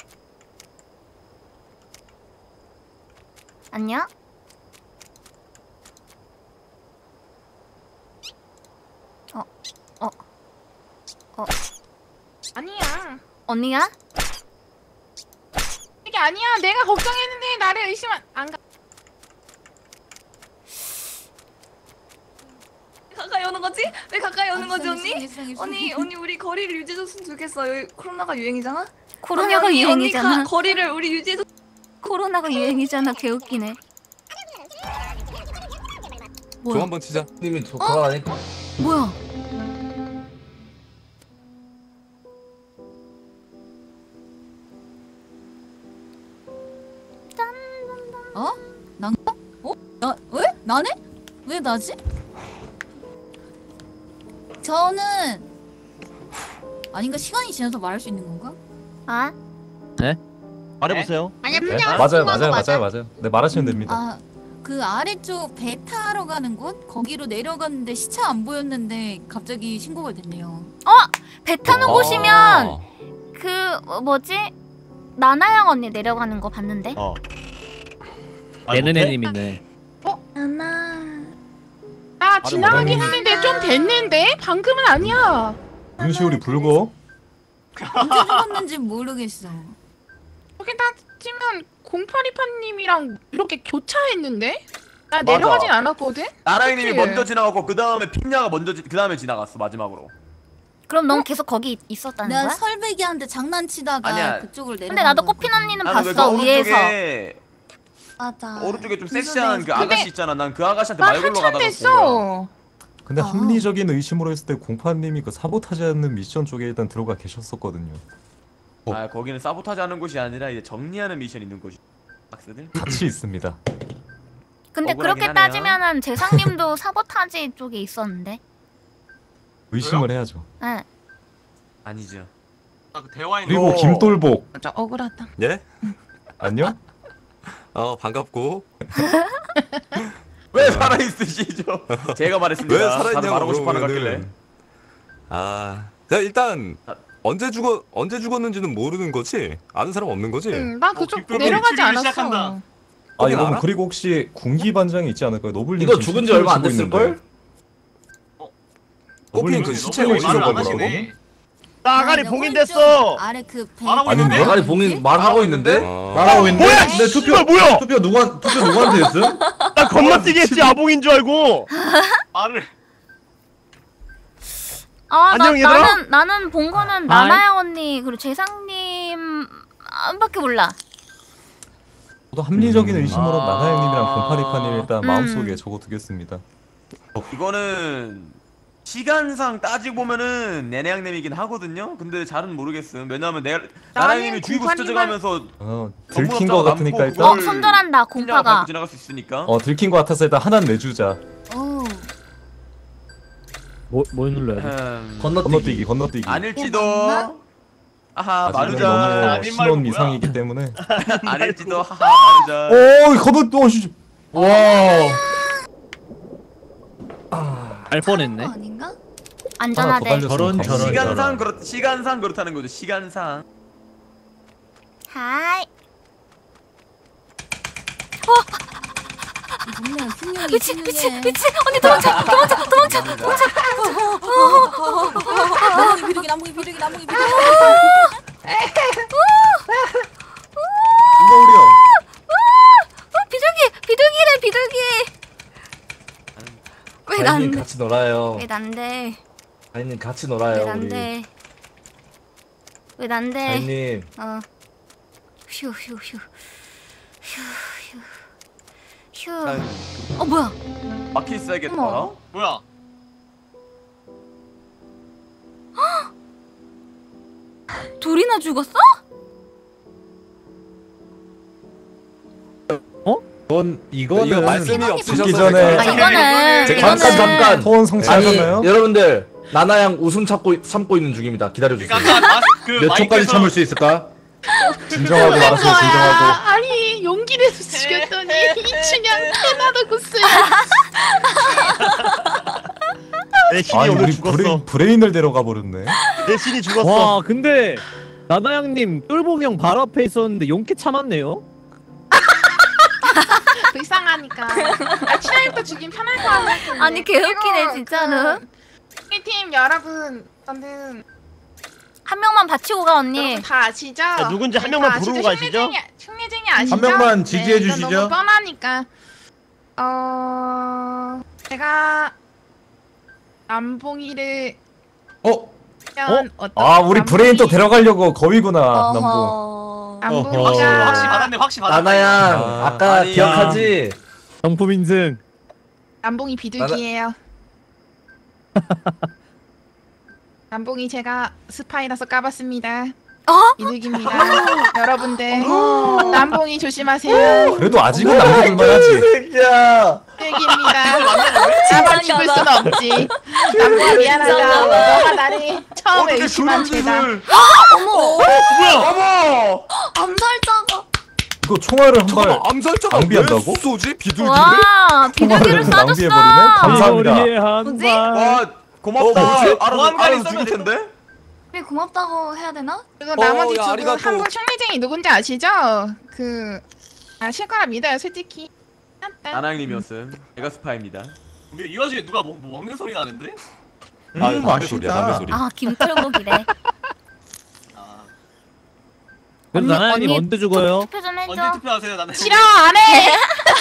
안녕? 아니야. 언니야? 이게 아니야. 내가 걱정했는데 나를 의심한 안 가. 가까이 오는 거지? 왜 가까이 오는 거지 언니? 언니 우리 거리를 유지해줬으면 좋겠어. 여기 코로나가 유행이잖아? 코로나가 유행이잖아. 언니 거리를 우리 유지해줘. 코로나가 유행이잖아. 개웃기네. 종 한번 치자. 님이 돌아가니까. 뭐야? 어? 난가? 어? 나 왜? 나네? 왜 나지? 저는 아닌가 시간이 지나서 말할 수 있는 건가? 아? 네? 말해보세요. 아니야 네? 그냥 맞아요. 네, 말하시면 됩니다. 아, 그 아래쪽 배 타러 가는 곳? 거기로 내려갔는데 시차 안 보였는데 갑자기 신고가 됐네요. 배 타는 곳이면 그 뭐지? 나나양 언니 내려가는 거 봤는데? 내는애님이네. 나 지나가긴 했는데 좀 됐는데? 방금은 아니야. 눈시울이 붉어. 언제 죽었는지 모르겠어. 저기 따지면 0828님이랑 이렇게 교차했는데? 나 맞아. 내려가진 않았거든? 나랑이님이 그치? 먼저 지나갔고 그 다음에 핑냐가 그 다음에 지나갔어 마지막으로. 그럼 넌 계속 거기 있었다는 내가 거야? 설배기한테 장난치다가 아니야. 그쪽을 내려. 근데 나도 꽃핀 언니는 나는 봤어 그 위에서. 오른쪽에 맞아. 오른쪽에 좀 섹시한 그 근데 아가씨 있잖아. 난 그 아가씨한테 나 말 걸러 한참 가다가 본 거야. 됐어. 근데 합리적인 의심으로 했을 때 공파님이 그 사보타지 하는 미션 쪽에 일단 들어가 계셨었거든요. 아 거기는 사보타지 하는 곳이 아니라 이제 정리하는 미션 있는 곳이. 박스들? 같이 있습니다. 근데 억울하긴 그렇게 하네요. 따지면은 재상님도 사보타지 쪽에 있었는데. 의심을 해야죠. 응. 아니죠. 그 대화인 그리고 김돌복. 저 억울하다. 예? 안녕? 반갑고. 왜 살아있으시죠? 제가 말했습니다. 왜 다들 살아있냐고 말하고 싶어하는 것 물어보면은. 자 일단 언제 죽었는지는 모르는 거지? 아는 사람 없는 거지? 나 그쪽 내려가지 않았어. 아 여러분 그리고 혹시 군기 반장이 있지 않을까요? 노블님 이거 지금 죽은 지 얼마 안 시체를 됐을 지고 걸? 있는데. 노블님 그 시체를 말을 지고 안 가더라고. 하시네. 나 아가리 봉인됐어. 아래 그 배. 말하고 아니 있는데? 아가리 봉인 말하고 있는데? 말하고 있는데? 뭐야, 근데 씨발, 뭐야? 투표 누구한테 했음? 나 겁나 뛰게 했지 아봉인 줄 알고. 말을 안녕, 얘들아. 나는 본 거는 나나양 언니 그리고 재상님 밖에 몰라. 저도 합리적인 의심으로 나나영님이랑 0828님 일단 음. 마음속에 적어두겠습니다. 이거는 시간상 따지고 보면은 내내양님이긴 하거든요. 근데 잘은 모르겠음. 왜냐면 나라님이 주의보 스쳐가면서 들킨 거 같으니까 일단. 손절한다 공파가. 지나갈 수 있으니까. 들킨 거 같아서 일단 하나는 내주자. 뭐 눌러야 돼? 건너뛰기. 아닐지도. 아하 아직 마루자. 너무 신혼 미상이기 때문에. 아닐지도 하하 마루자. 와. 알 뻔했네. 아닌가? 안전하대. 시간상 그렇다는 거죠. 시간상. 하이. 미치. 언니 도망쳐. 나무기 비둘기. 누가 우려? 비둘기. 왜 아이님 난? 같이 놀아요. 왜 난데? 아이님 같이 놀아요. 왜 난데? 왜 난데? 아이님. 휴. 뭐야? 막혀 있어야겠다. 뭐야? 둘이나 죽었어? 이거는 이거 말씀이 죽기 전에 잠깐 소원 성취하셨나요? 아니, 여러분들 나나양 웃음 참고 있는 중입니다. 기다려주세요. 몇 초까지 참을 수 있을까? 진정하고 말하세요. 진정하고. 아니 용기 내서 죽였더니 이춘향 하나도 구슬. 내 신이 아니 오늘 우리 죽었어. 브레인을 데려가 버렸네. 내 신이 죽었어. 와 근데 나나양님 똘봉이 형 바로 앞에 있었는데 용케 참았네요. 불쌍하니까. 친하니까 죽임 편할 거 같아. 아니 개웃기네 진짜로. 우리 팀 여러분, 저는 한 명만 바치고 가 언니. 다 아시죠? 누군지 한 명만 부르고 가시죠. 흉내쟁이 아시죠? 한 명만 지지해 네, 이거 주시죠. 너무 뻔하니까. 제가 남봉이를 우리 브레인 또 데려가려고 거위구나 남보. 남봉이가 확실히 받았네. 나나양 아까 기억하지? 정품 인증. 남봉이 비둘기예요. 남봉이 제가 스파이라서 까봤습니다. 비둘기입니다. 여러분들 남봉이 조심하세요. 그래도 아직은 남겨둘만하지. 새끼야. 비둘기입니다. 나만 죽을 순 없지. 남봉아 미안하다. 너가 나를 처음에 의심한 죄다. 어머. 어머. 암살자가. 이거 총알을 한발 암살자가 낭비한다고? 왜 쏘지? 비둘기를? 와 비둘기를 쏴줬어. 낭비해버리네. 감사합니다. 뭐지? 와 고맙다. 뭐지? 알아서 보안관이 죽일 텐데. 그래 고맙다고 해야 되나? 그리고 나머지 야, 두 분 아리가또. 한분 흉내쟁이 누군지 아시죠? 아실 거라 믿어요 솔직히. 나나양님이었음. 제가 스파입니다. 근데 이 와중에 누가 뭐 먹는 소리 나는데? 담배 소리야, 담배 소리. 김털국이래. 그럼 나나양님 언제 죽어요? 투표 좀 해줘. 언제 투표하세요, 나는? 싫어 안 해.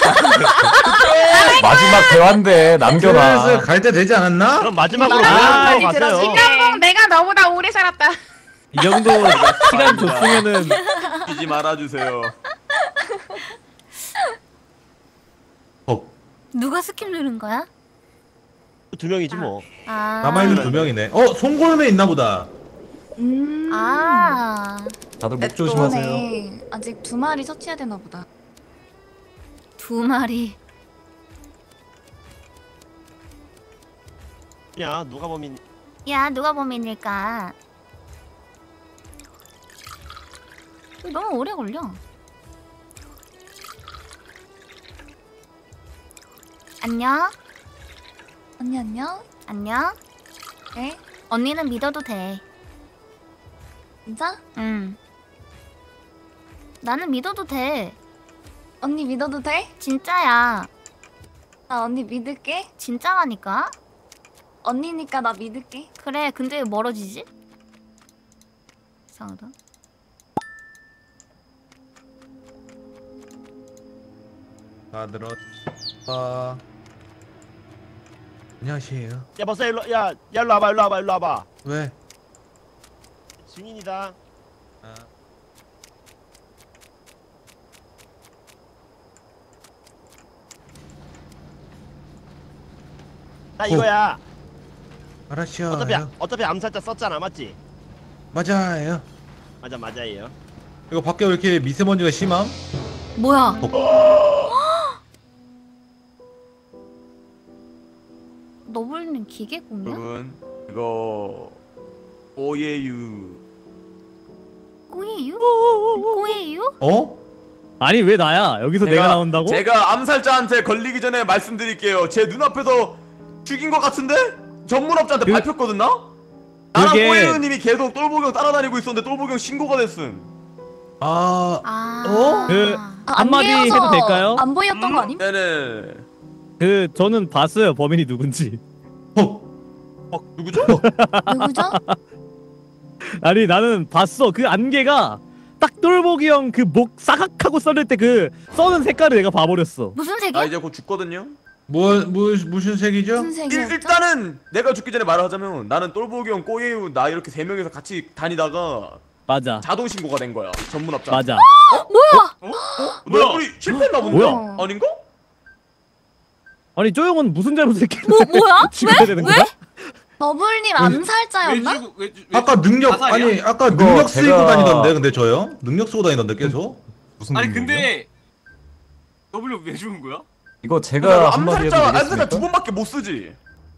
마지막 대화인데 남겨놔. 슬슬 갈 때 되지 않았나? 그럼 마지막으로 나나양까지 뭐라고 가세요? 김남봉 내가 너보다 오래 살았다. 이 정도 시간 줬으면은 뛰지 말아주세요. 누가 스킵 누른 거야? 두 명이지 뭐. 남아있는 두 명이네. 송골매 있나 보다. 다들 목 조심하세요. 네, 아직 2마리 처치해야 되나 보다. 2마리. 야 누가 범인? 야 누가 범인일까? 너무 오래 걸려. 안녕. 언니 안녕. 안녕. 네? 언니는 믿어도 돼. 진짜? 응. 나는 믿어도 돼. 언니 믿어도 돼? 진짜야. 나 언니 믿을게. 진짜라니까. 언니니까 나 믿을게. 그래. 근데 왜 멀어지지? 이상하다. 다들 안녕하세요. 야 버스 일로 야 일로 와봐. 왜? 증인이다. 나 이거야. 알았죠. 어차피 암살자 썼잖아, 맞지? 맞아요. 맞아요. 이거 밖에 왜 이렇게 미세먼지가 심함? 뭐야? 너블님 기계군요? 여러분 이거 오예유. 꼬예유? 꼬예유? 어? 아니 왜 나야? 여기서 내가 나온다고? 제가 암살자한테 걸리기 전에 말씀드릴게요. 제 눈앞에서 죽인 것 같은데? 전문업자한테 밟혔거든 나? 나랑 그게- 꼬예유님이 계속 똘보경 따라다니고 있었는데 똘보경 신고가 됐음. 그 한마디 안 해도 보여서 될까요? 안 보였던 거 아님? 네네. 그 저는 봤어요 범인이 누군지. 누구죠? 누구죠? 아니 나는 봤어. 그 안개가 딱 똘보기 형 그 목 싸각하고 썰을 때 그 써는 색깔을 내가 봐버렸어. 무슨 나 이제 곧 죽거든요. 무슨 색이죠? 일단은 내가 죽기 전에 말을 하자면 나는 똘보경, 꼬예유 나 이렇게 세 명이서 같이 다니다가 맞아. 자동 신고가 된 거야. 전문업자. 맞아. 뭐야? 뭐야? 우리 실패했나 본데? 뭐야? 아닌가? 아니 쪼영은 무슨 잘못을 했길래 뭐야? 죽여야 되는 거야? 너블님 암살자였나? 아까 능력 자살이야? 아니 아까 그거 능력 쓰고 제가- 다니던데 근데 저요? 능력 쓰고 다니던데 계속? 무슨 아니 능력이요? 근데 W 왜 죽은 거야? 이거 제가 한마디 해도 암살자 되겠습니까? 두 번밖에 못 쓰지.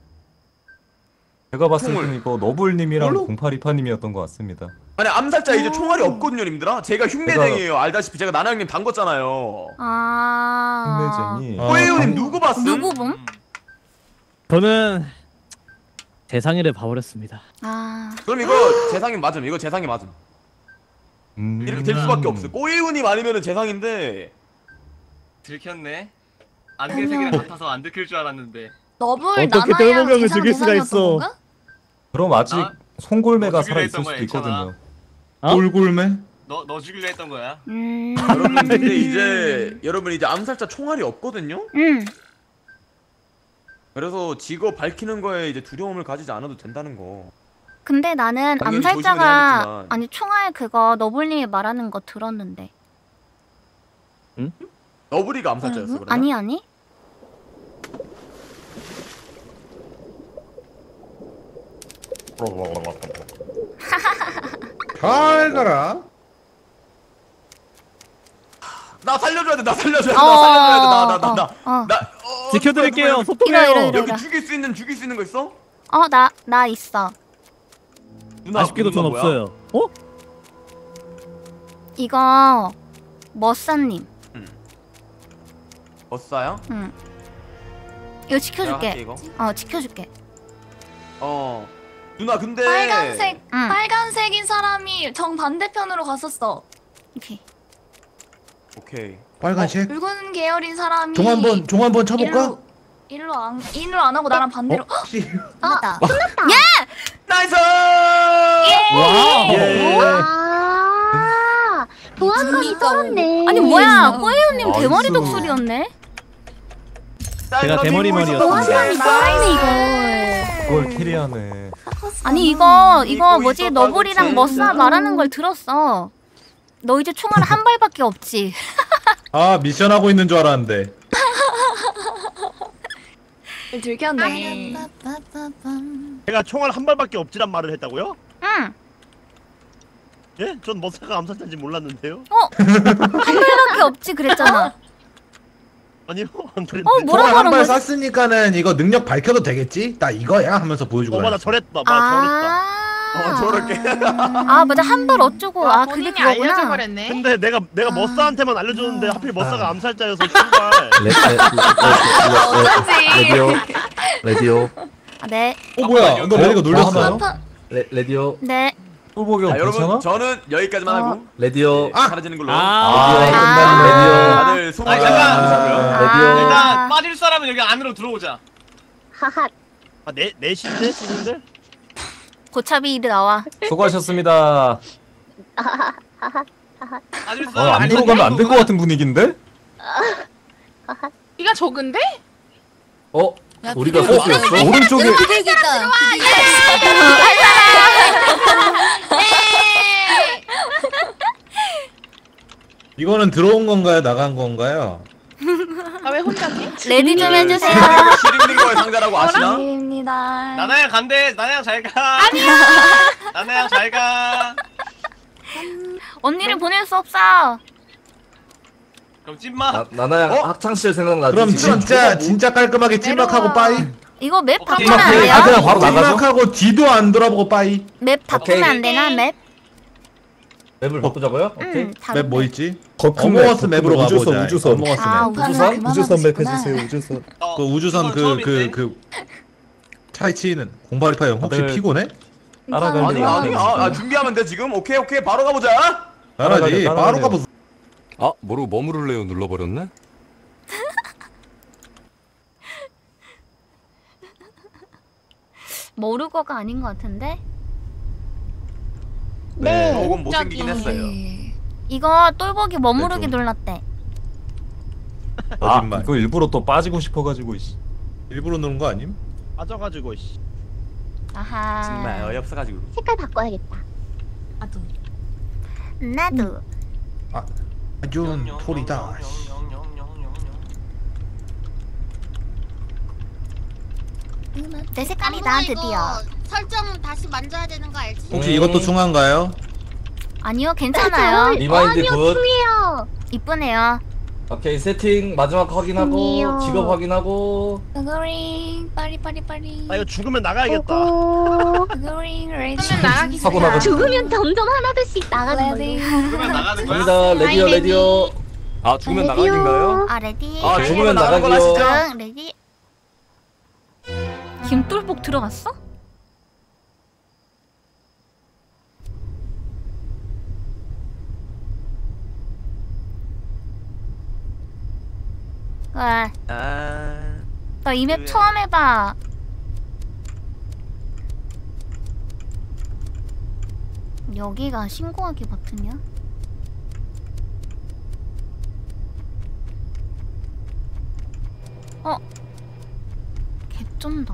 제가 봤을 총을. 때는 이거 너블님이랑 뭘로? 0828님이었던 것 같습니다. 아니 암살자 이제 총알이 없거든요, 님들아. 제가 흉내쟁이에요. 알다시피 제가 나나 형님 담궜잖아요. 흉내쟁이. 꼬예유님 누구 봤음? 누구 봄? 저는 재상이를 봐버렸습니다. 아. 그럼 이거 재상이 맞음. 이거 재상이 맞음. 이렇게 될 수밖에 없어. 꼬예유님 아니면은 재상인데. 들켰네. 안개색이랑 같아서 안 들킬 줄 알았는데. 너블 어떻게 나나양 똘보경을 대상 죽일 수가 대상이었던 있어? 건가? 그럼 아직 송골매가 죽이려 살아있을 했던 수도 거야, 있거든요. 돌골매? 너 죽이려 했던 거야. 여러분 근데 이제 여러분 이제 암살자 총알이 없거든요. 그래서 직업 밝히는 거에 이제 두려움을 가지지 않아도 된다는 거. 근데 나는 당연히 암살자가 조심은 해야겠지만. 아니 총알 그거 너블님이 말하는 거 들었는데. 너브리가 암살자였어 그러면? 아니. 잘 가라. 나 살려줘야 돼. 나 살려줘야 돼. 나 살려줘야 돼. 나. 지켜드릴게요. 소통해요. 여기 죽일 수 있는 거 있어? 나 있어. 누나, 아쉽게도 전 누나 뭐야? 없어요. 어? 이거 머싸님. 어싸요? 응. 이거 내가 지켜줄게. 할게, 이거. 지켜줄게. 누나 근데 빨간색인 사람이 정 반대편으로 갔었어. 오케이. 빨간색? 붉은 계열인 사람이 종 한번 쳐볼까? 일로 안 하고 나랑 반대로. 맞다. 끝났다. 예! 나이스! 와. 보안관이 썰었네. 아니 뭐야? 꼬예우님 나이스. 대머리 독수리였네. 제가 대머리머리였습니다. 보안관이 썰었네 이걸. 그걸 캐리하네. 아니 이거 뭐지? 너블이랑 머싸 말하는 걸 들었어. 너 이제 총알 한 발밖에 없지. 아 미션 하고 있는 줄 알았는데. 들켰네. 제가 총알 한 발밖에 없지란 말을 했다고요? 응. 예? 전 머사가 암살자인지 몰랐는데요. 한 발밖에 없지 그랬잖아. 아니요 안 그랬는데. 뭐라고 총알 한 하는 발 거지? 쐈으니까는 이거 능력 밝혀도 되겠지? 나 이거야 하면서 보여주고. 맞아 저랬다. 저렇게. 아 맞아 한 발 어쩌고 그게 본인이 그거구나. 알려줘버렸네. 근데 내가 머사한테만 알려줬는데 하필 머사가 암살자여서 신발. 레디오. 네. 뭐야? 너 레디가 놀렸어? 레디오. 네. 똘보기 형 여러분 괜찮아? 저는 여기까지만 하고 레디오. 사라지는 걸로. 아니 다들 수고하셨습니다. 잠깐. 일단 빠질 사람은 여기 안으로 들어오자. 하하. 넷인데 친구들? 고차비 일이 나와. 수고하셨습니다. 빠질 안 사람 들어가면 안 될 것 같은 분위기인데? 이가 적은데? 우리가 소스였어? 오른쪽에 기대겠다. 이거는 들어온 건가요? 나간 건가요? 나 왜 혼자지? 레디 좀 해주세요. 시링링거의 상자라고 아시나? 입니다. 나나양 간대. 나나양 잘 가. 아니야. 나나양 잘 가. 언니를 보낼 수 없어. 그럼 찐마. 나나양 학창시절 생각나지? 그럼 지금? 진짜 깔끔하게 찐막하고 빠이. 이거 맵 오케이. 바꾸면 안 돼요? 그냥 바로 나가죠. 찐막하고 뒤도 안 돌아보고 빠이. 맵 바꾸면 안 되나 맵? 맵을 바꾸자고요? 오케이. 다른 맵 뭐 있지? 거큰 어몽어스 맵으로 가보자. 우주선. 어몽어스 아, 맵. 우주선 맵 해주세요. 우주선. 그 우주선 그 차이치는 0828 형 혹시 다들 피곤해? 아니 준비하면 돼 지금. 오케이 바로 가보자. 잘하지. 바로 가보자. 아 모르고 머무를래요 눌러버렸네. 모르고가 아닌 것 같은데? 네. 조금 못생기긴 했어요. 이거 똘보기 머무르기 눌렀대. 아 이거 일부러 또 빠지고 싶어가지고 이씨. 일부러 누른 거 아님? 빠져가지고 씨. 아하. 정말 어이없어가지고. 색깔 바꿔야겠다. 나도. 아준 토리다. 내 색깔이다 드디어. 설정 다시 만져야 되는 거 알지? 혹시 이것도 중요한가요? 아니요 괜찮아요. 리마인드 굿. 중이에요. 이쁘네요. 오케이 세팅 마지막 확인하고 중이요. 직업 확인하고. 그거링 빠리. 아 이거 죽으면 나가야겠다. 그거링 레디. 그러면 나가기 사고 나가지. 죽으면 점점 하나둘씩 나가는 레디. 걸로. 죽으면 나가는 거야? 갑니다. 레디오 레디오. 아 죽으면 나가기인가요? 아 레디. 아 죽으면 나가는 걸 나가기요. 아시죠? 응 레디. 김돌복 들어갔어? 와, 나 이 맵 처음 해봐. 여기가 신고하기 버튼이야? 개쩐다.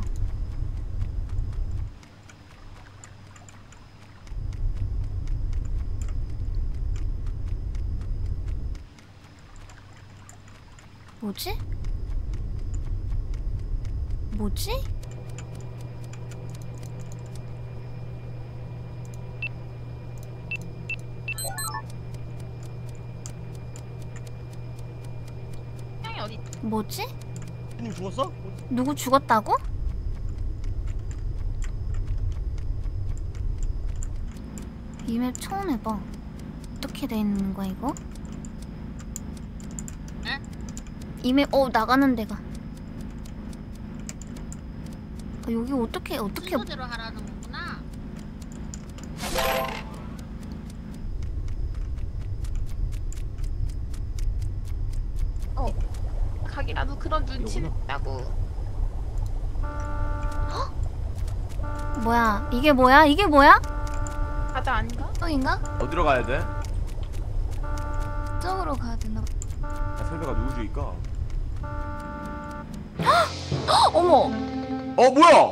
뭐지? 뭐지? 형이 어디? 뭐지? 님 죽었어? 누구 죽었다고? 이 맵 처음 해봐. 어떻게 돼 있는 거야 이거? 이 맵 나가는 데가. 여기 어떻게 순서대로 하라는 거구나. 각이라도 그런 눈치 있다고. 뭐야? 이게 뭐야? 이게 뭐야? 가자 아닌가? 저인가? 어디로 가야 돼? 저쪽으로 가야 되나? 설배가 누구 주일까? 어머. 뭐야?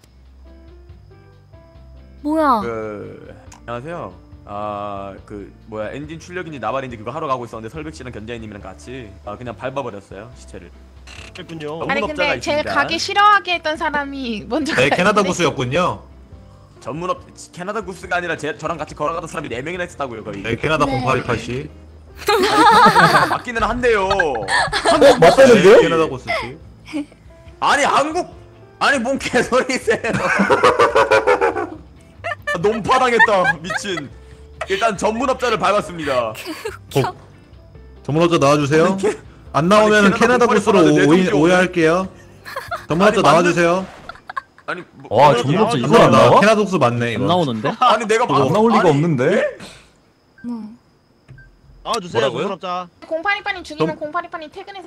뭐야? 안녕하세요. 그 뭐야 엔진 출력인지 나발인지 그거 하러 가고 있었는데 설백 씨랑 견자이님이랑 같이 그냥 밟아버렸어요 시체를. 그랬군요. 아니 근데 제일 가기 싫어하게 했던 사람이 먼저. 네 캐나다 구스였군요. 전문업 캐나다 구스가 아니라 저랑 같이 걸어가던 사람이 4명이나 있었다고요 거의. 네 캐나다 0828씨. 맞기는 한데요. 한국 맞다는데요? 캐나다 구스지. 아니 한국 아니 뭔 개소리세요. 논파당했다 미친. 일단 전문업자를 밟았습니다. 전문업자 나와주세요. 안 나오면 캐나다 구스로 오해할게요. 전문업자 나와주세요. 아니 와 전문업자 이거 안 나와? 캐나다 구스 맞네 이거. 안 나오는데? 아니 내가 안 나올 리가 없는데? 나와주세요 뭐라고요? 전문업자. 0828님 죽이면 0828님 퇴근해서.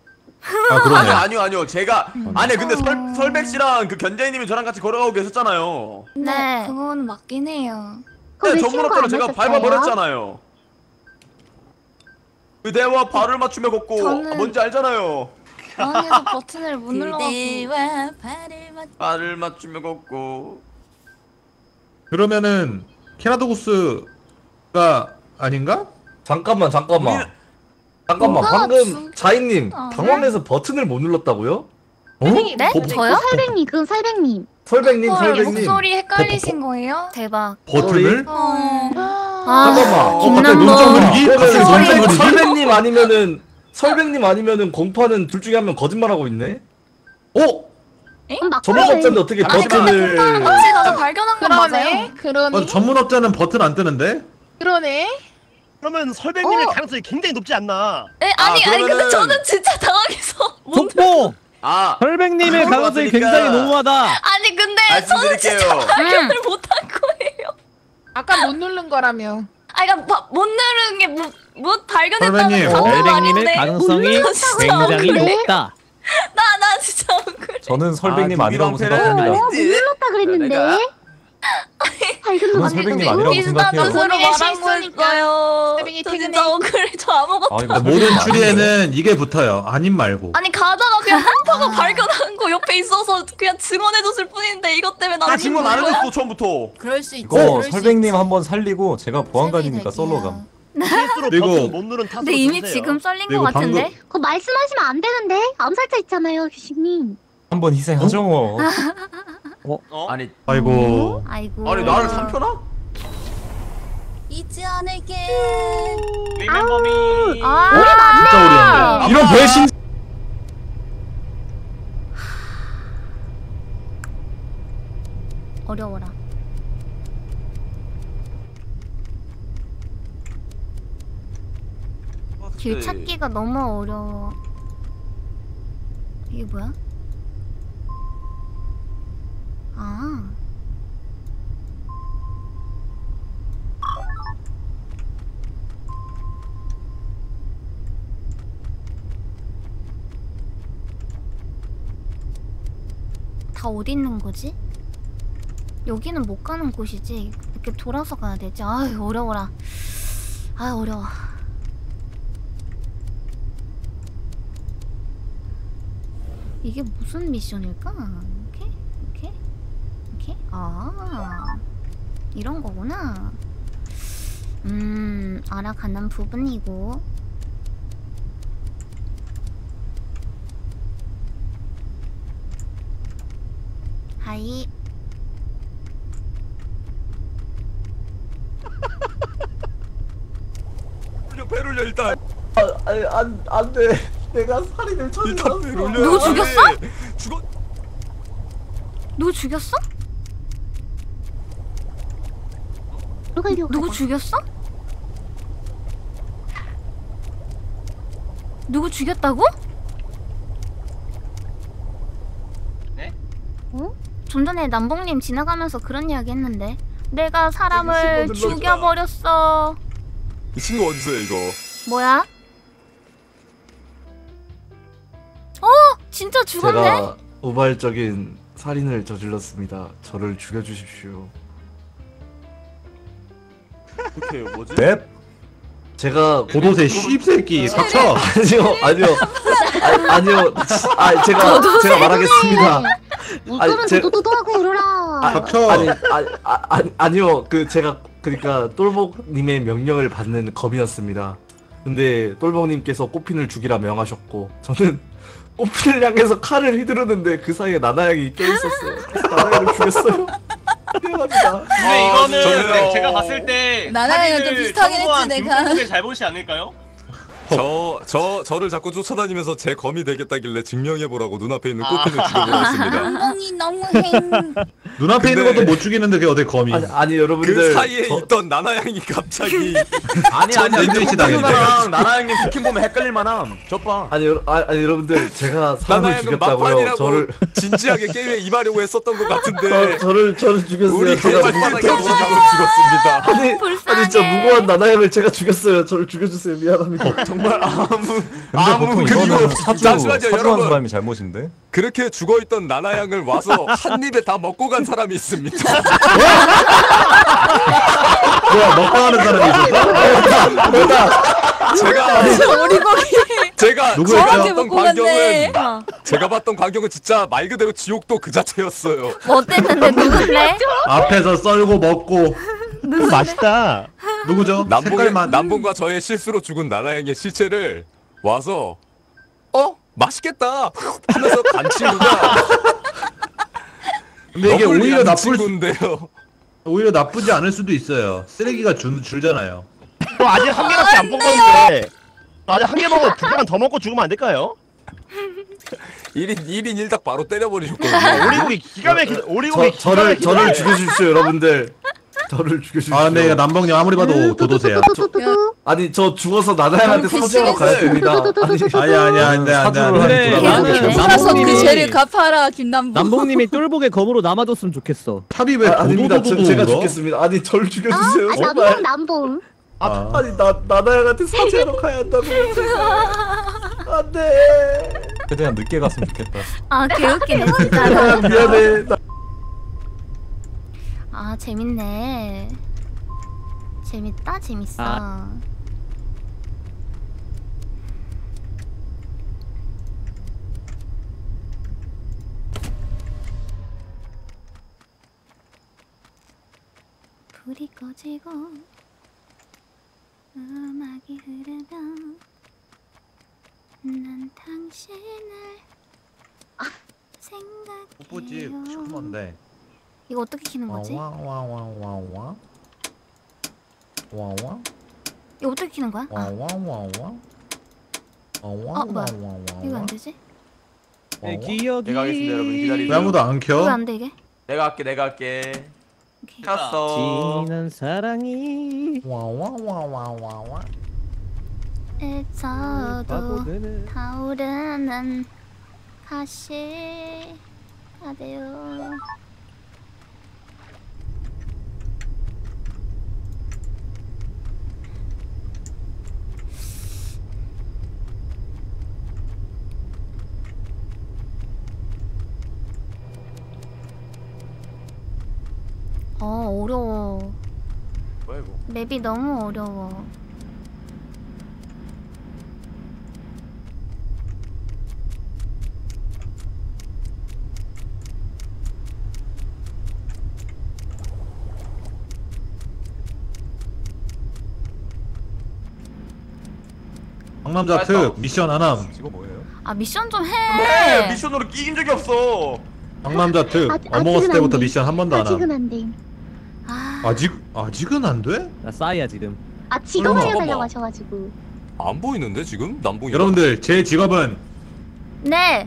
아니요 제가 아니 근데 설백 씨랑 그 견자이님이 저랑 같이 걸어가고 계셨잖아요. 네. 그건 맞긴 해요. 네, 전문업자로 제가 밟아버렸잖아요. 그 대화 발을 맞추며 걷고 뭔지 알잖아요. 방에서 버튼을 못 눌러갖고. 그대와 발을 맞추며 걷고. 그러면은 캐나다 구스가 아닌가? 잠깐만. 잠깐만 뭐가 방금 자인님 어. 당황해서 버튼을 못 눌렀다고요? 설백님, 네? 저요? 설백님, 그건 설백님. 설백님 헐, 설백님 목소리 헷갈리신 거예요? 대박. 버튼을? 아, 잠깐만 갑자기 논점 그리기? 갑자기 논점 그리기? 설백님 아니면은 공파는 둘 중에 한 명 거짓말하고 있네? 막 전문업자인데 어떻게 아니 근데 버튼을 공파랑 같이 가서 발견한 건 맞아요. 그러네. 전문업자는 버튼 안 뜨는데? 그러네. 그러면 설백님의 가능성이 굉장히 높지 않나? 네, 아니 근데 그러면은- 저는 진짜 당황해서 속보! 아 설백님의 그런 거 가능성이 같으니까 굉장히 너무하다. 아니 근데 저는 말씀드릴게요. 진짜 발견을 못한 거예요. 아까 못 누른 거라며. 아 그러니까 못 누른 게 못 발견했다는 설백님, 건 설백님의 아닌데. 가능성이 굉장히 높다. 나 진짜 억울해. 저는 설백님 아, 아니라고 두기방패는 생각합니다. 못 눌렀다 그랬는데. 내가? 발견도 그건 안 설백님 됐는데. 아니라고 비슷한 생각해요. 뜻으로 본인의 말한 실수니까. 거예요. 세빈이 저 퇴근해. 진짜 억울해. 저 아무것도 아, 이거 모든 추리에는 이게 붙어요. 아님 말고. 아니 가다가 그냥 컴파가 발견한 거 옆에 있어서 그냥 증언해줬을 뿐인데 이것 때문에 나 나는 증언 안 해줬어 처음부터. 그럴 수 있지. 이거 그럴 수 설백님 있지. 한번 살리고 제가 보안관이니까 설백이 솔로 될게요. 감. 실수로 그리고- 버튼 못 누른 탓으로 근데 이미 주세요. 지금 썰린 거 그리고 같은데? 방금- 그거 말씀하시면 안 되는데. 암살자 있잖아요, 규식님. 한번 희생하죠 뭐. 아니 아이고. 아이고. 아니 나를 삼켜놔? 잊지 않을게. 리멤버미. 아, 진짜 어려운데. 이런 배신. 어려워라. 길 찾기가 너무 어려워. 이게 뭐야? 아. 다 어디 있는 거지? 여기는 못 가는 곳이지. 이렇게 돌아서 가야 되지. 아유, 어려워라. 아, 어려워. 이게 무슨 미션일까? 이렇게? 아, 이런 거구나. 알아가는 부분이고. 하이. 배를 올려 일단. 안 돼. 내가 살인을 저질렀어. 누구 죽였어? 죽어. 누구 죽였어? 누구 죽였어? 누구 죽였다고? 네? 어? 좀 전에 남봉님 지나가면서 그런 이야기 했는데 내가 사람을 신고 눌러줘. 죽여버렸어. 이 친구 어디서요 이거? 뭐야? 진짜 죽었네? 제가 우발적인 살인을 저질렀습니다. 저를 죽여주십시오. 어떻게 뭐지? 넵. 제가 고도세 씹새끼 닥쳐. 아니요. 제가 말하겠습니다. 웃으면 제- 도도도도하고 그러라. 닥쳐. 아니요. 제가 그러니까 똘복님의 명령을 받는 검이었습니다. 근데 똘복님께서 꽃핀을 죽이라 명하셨고 저는 꽃핀을 향해서 칼을 휘두르는데 그 사이에 나나양이 껴있었어요. 그래서 나나양을 죽였어요. 미안합니다. 근데 이거는 저는- 제가 봤을 때 나나양은 좀 사진을 비슷하긴 성공한 했지, 내가. 김동국의 잘못이 아닐까요? 저를 자꾸 쫓아다니면서 제 검이 되겠다길래 증명해보라고 눈앞에 있는 꽃핀을 죽여버렸습니다. 엉덩이 너무 행. 눈앞에 있는 근데- 것도 못 죽이는데 그게 어디 검이? 아니 여러분들 그 사이에 저- 있던 나나양이 갑자기 아니야 인증시 당했네. 랑 나나양님 스킨 보면 헷갈릴만함. 저봐. 아니 여러분들 제가 사람을 나나양은 죽였다고요. 막판이라고 저를 진지하게 게임에 임하려고 했었던 것 같은데 저를 죽였어요. 우리 제가 개발바닥에 죽었습니다. 아니 진짜 무고한 나나양을 제가 죽였어요. 저를 죽여주세요. 미안합니다. 정말 근데 보통 이거는 사주 잠시만요, 사주한 여러분. 사람이 잘못인데. 그렇게 죽어있던 나나양을 와서 한 입에 다 먹고 간 사람이 있습니다. 뭐야 먹방하는 사람이 있었어? 제가 누구였죠? 봤던 광경은 제가 봤던 광경은 진짜 말 그대로 지옥도 그 자체였어요. 뭐 어땠는데 누굴래? 앞에서 썰고 먹고. 맛있다. 누구죠? 색깔만. 남봉과 저의 실수로 죽은 나나양의 시체를 와서 맛있겠다 하면서 간 친구가 근데 이게 오히려 나쁠 친구인데요. 오히려 나쁘지 않을 수도 있어요. 쓰레기가 줄잖아요. 아직 한 개밖에 안 먹었는데 아직 한 개 먹고 2개만 더 먹고 죽으면 안 될까요? 1인 1닭 바로 때려버리셨거든요. 오리고기 기가 막히다. 오리고기 저를 죽여주십시오 여러분들. 저를 죽여주십시오. 아 근데 남봉님 아무리 봐도 도도새야. 아니 저 죽어서 나나양한테 사죄하러 가야 됩니다. 아니야 안돼 그래 나는 살아서 그 죄를 갚아라 김남봉. 남봉님이 똘복의 검으로 남아줬으면 좋겠어. 탑이 왜 아닙니다. 도도도도 제가 울어? 죽겠습니다. 아니 저를 죽여주세요. 제발. 남봉. 아니 나나양한테 사죄하러 가야 한다고. 안돼. 최대한 늦게 갔으면 좋겠다. 아 개웃기네 진짜. 미안해. 아 재밌네. 재밌다 재밌어. 불이 꺼지고 음악이 흐르면 난 당신을 생각해요. 뽀뽀집 시커먼데. 이거 어떻게 키는 거지? 와와와와와 와와 이거 어떻게 키는 거야? 와와와와 뭐야? 이거 안 되지? 네, 기억이. 내가 하겠습니다, 여러분. 기다리세요. 왜 아무도 안 켜? 왜 안 돼 이게? 내가 할게. 켰어. 지난 사랑이. 와와와와와와. 에서도 타오르는 가시가 돼요. 어려워. 뭐야 이거? 맵이 너무 어려워. 상남자 특 미션 안함. 이거 뭐예요? 아 미션 좀 해. 네, 미션으로 끼긴 적이 없어. 상남자 특 아직은 어머스 안 때부터 돼. 미션 한 번도 안 함. 아직은 안 돼. 아직은 안 돼? 나 싸이야 지금. 아 지금 설마. 알려달라고 하셔가지고. 안 보이는데 지금 남봉이. 여러분들 제 직업은 네.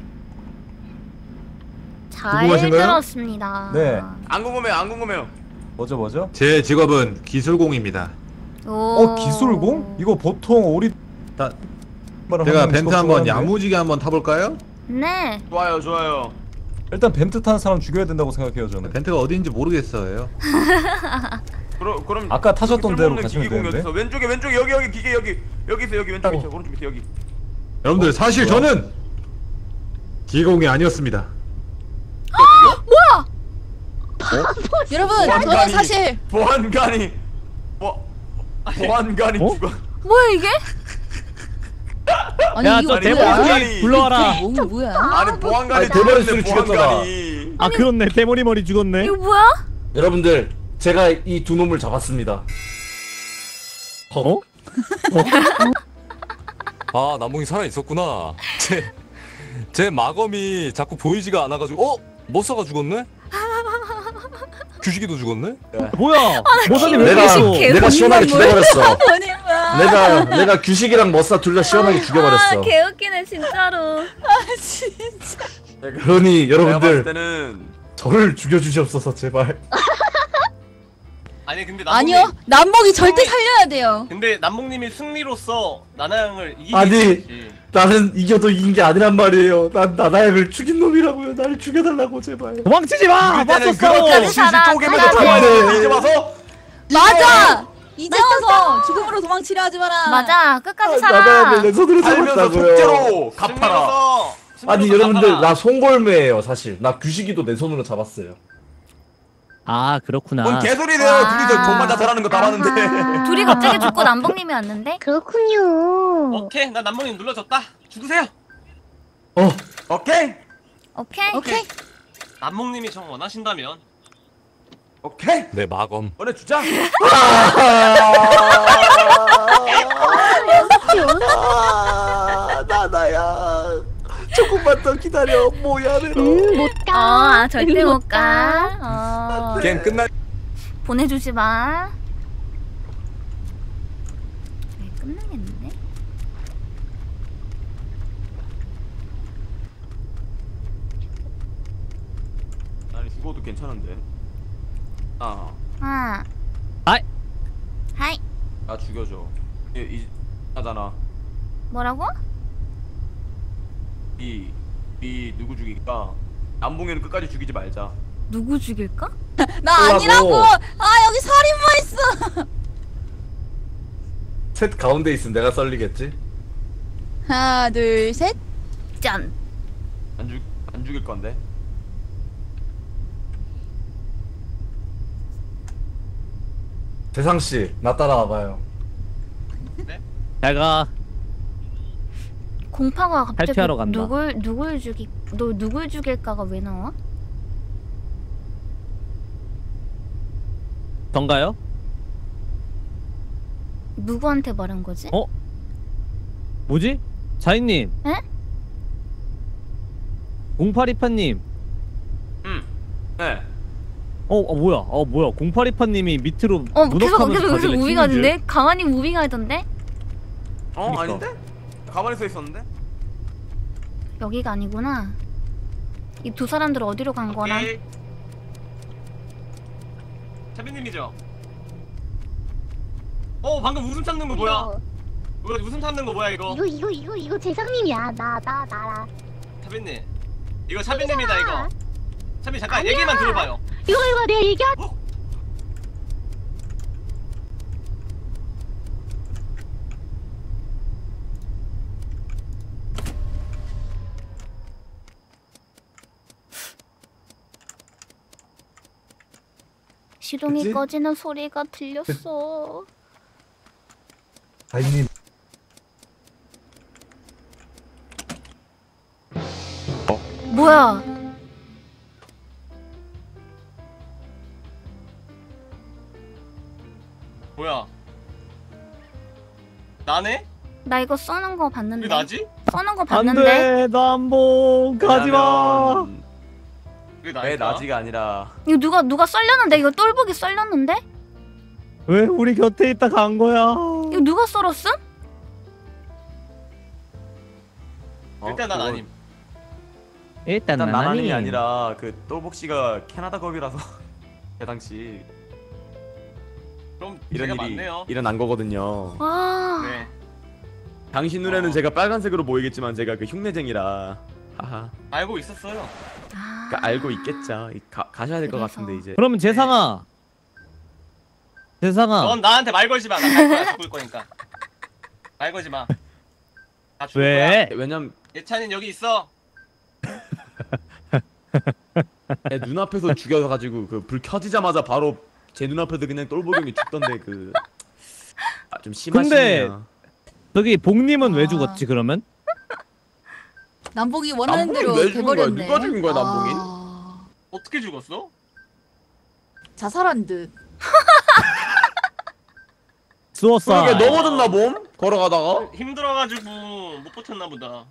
잘 궁금하신가요? 들었습니다. 네. 안 궁금해요. 뭐죠? 제 직업은 기술공입니다. 기술공? 이거 보통 오리 제가 벤트 한번 야무지게 한번 타볼까요? 네. 좋아요. 일단 벤트 타는 사람 죽여야 된다고 생각해요 저는. 벤트가 어디인지 모르겠어요. 그럼 아까 타셨던 대로 쓸모없는 가시면 기기공이 되는데. 어딨어? 왼쪽에 여기 기계 여기 있어 여기 왼쪽 밑에 오른쪽 밑에 여기. 여러분들 사실 뭐야? 저는 기공이 아니었습니다. 뭐야? 여러분 저는 사실 보안관이 죽어. 뭐야 이게? 아니 야, 이거 저 대머리 불러와라. 뭐야? 아니 보안관이 대머리수를 죽였네, 죽였잖아. 보안관이. 아 그렇네 대머리 죽었네. 이거 뭐야? 여러분들 제가 이 두 놈을 잡았습니다. 어? 아 남봉이 살아 있었구나. 제 마검이 자꾸 보이지가 않아가지고 머싸가 죽었네? 규식이도 죽었네? 뭐야? 모사님 왜 내가 시원하게 죽여버렸어. 뭐야? 내가 규식이랑 머싸 둘 다 시원하게 죽여버렸어. 개웃기네 진짜로. 아 진짜. 그러니 내가 봤을 여러분들 때는 저를 죽여주시옵소서 제발. 아니 근데 아니요 남봉이 절대 살려야 돼요. 근데 남봉님이 승리로서 나나양을 이기게 아니 해야지. 나는 이겨도 이긴 게 아니란 말이에요. 난 나나양을 죽인 놈이라고요. 나를 죽여달라고 제발. 도망치지 마. 그때는 맞섰어. 그렇게 시시 쪼개면서 잡아야 이제 와서 맞아. 이제 와서 죽음으로 도망치려 하지 마라. 맞아 끝까지 살아. 나나양을 내 손으로 살면서 잡았다고요. 속죄로 갚아라. 아니 여러분들 나 송골매예요 사실. 나 규식이도 내 손으로 잡았어요. 아 그렇구나. 뭔 개소리래요. 둘이서 돈만 자살하는 거 다 봤는데. 둘이 갑자기 죽고 남봉님이 왔는데? 그렇군요. 오케이 나 남봉님 눌러줬다. 죽으세요. 오케이. 오케이. 남봉님이 정 원하신다면 오케이. 내 마검. 보내주자. 조금만 더 기다려. 뭐야 내로. 못 가. 절대 못 가. 게임 끝나. 보내주지 마. 네, 끝나겠는데? 아니 죽어도 괜찮은데. 아이. 하이. 나 죽여줘. 이 하잖아. 뭐라고? 이 누구 죽일까? 남봉이는 끝까지 죽이지 말자. 누구 죽일까? 나 아니라고. 아 여기 살인마 있어. 셋 가운데 있으면 내가 썰리겠지? 하나 둘 셋. 짠. 안 죽일 건데. 대상씨 나 따라와봐요. 잘가. 공파가 갑자기 탈퇴하러 간다. 누굴 죽일까가 왜 나와? 던가요? 누구한테 말한 거지? 뭐지? 자인님. 에? 0828님. 네. 뭐야? 뭐야? 0828님이 밑으로 계속 무빙하던데? 가만히 무빙하던데? 그러니까. 아닌데? 가만히 서 있었는데? 여기가 아니구나. 이 두 사람들 어디로 간 거라? 차비님이죠? 방금 웃음 참는 거 뭐야? 웃음 참는 거 뭐야 이거? 이거 재상님이야. 나라. 차비님 이거 차비님이다 이거. 차비 잠깐 아니야. 얘기만 들어봐요. 이거 내가 얘기할. 시동이 그치? 꺼지는 소리가 들렸어. 자인님. 뭐야? 뭐야? 나네? 나 이거 써는 거 봤는데. 왜 나지? 써는 거 안 봤는데. 돼. 남봉 가지마. 왜 나지가 아니라. 이거 누가 썰렸는데? 이거 똘복이 썰렸는데? 왜 우리 곁에 있다 간 거야? 이거 누가 썰었음? 일단 난 아님. 일단 난 나나니. 나나님이 아니라 그 똘복 씨가 캐나다 겁이라서 그 당시 그럼 이런 제가 일이 맞네요. 일어난 거거든요. 네. 당신 눈에는 제가 빨간색으로 보이겠지만 제가 그 흉내쟁이라. 하하. 알고 있었어요. 그러니까 알고 있겠죠. 가셔야 될 것 같은데 이제. 그러면 재상아. 넌 나한테 말 걸지 마. 나 갈 거야 죽을 거니까. 말 걸지 마. 나 죽을 왜? 거야. 왜냐면 예찬인 여기 있어. 내 눈앞에서 죽여가지고 그 불 켜지자마자 바로 제 눈앞에서 그냥 똘보기 형이 죽던데 그 좀 심하시네요. 근데 저기 복님은 왜 죽었지 그러면? 남봉이 원하는 남봉이 대로 왜 죽은 거야? 돼버렸네. 누가 죽인 거야 남봉이? 어떻게 죽었어? 자살한 듯. 수어사. 그러게 넘어졌나 봄? 걸어가다가? 힘들어가지고 못 버텼나 보다.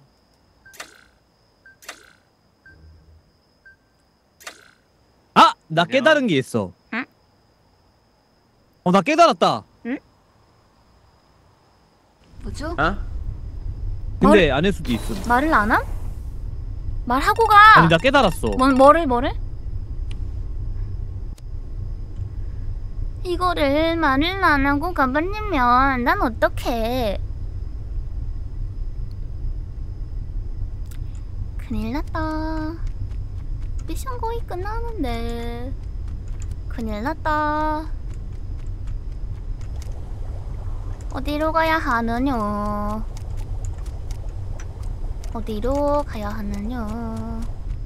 나 깨달은 게 있어. 응? 나 깨달았다. 응? 뭐죠? 근데 안 할 수도 있음. 말을 안 함? 말하고 가. 아니 나 깨달았어. 뭐를? 이거를 말을 안 하고 가버리면 난 어떡해? 큰일 났다. 미션 거의 끝나는데. 큰일 났다. 어디로 가야 하느냐? 어디로 가야 하느냐?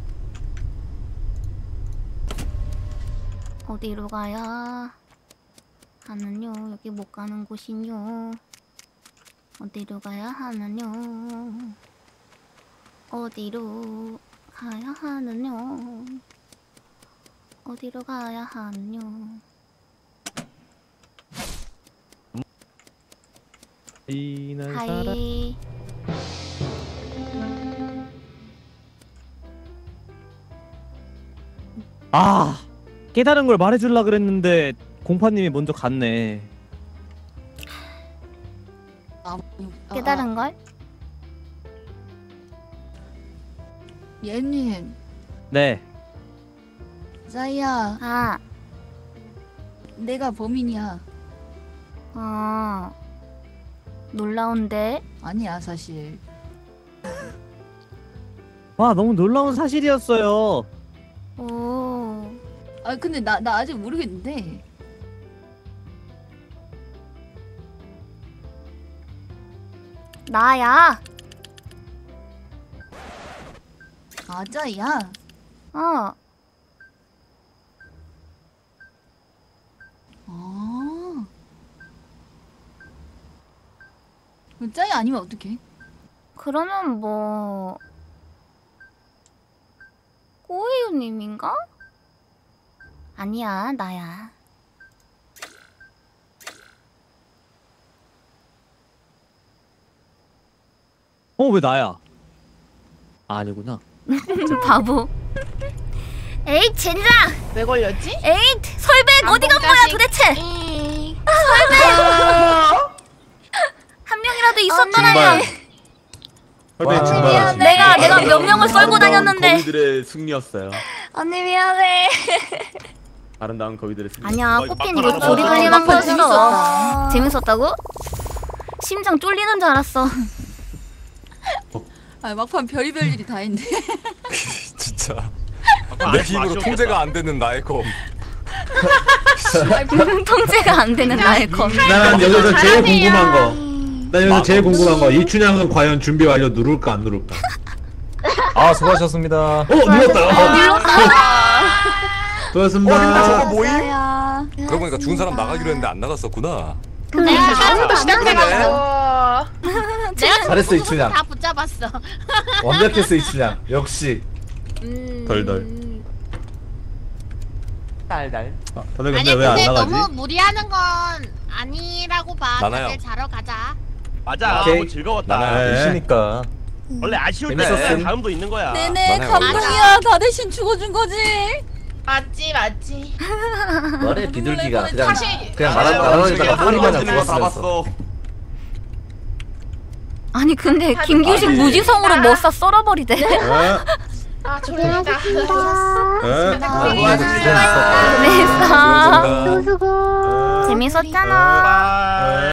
어디로 가야 하느냐? 여기 못 가는 곳이뇨. 어디로 가야 하느냐? 어디로 가야 하느냐? 어디로 가야 하느냐? 이날 하이. 아 깨달은 걸 말해줄라 그랬는데 공파님이 먼저 갔네. 깨달은 걸? 얘님. 네. 자이야. 아. 내가 범인이야. 아. 놀라운데? 아니야 사실. 와 너무 놀라운 사실이었어요. 오. 아 근데 나 아직 모르겠는데. 나야. 아자야. 어. 아. 짜이 아니면 어떡해? 그러면 뭐 꼬이유님인가? 아니야, 나야. 왜 나야? 아니구나. 바보. 에잇 젠장! 왜 걸렸지? 에잇 설백 어디가 뭐야 도대체? 설백! 한 명이라도 있었더라면. 내가 몇 명을 썰고 다녔는데. 거위들의 승리였어요. 언니 미안해. 아름다운 거위들의 승리. 아니야 꽃핀 이거 조리돌림한 거였어. 재밌었다고? 심장 쫄리는 줄 알았어. 아 막판 별의별 일이 다 있네. 진짜 내 힘으로 통제가 안 되는 나의 검. 통제가 안 되는 나의 검. 난 여기서 제일 궁금한 거. 난 여기서 제일 궁금한 거. 이춘향은 과연 준비 완료 누를까 안 누를까? 아 수고하셨습니다. 눌렀다. 수고하셨습니다. 근데 저거 모임? 그러고 보니까 죽은 사람 나가기로 했는데 안 나갔었구나. 내가 처음부터 시작해가지고. 잘했어 이춘향. 다 붙잡았어. 완벽했어 이춘향. 역시. 덜덜. 달달. 다들 아니 근데 왜 안 근데 나가지? 너무 무리하는 건 아니라고 봐. 나나요. 다들 자러 가자. 맞아. 오케이. 너무 즐거웠다. 나나 열시니까. 원래 아쉬울 때 재밌었음. 다음도 있는 거야. 네네 나나요. 감동이야. 다 대신 죽어준 거지. 맞지. 너네 비둘기가 그냥 사실- 그냥 맞아요. 말하다가 허리 마냥 죽었으면서 죽었으면서. 잡았어. 아니 근데 김규식 무지성으로 머싸 썰어버리대. 아 졸리다. 재밌어. 수고. 재밌었잖아.